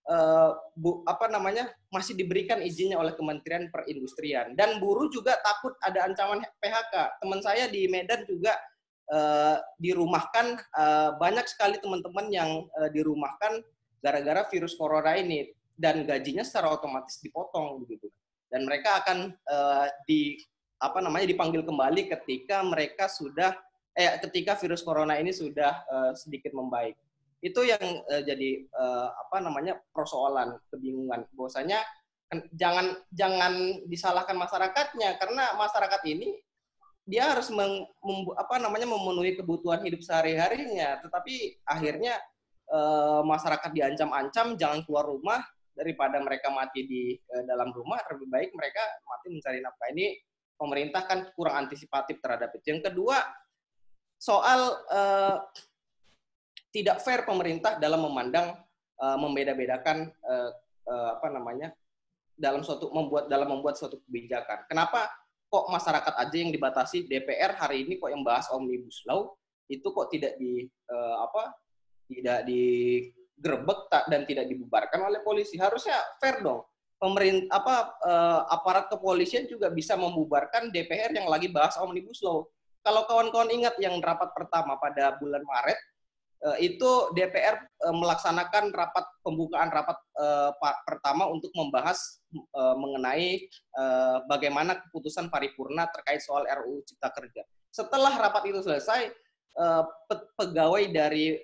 masih diberikan izinnya oleh Kementerian Perindustrian, dan buruh juga takut ada ancaman PHK. Teman saya di Medan juga dirumahkan, banyak sekali teman-teman yang dirumahkan gara-gara virus corona ini, dan gajinya secara otomatis dipotong begitu, dan mereka akan dipanggil kembali ketika mereka sudah ketika virus corona ini sudah sedikit membaik. Itu yang jadi persoalan, kebingungan. Bahwasanya jangan disalahkan masyarakatnya, karena masyarakat ini dia harus memenuhi kebutuhan hidup sehari-harinya, tetapi akhirnya masyarakat diancam-ancam jangan keluar rumah, daripada mereka mati di dalam rumah, lebih baik mereka mati mencari nafkah. Ini pemerintah kan kurang antisipatif terhadap itu. Yang kedua, soal tidak fair pemerintah dalam memandang membeda-bedakan dalam membuat suatu kebijakan. Kenapa kok masyarakat aja yang dibatasi? DPR hari ini kok yang bahas Omnibus Law itu kok tidak digerebek dan tidak dibubarkan oleh polisi? Harusnya fair dong. Aparat kepolisian juga bisa membubarkan DPR yang lagi bahas Omnibus Law. Kalau kawan-kawan ingat yang rapat pertama pada bulan Maret, itu DPR melaksanakan pembukaan rapat pertama untuk membahas mengenai bagaimana keputusan paripurna terkait soal RUU Cipta Kerja. Setelah rapat itu selesai, pegawai dari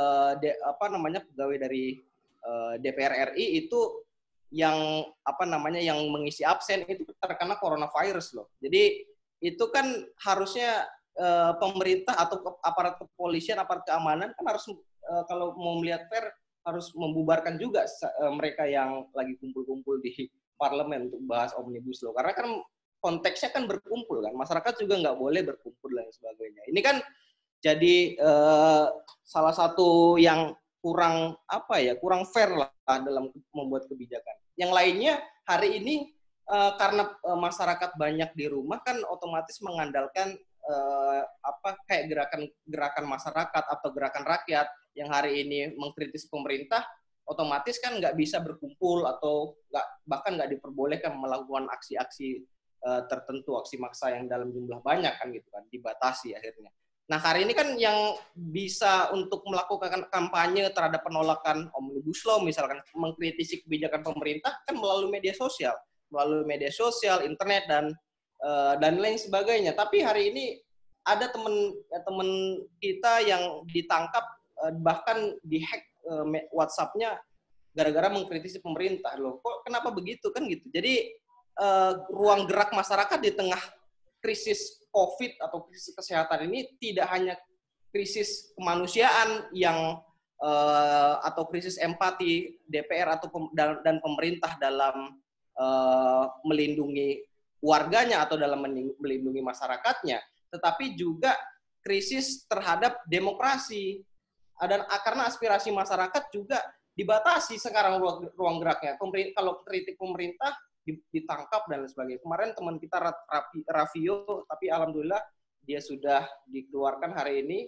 DPR RI itu yang mengisi absen itu terkena coronavirus loh. Jadi itu kan harusnya pemerintah atau aparat kepolisian, aparat keamanan kan harus kalau mau melihat fair harus membubarkan juga mereka yang lagi kumpul-kumpul di parlemen untuk bahas Omnibus Law, karena kan konteksnya kan berkumpul kan, masyarakat juga nggak boleh berkumpul dan sebagainya. Ini kan jadi salah satu yang kurang fair lah dalam membuat kebijakan. Yang lainnya hari ini karena masyarakat banyak di rumah kan otomatis mengandalkan kayak gerakan masyarakat atau gerakan rakyat yang hari ini mengkritisi pemerintah, otomatis kan nggak bisa berkumpul atau bahkan nggak diperbolehkan melakukan aksi-aksi tertentu, aksi maksa yang dalam jumlah banyak kan gitu kan, dibatasi akhirnya. Nah hari ini kan yang bisa untuk melakukan kampanye terhadap penolakan Omnibus Law, misalkan mengkritisi kebijakan pemerintah kan melalui media sosial, internet dan lain sebagainya. Tapi hari ini ada teman kita yang ditangkap bahkan dihack WhatsApp-nya gara-gara mengkritisi pemerintah loh. Kok kenapa begitu kan gitu. Jadi ruang gerak masyarakat di tengah krisis COVID atau krisis kesehatan ini tidak hanya krisis kemanusiaan yang atau krisis empati DPR dan pemerintah dalam melindungi warganya atau dalam melindungi masyarakatnya, tetapi juga krisis terhadap demokrasi. Dan karena aspirasi masyarakat juga dibatasi sekarang ruang geraknya. Kalau kritik pemerintah ditangkap dan sebagainya. Kemarin teman kita Raffio, tapi alhamdulillah dia sudah dikeluarkan hari ini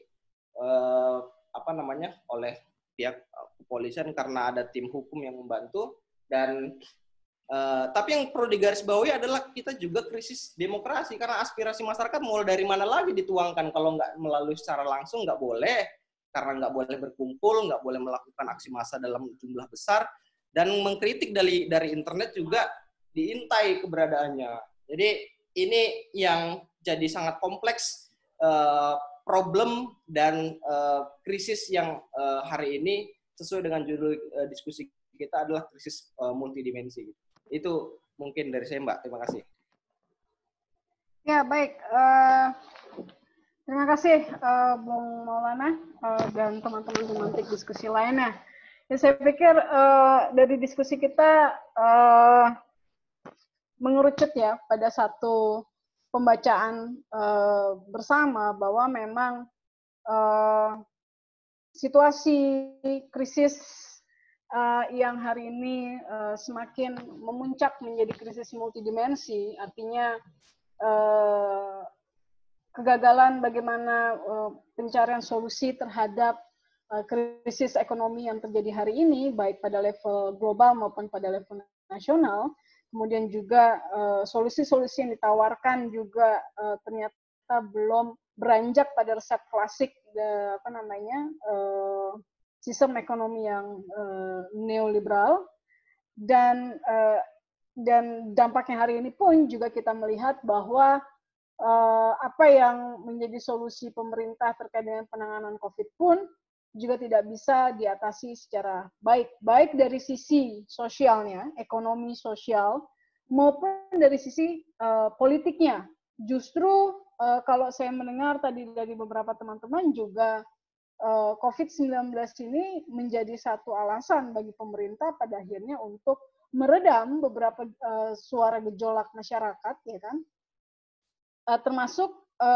oleh pihak kepolisian karena ada tim hukum yang membantu. Dan tapi yang perlu digarisbawahi adalah kita juga krisis demokrasi, karena aspirasi masyarakat mau dari mana lagi dituangkan kalau nggak melalui secara langsung, nggak boleh, karena nggak boleh berkumpul, nggak boleh melakukan aksi massa dalam jumlah besar, dan mengkritik dari internet juga diintai keberadaannya. Jadi ini yang jadi sangat kompleks problem dan krisis yang hari ini sesuai dengan judul diskusi kita adalah krisis multidimensi. Itu mungkin dari saya, Mbak. Terima kasih. Ya, baik. Terima kasih, Bung Maulana dan teman-teman pemantik diskusi lainnya. Ya, saya pikir dari diskusi kita mengerucut ya pada satu pembacaan bersama bahwa memang situasi krisis yang hari ini semakin memuncak menjadi krisis multidimensi, artinya kegagalan bagaimana pencarian solusi terhadap krisis ekonomi yang terjadi hari ini, baik pada level global maupun pada level nasional. Kemudian juga solusi-solusi yang ditawarkan juga ternyata belum beranjak pada resep klasik sistem ekonomi yang neoliberal, dan dampaknya hari ini pun juga kita melihat bahwa apa yang menjadi solusi pemerintah terkait dengan penanganan COVID pun juga tidak bisa diatasi secara baik, baik dari sisi sosialnya, ekonomi sosial, maupun dari sisi politiknya. Justru kalau saya mendengar tadi dari beberapa teman-teman juga COVID-19 ini menjadi satu alasan bagi pemerintah pada akhirnya untuk meredam beberapa suara gejolak masyarakat, ya kan? Termasuk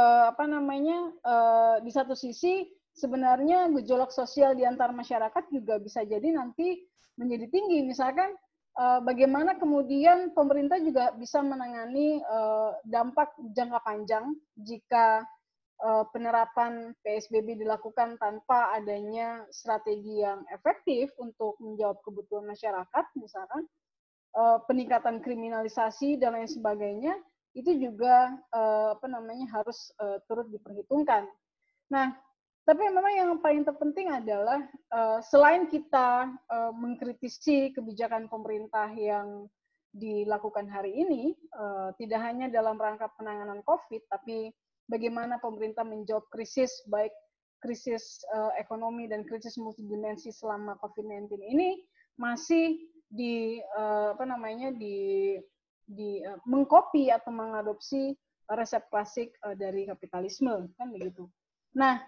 di satu sisi sebenarnya gejolak sosial di antar masyarakat juga bisa jadi nanti menjadi tinggi. Misalkan bagaimana kemudian pemerintah juga bisa menangani dampak jangka panjang jika penerapan PSBB dilakukan tanpa adanya strategi yang efektif untuk menjawab kebutuhan masyarakat, misalkan peningkatan kriminalisasi dan lain sebagainya, itu juga harus turut diperhitungkan. Nah, tapi memang yang paling terpenting adalah selain kita mengkritisi kebijakan pemerintah yang dilakukan hari ini, tidak hanya dalam rangka penanganan COVID, tapi bagaimana pemerintah menjawab krisis, baik krisis ekonomi dan krisis multidimensi selama COVID-19 ini masih mengcopy atau mengadopsi resep klasik dari kapitalisme, kan begitu. Nah,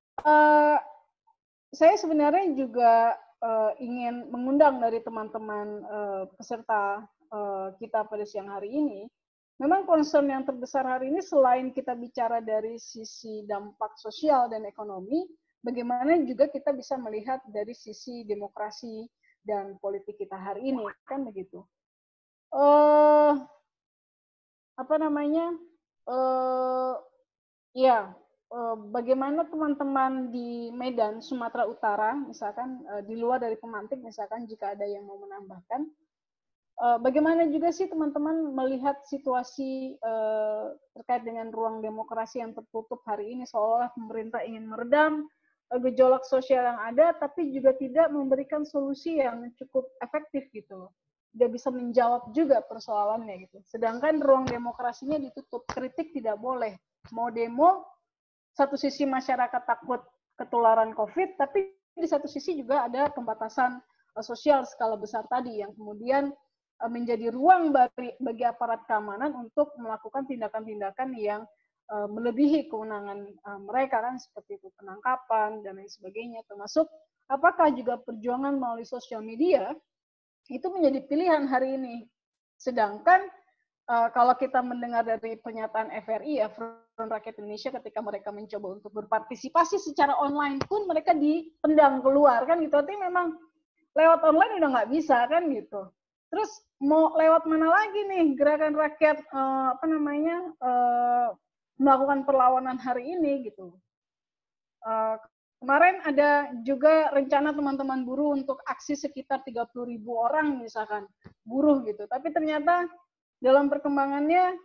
saya sebenarnya juga ingin mengundang dari teman-teman peserta kita pada siang hari ini. Memang concern yang terbesar hari ini selain kita bicara dari sisi dampak sosial dan ekonomi, bagaimana juga kita bisa melihat dari sisi demokrasi dan politik kita hari ini, kan begitu. Bagaimana teman-teman di Medan, Sumatera Utara, misalkan di luar dari pemantik, misalkan jika ada yang mau menambahkan, bagaimana juga sih teman-teman melihat situasi terkait dengan ruang demokrasi yang tertutup hari ini, seolah-olah pemerintah ingin meredam gejolak sosial yang ada, tapi juga tidak memberikan solusi yang cukup efektif gitu loh. Tidak bisa menjawab juga persoalannya gitu. Sedangkan ruang demokrasinya ditutup, kritik tidak boleh. Mau demo, satu sisi masyarakat takut ketularan COVID, tapi di satu sisi juga ada pembatasan sosial skala besar tadi yang kemudian menjadi ruang bagi aparat keamanan untuk melakukan tindakan-tindakan yang melebihi kewenangan mereka, kan seperti itu penangkapan dan lain sebagainya, termasuk apakah juga perjuangan melalui sosial media itu menjadi pilihan hari ini. Sedangkan kalau kita mendengar dari pernyataan FRI, ya, Front Rakyat Indonesia, ketika mereka mencoba untuk berpartisipasi secara online pun mereka dipendang keluar, kan gitu. Artinya memang lewat online udah nggak bisa, kan gitu. Terus mau lewat mana lagi nih gerakan rakyat melakukan perlawanan hari ini gitu. Kemarin ada juga rencana teman-teman buruh untuk aksi sekitar 30.000 orang misalkan buruh gitu. Tapi ternyata dalam perkembangannya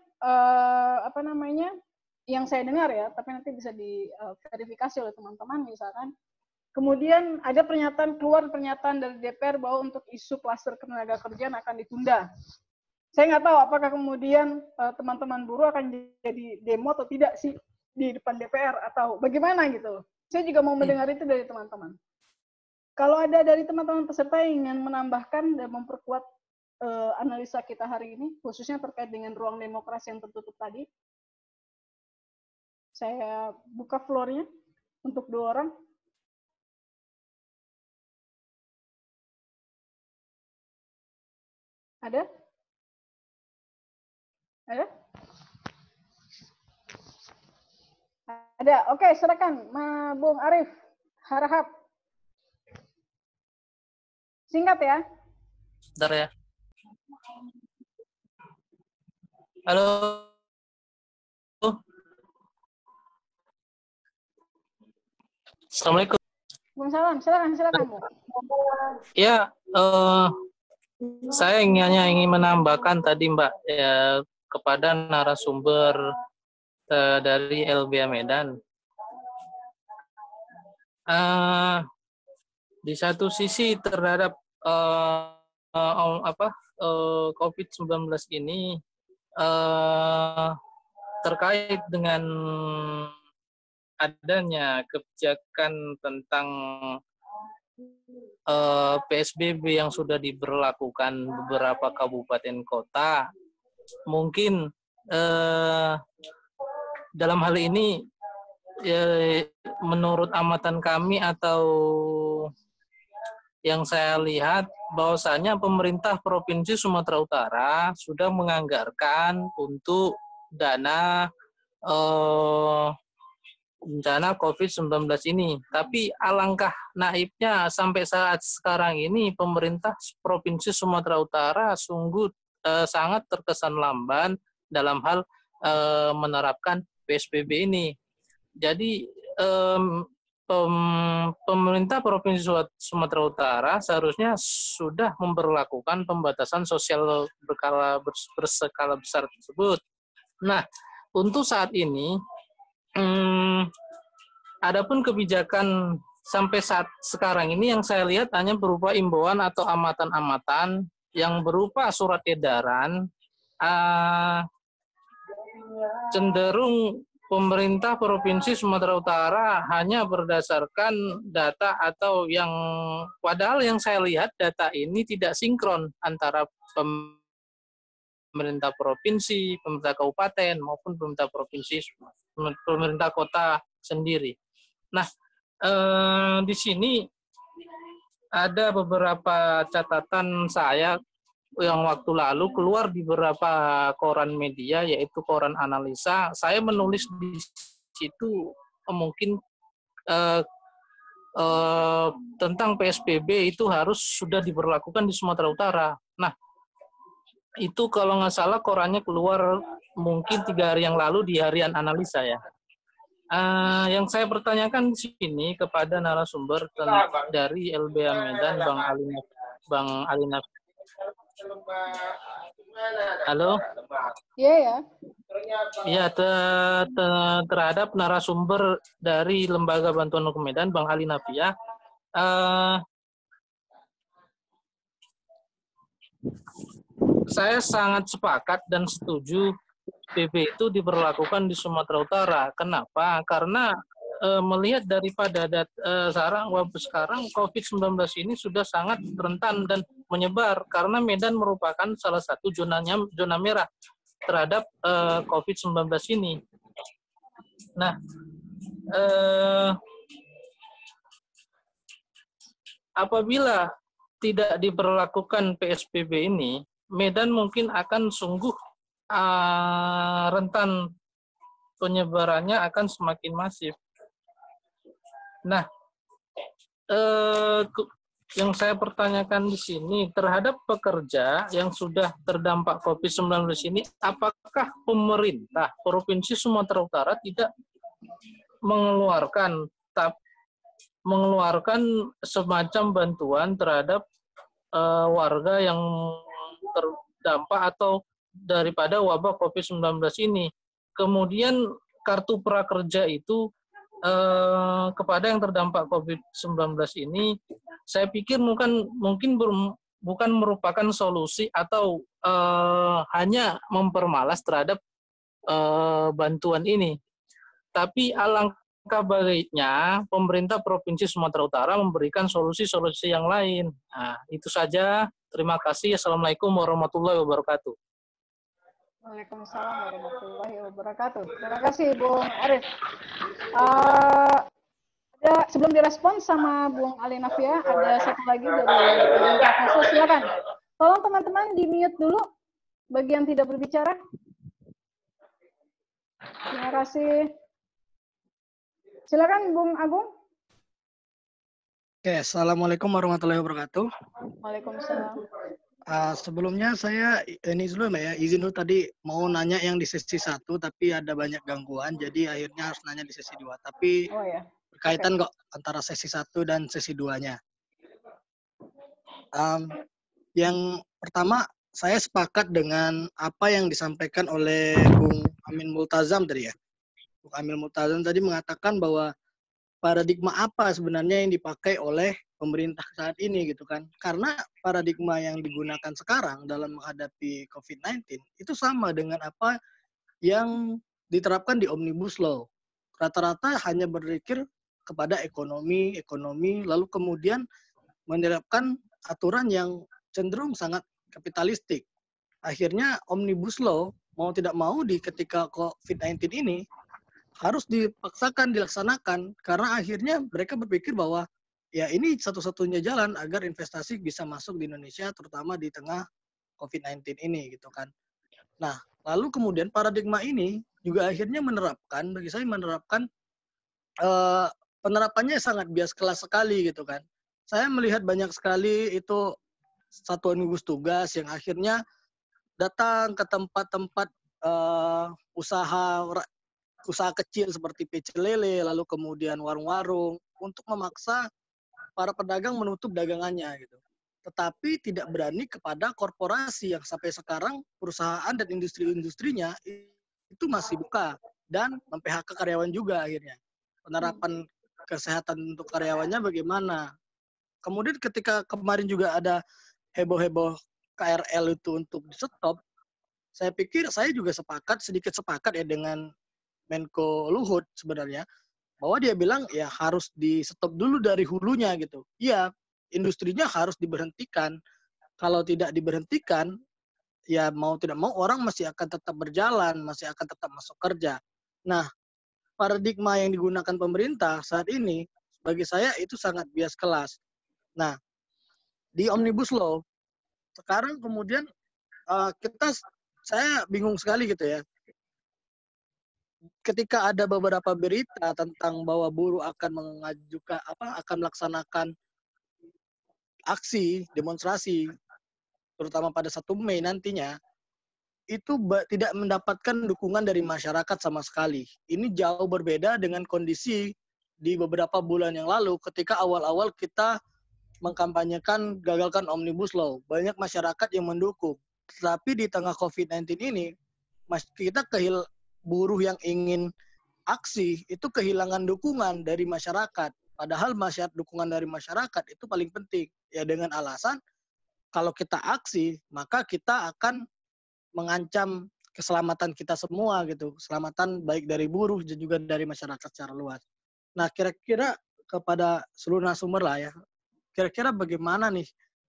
yang saya dengar ya, tapi nanti bisa diverifikasi oleh teman-teman misalkan. Kemudian ada keluar pernyataan dari DPR bahwa untuk isu klaster tenaga kerjaan akan ditunda. Saya nggak tahu apakah kemudian teman-teman buruh akan jadi demo atau tidak sih di depan DPR atau bagaimana gitu. Saya juga mau mendengar itu dari teman-teman. Kalau ada dari teman-teman peserta yang ingin menambahkan dan memperkuat analisa kita hari ini, khususnya terkait dengan ruang demokrasi yang tertutup tadi, saya buka floor-nya untuk 2 orang. Ada? Ada? Ada. Oke, silakan, Bung Arif Harahap. Singkat ya. Bentar ya. Halo. Assalamualaikum. Waalaikumsalam. Silakan, Bu. Ya, saya ingin menambahkan tadi Mbak ya, kepada narasumber dari LBH Medan. Di satu sisi terhadap COVID-19 ini terkait dengan adanya kebijakan tentang PSBB yang sudah diberlakukan beberapa kabupaten kota, mungkin dalam hal ini menurut amatan kami atau yang saya lihat bahwasanya pemerintah Provinsi Sumatera Utara sudah menganggarkan untuk dana bencana COVID-19 ini. Tapi alangkah naifnya sampai saat sekarang ini pemerintah Provinsi Sumatera Utara sungguh sangat terkesan lamban dalam hal menerapkan PSBB ini. Jadi pemerintah Provinsi Sumatera Utara seharusnya sudah memberlakukan pembatasan sosial berskala besar tersebut. Nah, untuk saat ini, adapun kebijakan sampai saat sekarang ini yang saya lihat hanya berupa imbauan atau amatan-amatan yang berupa surat edaran, cenderung pemerintah Provinsi Sumatera Utara hanya berdasarkan data atau yang padahal yang saya lihat data ini tidak sinkron antara pemerintah provinsi, pemerintah kabupaten maupun pemerintah provinsi, pemerintah kota sendiri. Nah, di sini ada beberapa catatan saya yang waktu lalu keluar di beberapa koran media, yaitu koran analisa. Saya menulis di situ mungkin tentang PSBB itu harus sudah diberlakukan di Sumatera Utara. Nah, itu kalau nggak salah korannya keluar mungkin 3 hari yang lalu di harian analisa ya. Yang saya pertanyakan di sini kepada narasumber dari LBH Medan, Bang Alinaf. Halo? Iya ya. Iya, terhadap narasumber dari Lembaga Bantuan Hukum Medan, Bang Ali Nafia. Saya sangat sepakat dan setuju PSBB itu diberlakukan di Sumatera Utara. Kenapa? Karena melihat daripada sekarang COVID-19 ini sudah sangat rentan dan menyebar karena Medan merupakan salah satu zona merah terhadap COVID-19 ini. Nah, apabila tidak diberlakukan PSBB ini, Medan mungkin akan sungguh rentan penyebarannya akan semakin masif. Nah, yang saya pertanyakan di sini terhadap pekerja yang sudah terdampak COVID-19 ini, apakah pemerintah Provinsi Sumatera Utara tidak mengeluarkan semacam bantuan terhadap warga yang terdampak atau daripada wabah COVID-19 ini? Kemudian kartu prakerja itu kepada yang terdampak COVID-19 ini, saya pikir mungkin bukan merupakan solusi atau hanya mempermalas terhadap bantuan ini. Tapi alangkah baiknya pemerintah Provinsi Sumatera Utara memberikan solusi-solusi yang lain. Nah, itu saja. Terima kasih. Assalamualaikum warahmatullahi wabarakatuh. Waalaikumsalam warahmatullahi wabarakatuh. Terima kasih, Bung Arif. Sebelum direspon sama Bung Ali Nafia, ada satu lagi dari Kak Faso. Silakan. Tolong teman-teman di-mute dulu bagian tidak berbicara. Terima kasih. Silakan, Bung Agung. Oke, Assalamualaikum warahmatullahi wabarakatuh. Waalaikumsalam. Sebelumnya saya ini dulu Mbak ya, izin dulu tadi mau nanya yang di sesi 1 tapi ada banyak gangguan jadi akhirnya harus nanya di sesi 2. Tapi berkaitan kok antara sesi 1 dan sesi 2-nya. Yang pertama, saya sepakat dengan apa yang disampaikan oleh Bung Amin Multazam tadi ya. Bung Amin Multazam tadi mengatakan bahwa paradigma apa sebenarnya yang dipakai oleh pemerintah saat ini gitu kan. Karena paradigma yang digunakan sekarang dalam menghadapi COVID-19 itu sama dengan apa yang diterapkan di Omnibus Law. Rata-rata hanya berpikir kepada ekonomi, lalu kemudian menerapkan aturan yang cenderung sangat kapitalistik. Akhirnya Omnibus Law mau tidak mau ketika COVID-19 ini harus dipaksakan dilaksanakan karena akhirnya mereka berpikir bahwa ya ini satu-satunya jalan agar investasi bisa masuk di Indonesia terutama di tengah COVID-19 ini gitu kan. Nah, lalu kemudian paradigma ini juga akhirnya bagi saya menerapkan penerapannya sangat bias kelas sekali gitu kan. Saya melihat banyak sekali itu satuan gugus tugas yang akhirnya datang ke tempat-tempat usaha kecil seperti pecel lele, lalu kemudian warung-warung untuk memaksa para pedagang menutup dagangannya gitu. Tetapi tidak berani kepada korporasi yang sampai sekarang perusahaan dan industri-industrinya itu masih buka dan mem-PHK karyawan juga akhirnya. Penerapan kesehatan untuk karyawannya bagaimana? Kemudian ketika kemarin juga ada heboh-heboh KRL itu untuk di stop, saya pikir saya juga sedikit sepakat ya dengan Menko Luhut sebenarnya, bahwa dia bilang ya harus di stop dulu dari hulunya gitu. Iya, industrinya harus diberhentikan. Kalau tidak diberhentikan, ya mau tidak mau orang masih akan tetap berjalan, masih akan tetap masuk kerja. Nah, paradigma yang digunakan pemerintah saat ini, bagi saya itu sangat bias kelas. Nah, di Omnibus Law, sekarang kemudian saya bingung sekali gitu ya. Ketika ada beberapa berita tentang bahwa buruh akan melaksanakan aksi, demonstrasi, terutama pada 1 Mei nantinya, itu tidak mendapatkan dukungan dari masyarakat sama sekali. Ini jauh berbeda dengan kondisi di beberapa bulan yang lalu ketika awal-awal kita mengkampanyekan gagalkan Omnibus Law. Banyak masyarakat yang mendukung. Tetapi di tengah COVID-19 ini, kita buruh yang ingin aksi itu kehilangan dukungan dari masyarakat. Padahal dukungan dari masyarakat itu paling penting. Ya dengan alasan kalau kita aksi, maka kita akan mengancam keselamatan kita semua gitu. Keselamatan baik dari buruh dan juga dari masyarakat secara luas. Nah, kira-kira kepada seluruh narasumber lah ya, kira-kira bagaimana nih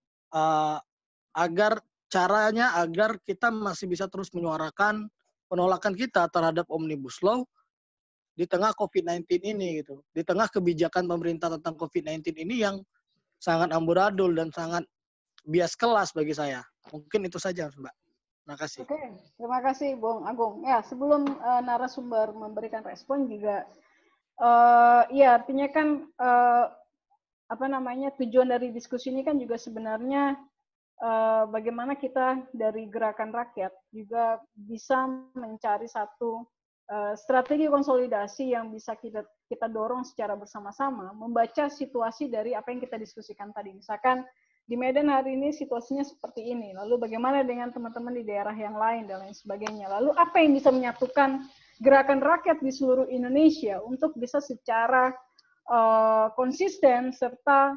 agar kita masih bisa terus menyuarakan penolakan kita terhadap Omnibus Law di tengah COVID-19 ini gitu. Di tengah kebijakan pemerintah tentang COVID-19 ini yang sangat amburadul dan sangat bias kelas bagi saya. Mungkin itu saja, Mbak. Terima kasih. Oke, terima kasih Bung Agung. Ya, sebelum narasumber memberikan respon juga, ya artinya kan tujuan dari diskusi ini kan juga sebenarnya bagaimana kita dari gerakan rakyat juga bisa mencari satu strategi konsolidasi yang bisa kita dorong secara bersama-sama, membaca situasi dari apa yang kita diskusikan tadi. Misalkan di Medan hari ini situasinya seperti ini, lalu bagaimana dengan teman-teman di daerah yang lain dan lain sebagainya. Lalu apa yang bisa menyatukan gerakan rakyat di seluruh Indonesia untuk bisa secara konsisten serta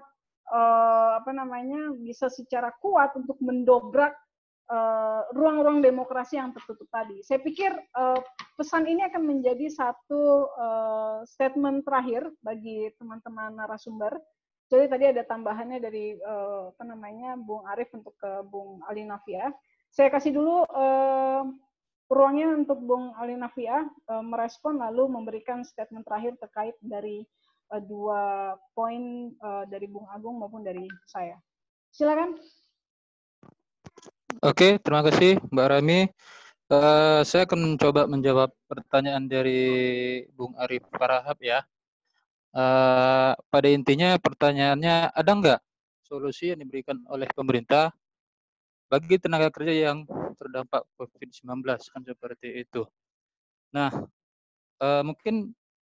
bisa secara kuat untuk mendobrak ruang-ruang demokrasi yang tertutup tadi. Saya pikir pesan ini akan menjadi satu statement terakhir bagi teman-teman narasumber. Jadi tadi ada tambahannya dari Bung Arief untuk ke Bung Ali Nafia. Saya kasih dulu ruangnya untuk Bung Ali Nafia merespon lalu memberikan statement terakhir terkait dari 2 poin dari Bung Agung maupun dari saya. Silakan. Oke, terima kasih Mbak Rami. Saya akan mencoba menjawab pertanyaan dari Bung Arief Farahab ya. Pada intinya pertanyaannya, ada nggak solusi yang diberikan oleh pemerintah bagi tenaga kerja yang terdampak COVID-19, kan seperti itu. Nah, mungkin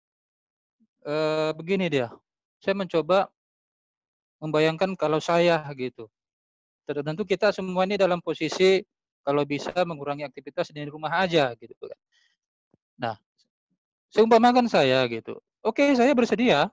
begini dia, saya mencoba membayangkan kalau saya gitu. Tentu kita semua ini dalam posisi kalau bisa mengurangi aktivitas di rumah aja gitu kan. Nah, seumpamakan saya gitu. Oke, saya bersedia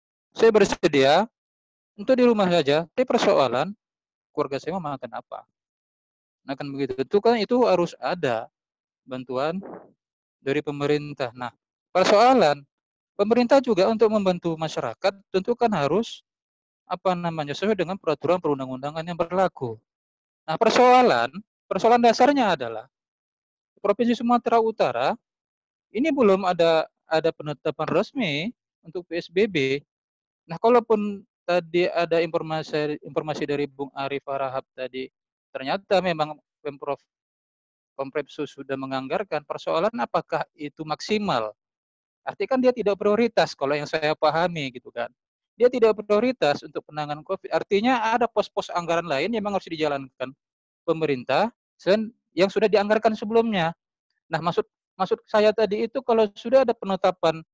untuk di rumah saja, tapi persoalan keluarga saya mau makan apa. Nah kan begitu, itu harus ada bantuan dari pemerintah. Nah, persoalan pemerintah juga untuk membantu masyarakat tentu kan harus sesuai dengan peraturan perundang-undangan yang berlaku. Nah, persoalan dasarnya adalah Provinsi Sumatera Utara ini belum ada penetapan resmi untuk PSBB. Nah, kalaupun tadi ada informasi dari Bung Arif Harahap tadi, ternyata memang Pemprov sudah menganggarkan, persoalan apakah itu maksimal? Artinya kan dia tidak prioritas kalau yang saya pahami gitu kan. Dia tidak prioritas untuk penanganan COVID. Artinya ada pos-pos anggaran lain yang memang harus dijalankan pemerintah yang sudah dianggarkan sebelumnya. Nah, maksud saya tadi itu kalau sudah ada penetapan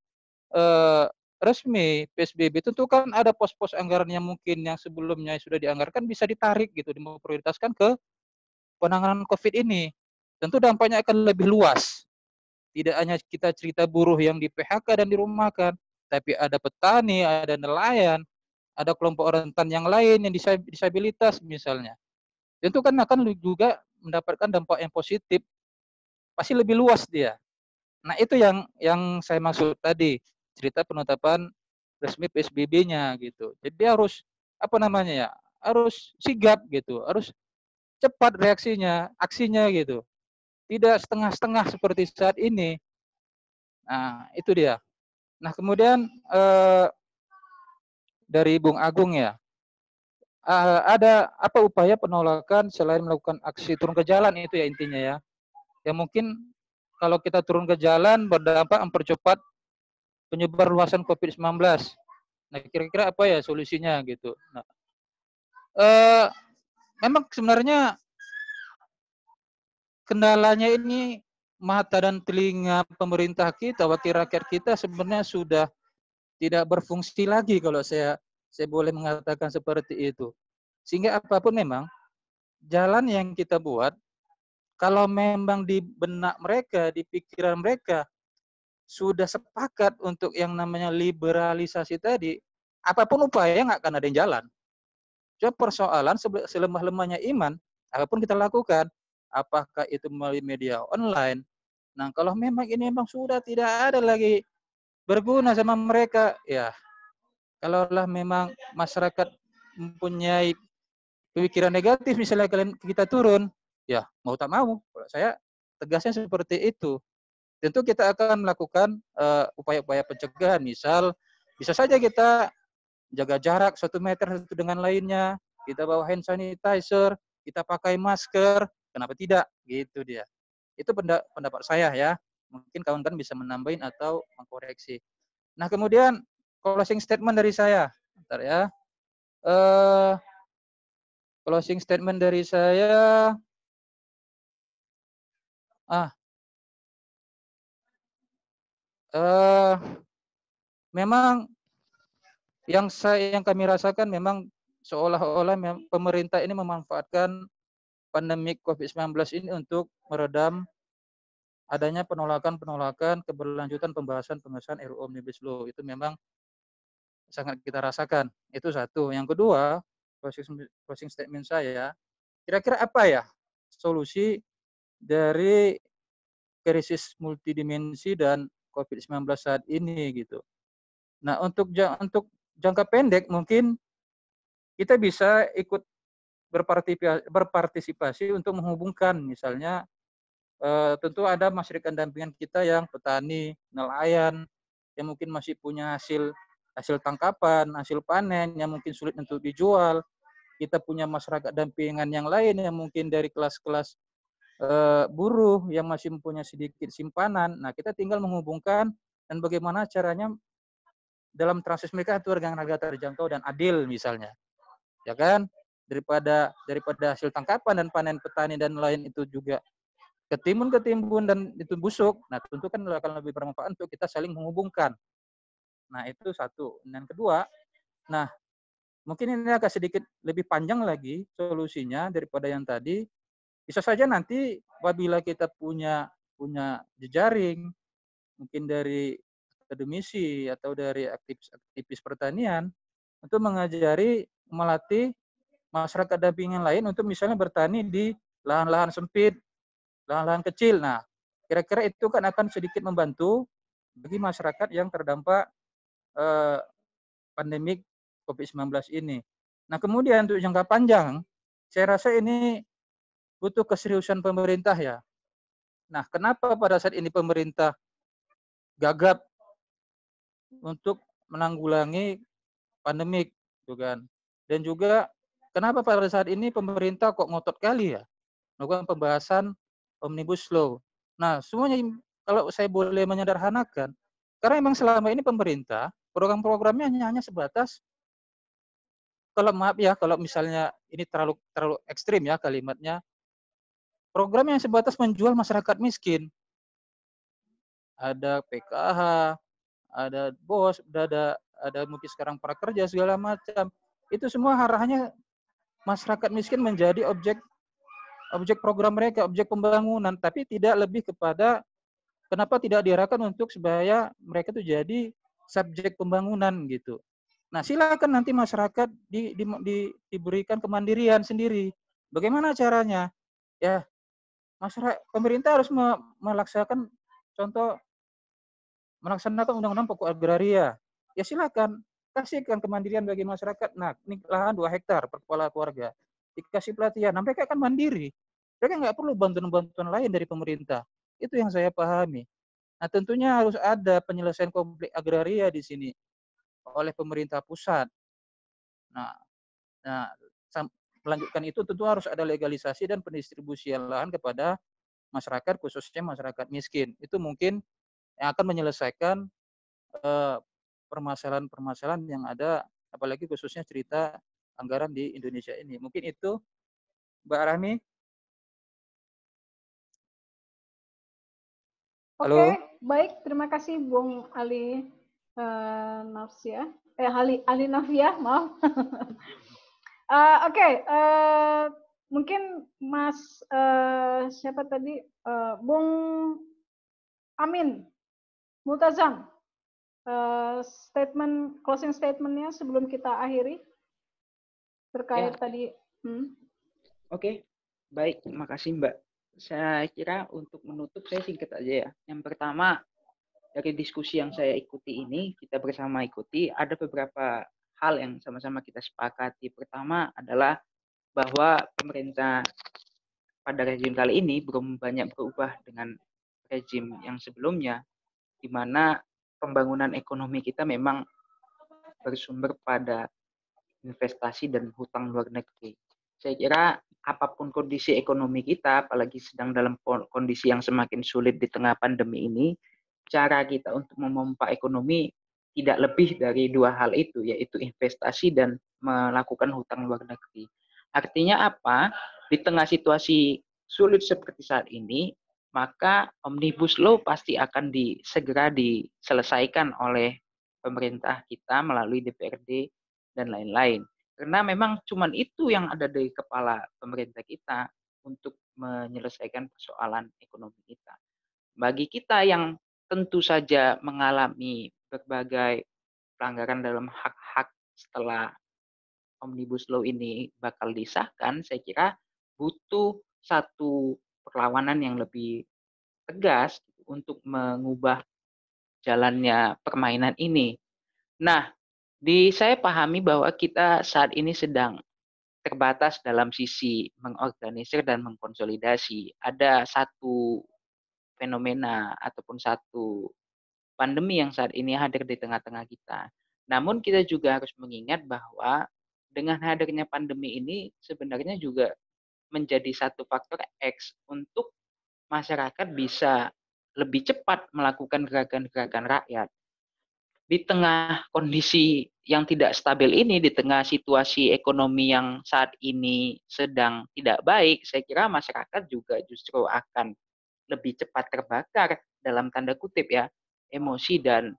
resmi PSBB, tentu kan ada pos-pos anggaran yang mungkin yang sebelumnya sudah dianggarkan bisa ditarik gitu, diprioritaskan ke penanganan COVID ini. Tentu dampaknya akan lebih luas. Tidak hanya kita cerita buruh yang di PHK dan dirumahkan, tapi ada petani, ada nelayan, ada kelompok rentan yang lain yang disabilitas misalnya. Tentu kan akan juga mendapatkan dampak yang positif, pasti lebih luas dia. Nah, itu yang saya maksud tadi, cerita penetapan resmi PSBB-nya gitu. Jadi harus harus sigap gitu, harus cepat reaksinya, aksinya gitu. Tidak setengah-setengah seperti saat ini. Nah, itu dia. Nah, kemudian dari Bung Agung ya, ada apa upaya penolakan selain melakukan aksi turun ke jalan itu ya intinya ya. Yang mungkin kalau kita turun ke jalan berdampak mempercepat penyebar luasan COVID-19. Nah, kira-kira apa ya solusinya gitu. Nah, memang sebenarnya kendalanya ini mata dan telinga pemerintah kita, wakil rakyat kita sebenarnya sudah tidak berfungsi lagi kalau saya boleh mengatakan seperti itu. Sehingga apapun memang jalan yang kita buat, kalau memang di benak mereka, di pikiran mereka sudah sepakat untuk yang namanya liberalisasi tadi, apapun upaya nggak akan ada yang jalan. Cuma persoalan selemah-lemahnya iman, apapun kita lakukan, apakah itu melalui media online. Nah, kalau memang ini memang sudah tidak ada lagi berguna sama mereka, ya kalaulah memang masyarakat mempunyai pemikiran negatif, misalnya kita turun, ya mau tak mau, kalau saya tegasnya seperti itu. Tentu kita akan melakukan upaya-upaya pencegahan, misal bisa saja kita jaga jarak 1 meter satu dengan lainnya, kita bawa hand sanitizer, kita pakai masker, kenapa tidak? Gitu dia. Itu pendapat saya ya. Mungkin kawan-kawan bisa menambahin atau mengkoreksi. Nah, kemudian closing statement dari saya. Bentar ya. Closing statement dari saya. Memang yang kami rasakan memang seolah-olah pemerintah ini memanfaatkan pandemi COVID-19 ini untuk meredam adanya penolakan keberlanjutan pembahasan pengesahan RUU Omnibus Law. Itu memang sangat kita rasakan. Itu satu. Yang kedua, closing statement saya, kira-kira apa ya solusi dari krisis multidimensi dan COVID-19 saat ini gitu. Nah, untuk jangka pendek mungkin kita bisa ikut berpartisipasi untuk menghubungkan, misalnya tentu ada masyarakat dampingan kita yang petani, nelayan, yang mungkin masih punya hasil tangkapan, hasil panen yang mungkin sulit untuk dijual. Kita punya masyarakat dampingan yang lain yang mungkin dari kelas-kelas buruh yang masih mempunyai sedikit simpanan. Nah, kita tinggal menghubungkan dan bagaimana caranya dalam transaksi mereka itu dengan harga terjangkau dan adil misalnya. Ya kan? Daripada hasil tangkapan dan panen petani dan lain itu juga ketimbun dan itu busuk. Nah, tentu kan akan lebih bermanfaat untuk kita saling menghubungkan. Nah, itu satu. Dan kedua, nah mungkin ini agak sedikit lebih panjang lagi solusinya daripada yang tadi. Bisa saja nanti apabila kita punya jejaring, mungkin dari akademisi atau dari aktivis pertanian, untuk melatih masyarakat dampingan lain untuk misalnya bertani di lahan-lahan sempit, lahan-lahan kecil. Nah, kira-kira itu kan akan sedikit membantu bagi masyarakat yang terdampak pandemik COVID-19 ini. Nah, kemudian untuk jangka panjang, saya rasa ini butuh keseriusan pemerintah ya. Nah, kenapa pada saat ini pemerintah gagap untuk menanggulangi pandemik, gitu kan? Dan juga kenapa pada saat ini pemerintah kok ngotot kali ya melakukan pembahasan Omnibus Law. Nah, semuanya kalau saya boleh menyederhanakan, karena memang selama ini pemerintah program-programnya hanya sebatas, kalau maaf ya, kalau misalnya ini terlalu ekstrim ya kalimatnya, program yang sebatas menjual masyarakat miskin. Ada PKH, ada BOS, ada mungkin sekarang prakerja segala macam. Itu semua arahnya masyarakat miskin menjadi objek program mereka, objek pembangunan, tapi tidak lebih kepada kenapa tidak diarahkan untuk supaya mereka itu jadi subjek pembangunan gitu. Nah, silakan nanti masyarakat diberikan kemandirian sendiri. Bagaimana caranya? Ya, masyarakat, pemerintah harus melaksanakan undang-undang pokok agraria. Ya silakan, kasihkan kemandirian bagi masyarakat. Nah, ini lahan 2 hektar per kepala keluarga. Dikasih pelatihan, nah, mereka akan mandiri. Mereka nggak perlu bantuan-bantuan lain dari pemerintah. Itu yang saya pahami. Nah, tentunya harus ada penyelesaian konflik agraria di sini oleh pemerintah pusat. Nah, melanjutkan itu tentu harus ada legalisasi dan pendistribusian lahan kepada masyarakat, khususnya masyarakat miskin. Itu mungkin yang akan menyelesaikan permasalahan-permasalahan yang ada, apalagi khususnya cerita anggaran di Indonesia ini. Mungkin itu, Mbak Rahmi. Halo. Oke, baik. Terima kasih Bung Ali Nafsia. Ali Nafia, maaf. Oke, mungkin Mas siapa tadi? Bung Amin Multazam. Closing statement-nya sebelum kita akhiri terkait tadi. Oke, baik, makasih Mbak. Saya kira untuk menutup saya singkat aja ya. Yang pertama, dari diskusi yang saya ikuti ini, kita bersama ikuti, ada beberapa hal yang sama-sama kita sepakati. Pertama adalah bahwa pemerintah pada rezim kali ini belum banyak berubah dengan rezim yang sebelumnya, di mana pembangunan ekonomi kita memang bersumber pada investasi dan hutang luar negeri. Saya kira apapun kondisi ekonomi kita, apalagi sedang dalam kondisi yang semakin sulit di tengah pandemi ini, cara kita untuk memompa ekonomi tidak lebih dari 2 hal itu, yaitu investasi dan melakukan hutang luar negeri. Artinya apa? Di tengah situasi sulit seperti saat ini, maka Omnibus Law pasti akan segera diselesaikan oleh pemerintah kita melalui DPRD dan lain-lain. Karena memang cuma itu yang ada di kepala pemerintah kita untuk menyelesaikan persoalan ekonomi kita. Bagi kita yang tentu saja mengalami berbagai pelanggaran dalam hak-hak setelah Omnibus Law ini bakal disahkan, saya kira butuh satu perlawanan yang lebih tegas untuk mengubah jalannya permainan ini. Nah, saya pahami bahwa kita saat ini sedang terbatas dalam sisi mengorganisir dan mengkonsolidasi. Ada satu fenomena ataupun satu pandemi yang saat ini hadir di tengah-tengah kita. Namun kita juga harus mengingat bahwa dengan hadirnya pandemi ini sebenarnya juga menjadi satu faktor X untuk masyarakat bisa lebih cepat melakukan gerakan-gerakan rakyat. Di tengah kondisi yang tidak stabil ini, di tengah situasi ekonomi yang saat ini sedang tidak baik, saya kira masyarakat juga justru akan lebih cepat terbakar dalam tanda kutip ya, emosi dan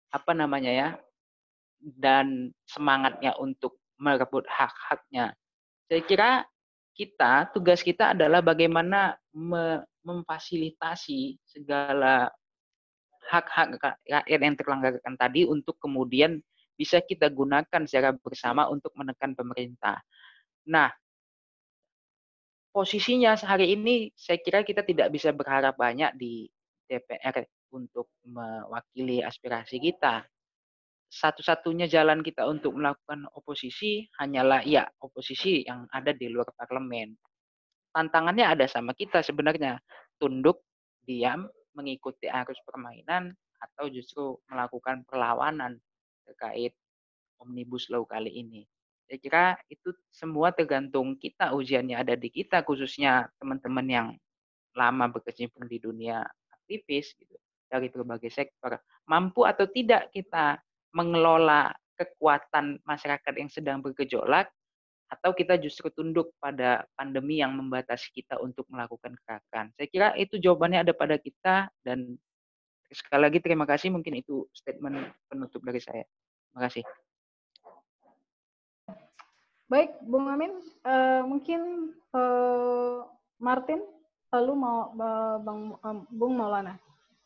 dan semangatnya untuk merebut hak-haknya. Saya kira tugas kita adalah bagaimana memfasilitasi segala hak-hak rakyat yang terlanggarkan tadi untuk kemudian bisa kita gunakan secara bersama untuk menekan pemerintah. Nah, posisinya hari ini saya kira kita tidak bisa berharap banyak di DPR untuk mewakili aspirasi kita. Satu-satunya jalan kita untuk melakukan oposisi hanyalah ya oposisi yang ada di luar parlemen. Tantangannya ada sama kita sebenarnya, tunduk, diam, mengikuti arus permainan, atau justru melakukan perlawanan terkait Omnibus Law kali ini. Saya kira itu semua tergantung kita, ujiannya ada di kita, khususnya teman-teman yang lama berkecimpung di dunia aktivis gitu, dari berbagai sektor. Mampu atau tidak kita mengelola kekuatan masyarakat yang sedang bergejolak, atau kita justru tunduk pada pandemi yang membatasi kita untuk melakukan gerakan. Saya kira itu jawabannya ada pada kita, dan sekali lagi terima kasih, mungkin itu statement penutup dari saya. Terima kasih. Baik, Bung Amin, mungkin Martin, lalu Bung Maulana.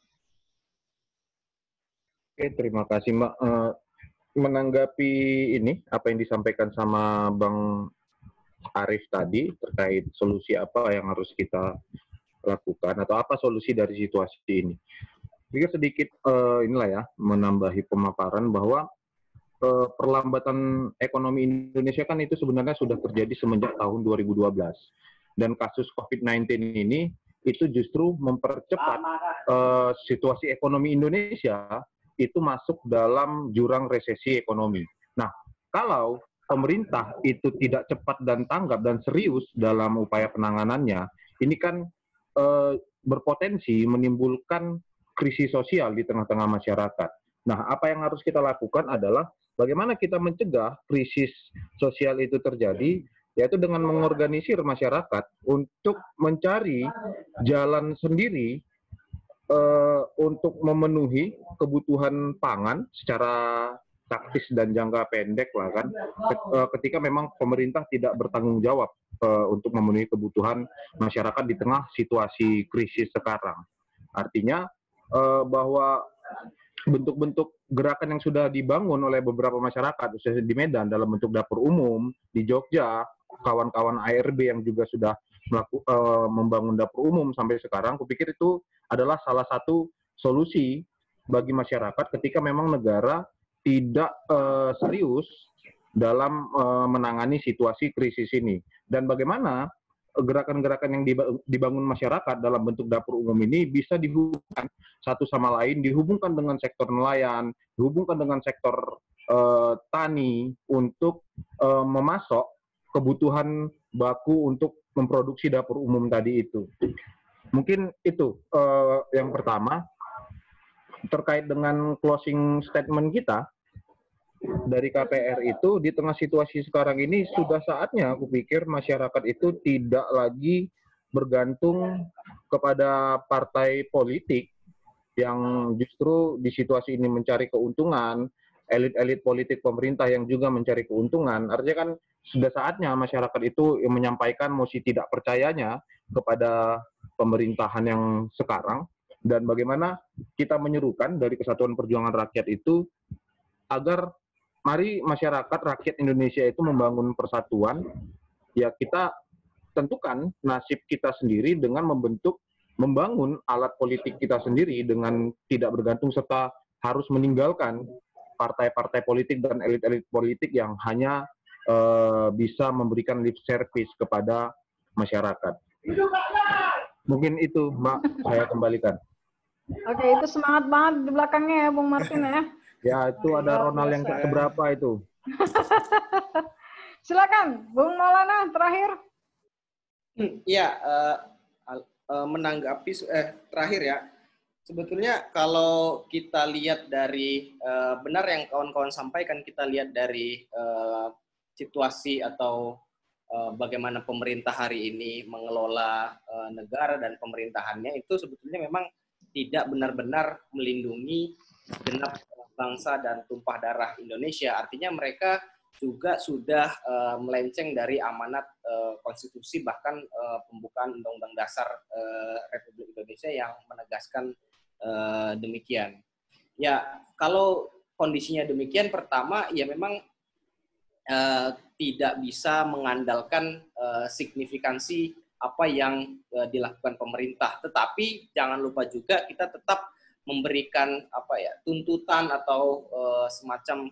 Oke, terima kasih Mbak. Menanggapi ini, apa yang disampaikan sama Bang Arif tadi, terkait solusi apa yang harus kita lakukan, atau apa solusi dari situasi ini. Jadi sedikit inilah ya, menambahi pemaparan bahwa perlambatan ekonomi Indonesia kan itu sebenarnya sudah terjadi semenjak tahun 2012. Dan kasus COVID-19 ini itu justru mempercepat situasi ekonomi Indonesia itu masuk dalam jurang resesi ekonomi. Nah, kalau pemerintah itu tidak cepat dan tanggap dan serius dalam upaya penanganannya, ini kan berpotensi menimbulkan krisis sosial di tengah-tengah masyarakat. Nah, apa yang harus kita lakukan adalah bagaimana kita mencegah krisis sosial itu terjadi, yaitu dengan mengorganisir masyarakat untuk mencari jalan sendiri untuk memenuhi kebutuhan pangan secara taktis dan jangka pendek lah kan, ketika memang pemerintah tidak bertanggung jawab untuk memenuhi kebutuhan masyarakat di tengah situasi krisis sekarang. Artinya bahwa bentuk-bentuk gerakan yang sudah dibangun oleh beberapa masyarakat, khususnya di Medan dalam bentuk dapur umum, di Jogja, kawan-kawan ARB yang juga sudah membangun dapur umum sampai sekarang, kupikir itu adalah salah satu solusi bagi masyarakat ketika memang negara tidak serius dalam menangani situasi krisis ini. Dan bagaimana gerakan-gerakan yang dibangun masyarakat dalam bentuk dapur umum ini bisa dihubungkan satu sama lain, dihubungkan dengan sektor nelayan, dihubungkan dengan sektor tani untuk memasok kebutuhan baku untuk memproduksi dapur umum tadi itu. Mungkin itu yang pertama. Terkait dengan closing statement kita dari KPR itu, di tengah situasi sekarang ini sudah saatnya aku pikir masyarakat itu tidak lagi bergantung kepada partai politik yang justru di situasi ini mencari keuntungan, elit-elit politik pemerintah yang juga mencari keuntungan. Artinya kan sudah saatnya masyarakat itu menyampaikan mosi tidak percayanya kepada pemerintahan yang sekarang, dan bagaimana kita menyerukan dari Kesatuan Perjuangan Rakyat itu agar mari masyarakat rakyat Indonesia itu membangun persatuan. Ya, kita tentukan nasib kita sendiri dengan membangun alat politik kita sendiri dengan tidak bergantung serta harus meninggalkan partai-partai politik dan elit-elit politik yang hanya bisa memberikan lip service kepada masyarakat. Mungkin itu, Mbak, saya kembalikan. Oke, itu semangat banget di belakangnya ya, Bung Martin ya. Ya, itu ada Ronald yang keberapa itu. Silakan, Bung Maulana, terakhir. Ya, menanggapi terakhir ya. Sebetulnya kalau kita lihat dari benar yang kawan-kawan sampaikan, kita lihat dari situasi atau bagaimana pemerintah hari ini mengelola negara dan pemerintahannya, itu sebetulnya memang tidak benar-benar melindungi genap bangsa dan tumpah darah Indonesia. Artinya mereka juga sudah melenceng dari amanat konstitusi, bahkan pembukaan Undang-Undang Dasar Republik Indonesia yang menegaskan demikian. Ya, kalau kondisinya demikian, pertama ya memang tidak bisa mengandalkan signifikansi apa yang dilakukan pemerintah. Tetapi jangan lupa juga kita tetap memberikan tuntutan atau semacam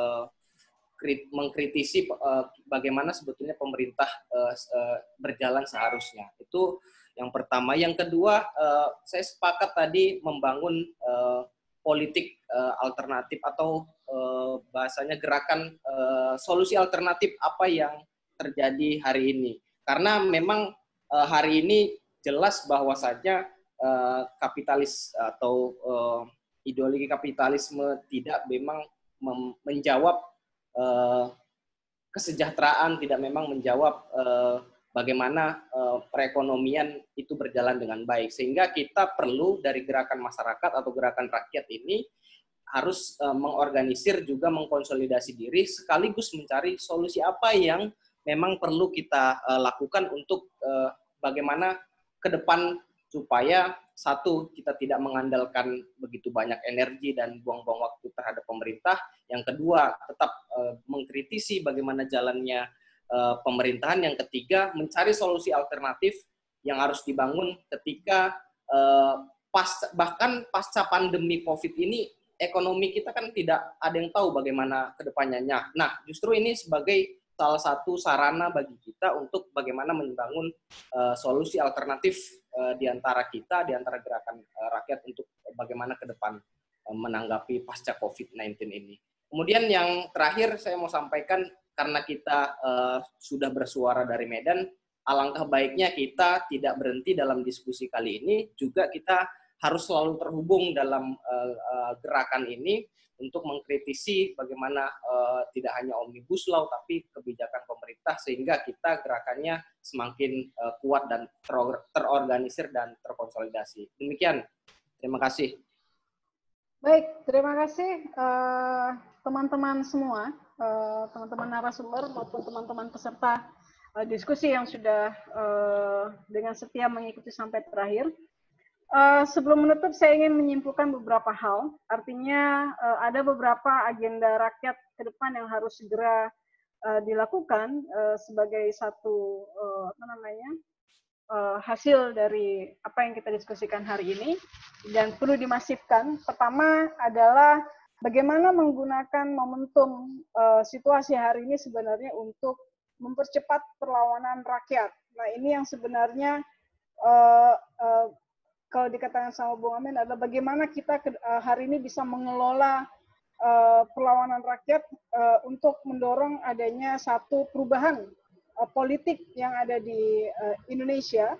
mengkritisi bagaimana sebetulnya pemerintah berjalan seharusnya. Itu yang pertama. Yang kedua, saya sepakat tadi membangun politik alternatif atau bahasanya gerakan solusi alternatif apa yang terjadi hari ini. Karena memang hari ini jelas bahwasanya kapitalis atau ideologi kapitalisme tidak memang menjawab kesejahteraan, tidak memang menjawab bagaimana perekonomian itu berjalan dengan baik. Sehingga kita perlu dari gerakan masyarakat atau gerakan rakyat ini harus mengorganisir juga mengkonsolidasi diri sekaligus mencari solusi apa yang memang perlu kita lakukan untuk bagaimana ke depan supaya satu, kita tidak mengandalkan begitu banyak energi dan buang-buang waktu terhadap pemerintah. Yang kedua, tetap mengkritisi bagaimana jalannya pemerintahan. Yang ketiga, mencari solusi alternatif yang harus dibangun ketika bahkan pasca pandemi COVID ini, ekonomi kita kan tidak ada yang tahu bagaimana ke depannya. Nah, justru ini sebagai salah satu sarana bagi kita untuk bagaimana membangun solusi alternatif di antara kita, di antara gerakan rakyat untuk bagaimana ke depan menanggapi pasca COVID-19 ini. Kemudian yang terakhir saya mau sampaikan, karena kita sudah bersuara dari Medan, alangkah baiknya kita tidak berhenti dalam diskusi kali ini, juga kita harus selalu terhubung dalam gerakan ini untuk mengkritisi bagaimana tidak hanya Omnibus Law, tapi kebijakan pemerintah, sehingga kita gerakannya semakin kuat dan terorganisir dan terkonsolidasi. Demikian, terima kasih. Baik, terima kasih teman-teman semua, teman-teman narasumber maupun teman-teman peserta diskusi yang sudah dengan setia mengikuti sampai terakhir. Sebelum menutup, saya ingin menyimpulkan beberapa hal. Artinya ada beberapa agenda rakyat ke depan yang harus segera dilakukan sebagai satu hasil dari apa yang kita diskusikan hari ini dan perlu dimasifkan. Pertama adalah bagaimana menggunakan momentum situasi hari ini sebenarnya untuk mempercepat perlawanan rakyat. Nah, ini yang sebenarnya kalau dikatakan sama Bung Amin adalah bagaimana kita hari ini bisa mengelola perlawanan rakyat untuk mendorong adanya satu perubahan politik yang ada di Indonesia.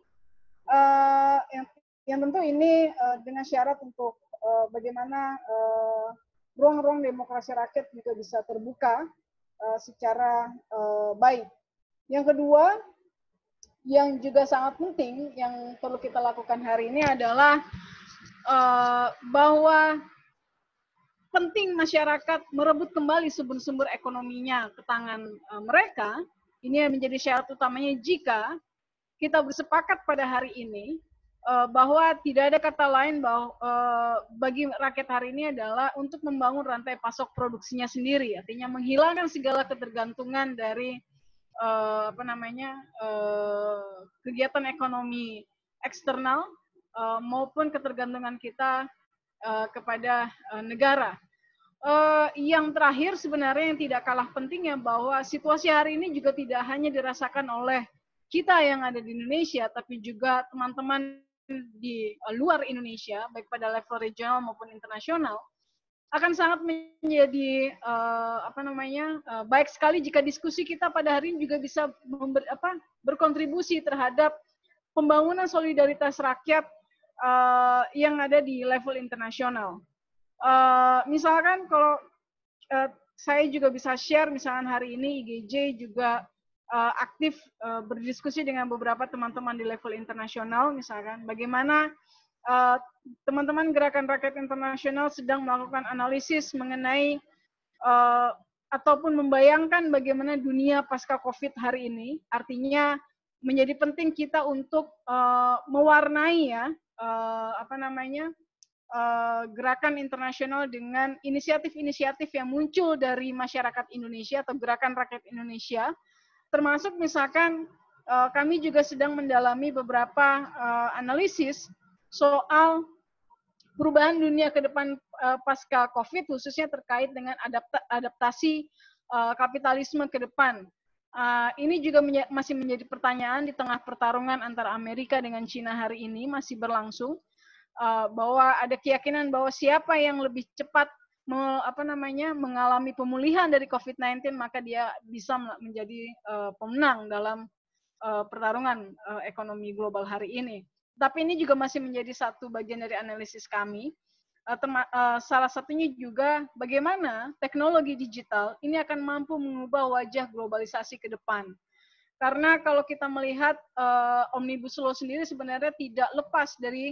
Yang tentu ini dengan syarat untuk bagaimana ruang-ruang demokrasi rakyat juga bisa terbuka secara baik. Yang kedua, yang juga sangat penting yang perlu kita lakukan hari ini adalah bahwa penting masyarakat merebut kembali sumber-sumber ekonominya ke tangan mereka. Ini menjadi syarat utamanya jika kita bersepakat pada hari ini bahwa tidak ada kata lain bahwa bagi rakyat hari ini adalah untuk membangun rantai pasok produksinya sendiri, artinya menghilangkan segala ketergantungan dari kegiatan ekonomi eksternal maupun ketergantungan kita kepada negara. Yang terakhir sebenarnya yang tidak kalah pentingnya bahwa situasi hari ini juga tidak hanya dirasakan oleh kita yang ada di Indonesia, tapi juga teman-teman di luar Indonesia, baik pada level regional maupun internasional, akan sangat menjadi baik sekali jika diskusi kita pada hari ini juga bisa berkontribusi terhadap pembangunan solidaritas rakyat yang ada di level internasional. Misalkan kalau saya juga bisa share, misalkan hari ini IGJ juga aktif berdiskusi dengan beberapa teman-teman di level internasional, misalkan bagaimana teman-teman Gerakan Rakyat Internasional sedang melakukan analisis mengenai ataupun membayangkan bagaimana dunia pasca COVID hari ini. Artinya menjadi penting kita untuk mewarnai gerakan internasional dengan inisiatif-inisiatif yang muncul dari masyarakat Indonesia atau Gerakan Rakyat Indonesia, termasuk misalkan kami juga sedang mendalami beberapa analisis soal perubahan dunia ke depan pasca COVID, khususnya terkait dengan adaptasi kapitalisme ke depan. Ini juga masih menjadi pertanyaan di tengah pertarungan antara Amerika dengan Cina hari ini masih berlangsung, bahwa ada keyakinan bahwa siapa yang lebih cepat mengalami pemulihan dari COVID-19 maka dia bisa menjadi pemenang dalam pertarungan ekonomi global hari ini. Tapi ini juga masih menjadi satu bagian dari analisis kami. Salah satunya juga bagaimana teknologi digital ini akan mampu mengubah wajah globalisasi ke depan. Karena kalau kita melihat Omnibus Law sendiri sebenarnya tidak lepas dari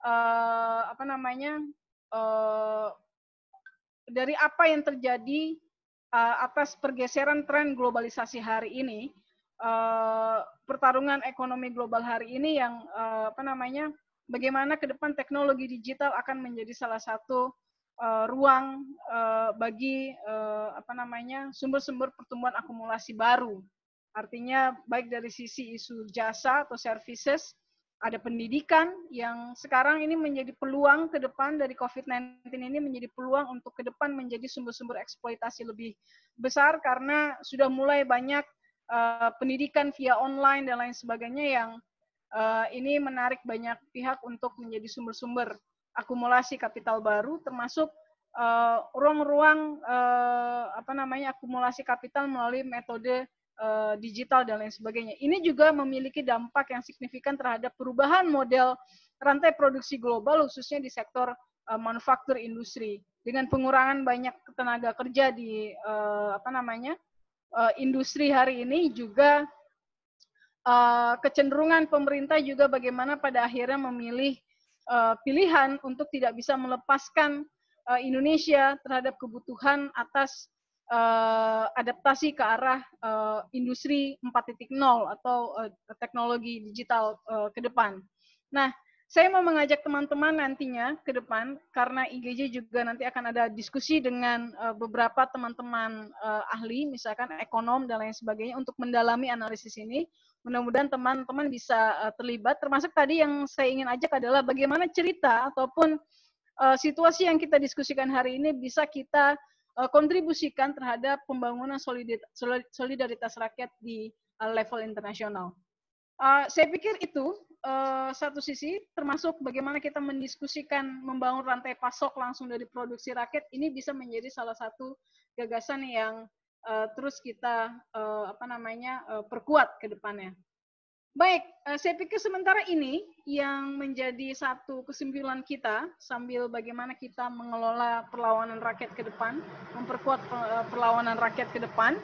dari apa yang terjadi atas pergeseran tren globalisasi hari ini, pertarungan ekonomi global hari ini yang bagaimana ke depan teknologi digital akan menjadi salah satu ruang bagi sumber-sumber pertumbuhan akumulasi baru. Artinya baik dari sisi isu jasa atau services, ada pendidikan yang sekarang ini menjadi peluang ke depan dari COVID-19 ini menjadi peluang untuk ke depan menjadi sumber-sumber eksploitasi lebih besar karena sudah mulai banyak pendidikan via online dan lain sebagainya yang ini menarik banyak pihak untuk menjadi sumber-sumber akumulasi kapital baru, termasuk ruang-ruang akumulasi kapital melalui metode digital dan lain sebagainya. Ini juga memiliki dampak yang signifikan terhadap perubahan model rantai produksi global, khususnya di sektor manufaktur industri. Dengan pengurangan banyak tenaga kerja di industri hari ini juga kecenderungan pemerintah juga bagaimana pada akhirnya memilih pilihan untuk tidak bisa melepaskan Indonesia terhadap kebutuhan atas adaptasi ke arah industri 4.0 atau teknologi digital ke depan. Nah, saya mau mengajak teman-teman nantinya ke depan, karena IGJ juga nanti akan ada diskusi dengan beberapa teman-teman ahli, misalkan ekonom dan lain sebagainya, untuk mendalami analisis ini. Mudah-mudahan teman-teman bisa terlibat, termasuk tadi yang saya ingin ajak adalah bagaimana cerita ataupun situasi yang kita diskusikan hari ini bisa kita kontribusikan terhadap pembangunan solidaritas rakyat di level internasional. Saya pikir itu satu sisi, termasuk bagaimana kita mendiskusikan membangun rantai pasok langsung dari produksi rakyat, ini bisa menjadi salah satu gagasan yang terus kita perkuat ke depannya. Baik, saya pikir sementara ini yang menjadi satu kesimpulan kita sambil bagaimana kita mengelola perlawanan rakyat ke depan, memperkuat perlawanan rakyat ke depan.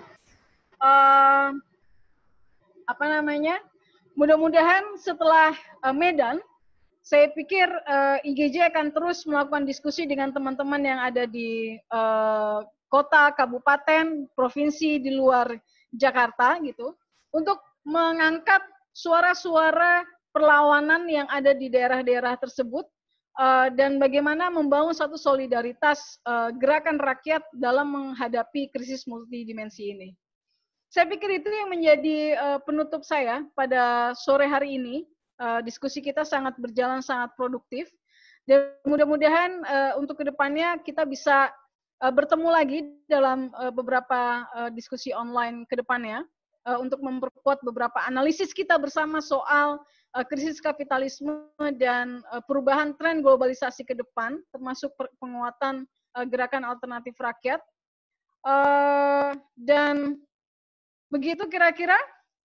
Mudah-mudahan setelah Medan, saya pikir IGJ akan terus melakukan diskusi dengan teman-teman yang ada di kota, kabupaten, provinsi di luar Jakarta gitu, untuk mengangkat suara-suara perlawanan yang ada di daerah-daerah tersebut dan bagaimana membangun satu solidaritas gerakan rakyat dalam menghadapi krisis multidimensi ini. Saya pikir itu yang menjadi penutup saya pada sore hari ini. Diskusi kita sangat berjalan sangat produktif dan mudah-mudahan untuk kedepannya kita bisa bertemu lagi dalam beberapa diskusi online ke depannya untuk memperkuat beberapa analisis kita bersama soal krisis kapitalisme dan perubahan tren globalisasi ke depan, termasuk penguatan gerakan alternatif rakyat. Dan begitu kira-kira,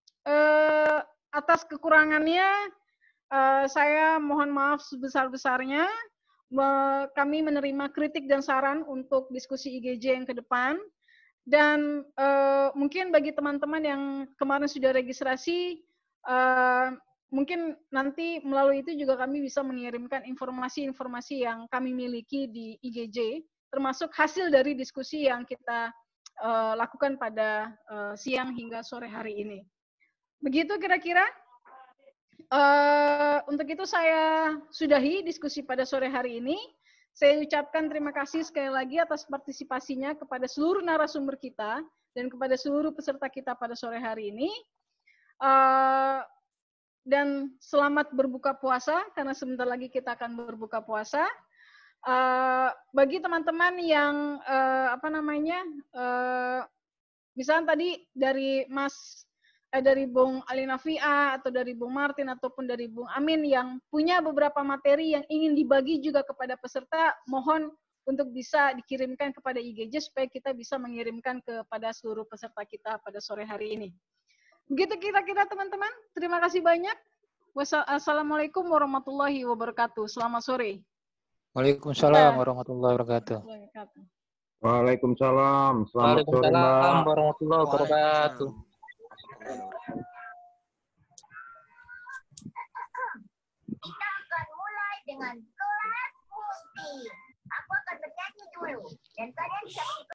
atas kekurangannya saya mohon maaf sebesar-besarnya. Kami menerima kritik dan saran untuk diskusi IGJ yang ke depan. Dan mungkin bagi teman-teman yang kemarin sudah registrasi, mungkin nanti melalui itu juga kami bisa mengirimkan informasi-informasi yang kami miliki di IGJ, termasuk hasil dari diskusi yang kita lakukan pada siang hingga sore hari ini. Begitu kira-kira. Untuk itu saya sudahi diskusi pada sore hari ini. Saya ucapkan terima kasih sekali lagi atas partisipasinya kepada seluruh narasumber kita dan kepada seluruh peserta kita pada sore hari ini. Dan selamat berbuka puasa, karena sebentar lagi kita akan berbuka puasa. Bagi teman-teman yang misalnya tadi dari dari Bung Alina Fia atau dari Bung Martin ataupun dari Bung Amin yang punya beberapa materi yang ingin dibagi juga kepada peserta, mohon untuk bisa dikirimkan kepada IGJ supaya kita bisa mengirimkan kepada seluruh peserta kita pada sore hari ini. Begitu kira-kira teman-teman. Terima kasih banyak. Wassalamualaikum warahmatullahi wabarakatuh. Selamat sore. Waalaikumsalam warahmatullahi wabarakatuh. Waalaikumsalam. Selamat sore, Mbak. Waalaikumsalam warahmatullahi wabarakatuh. Kita akan mulai dengan kelas musik. Aku akan bernyanyi dulu dan kalian bisa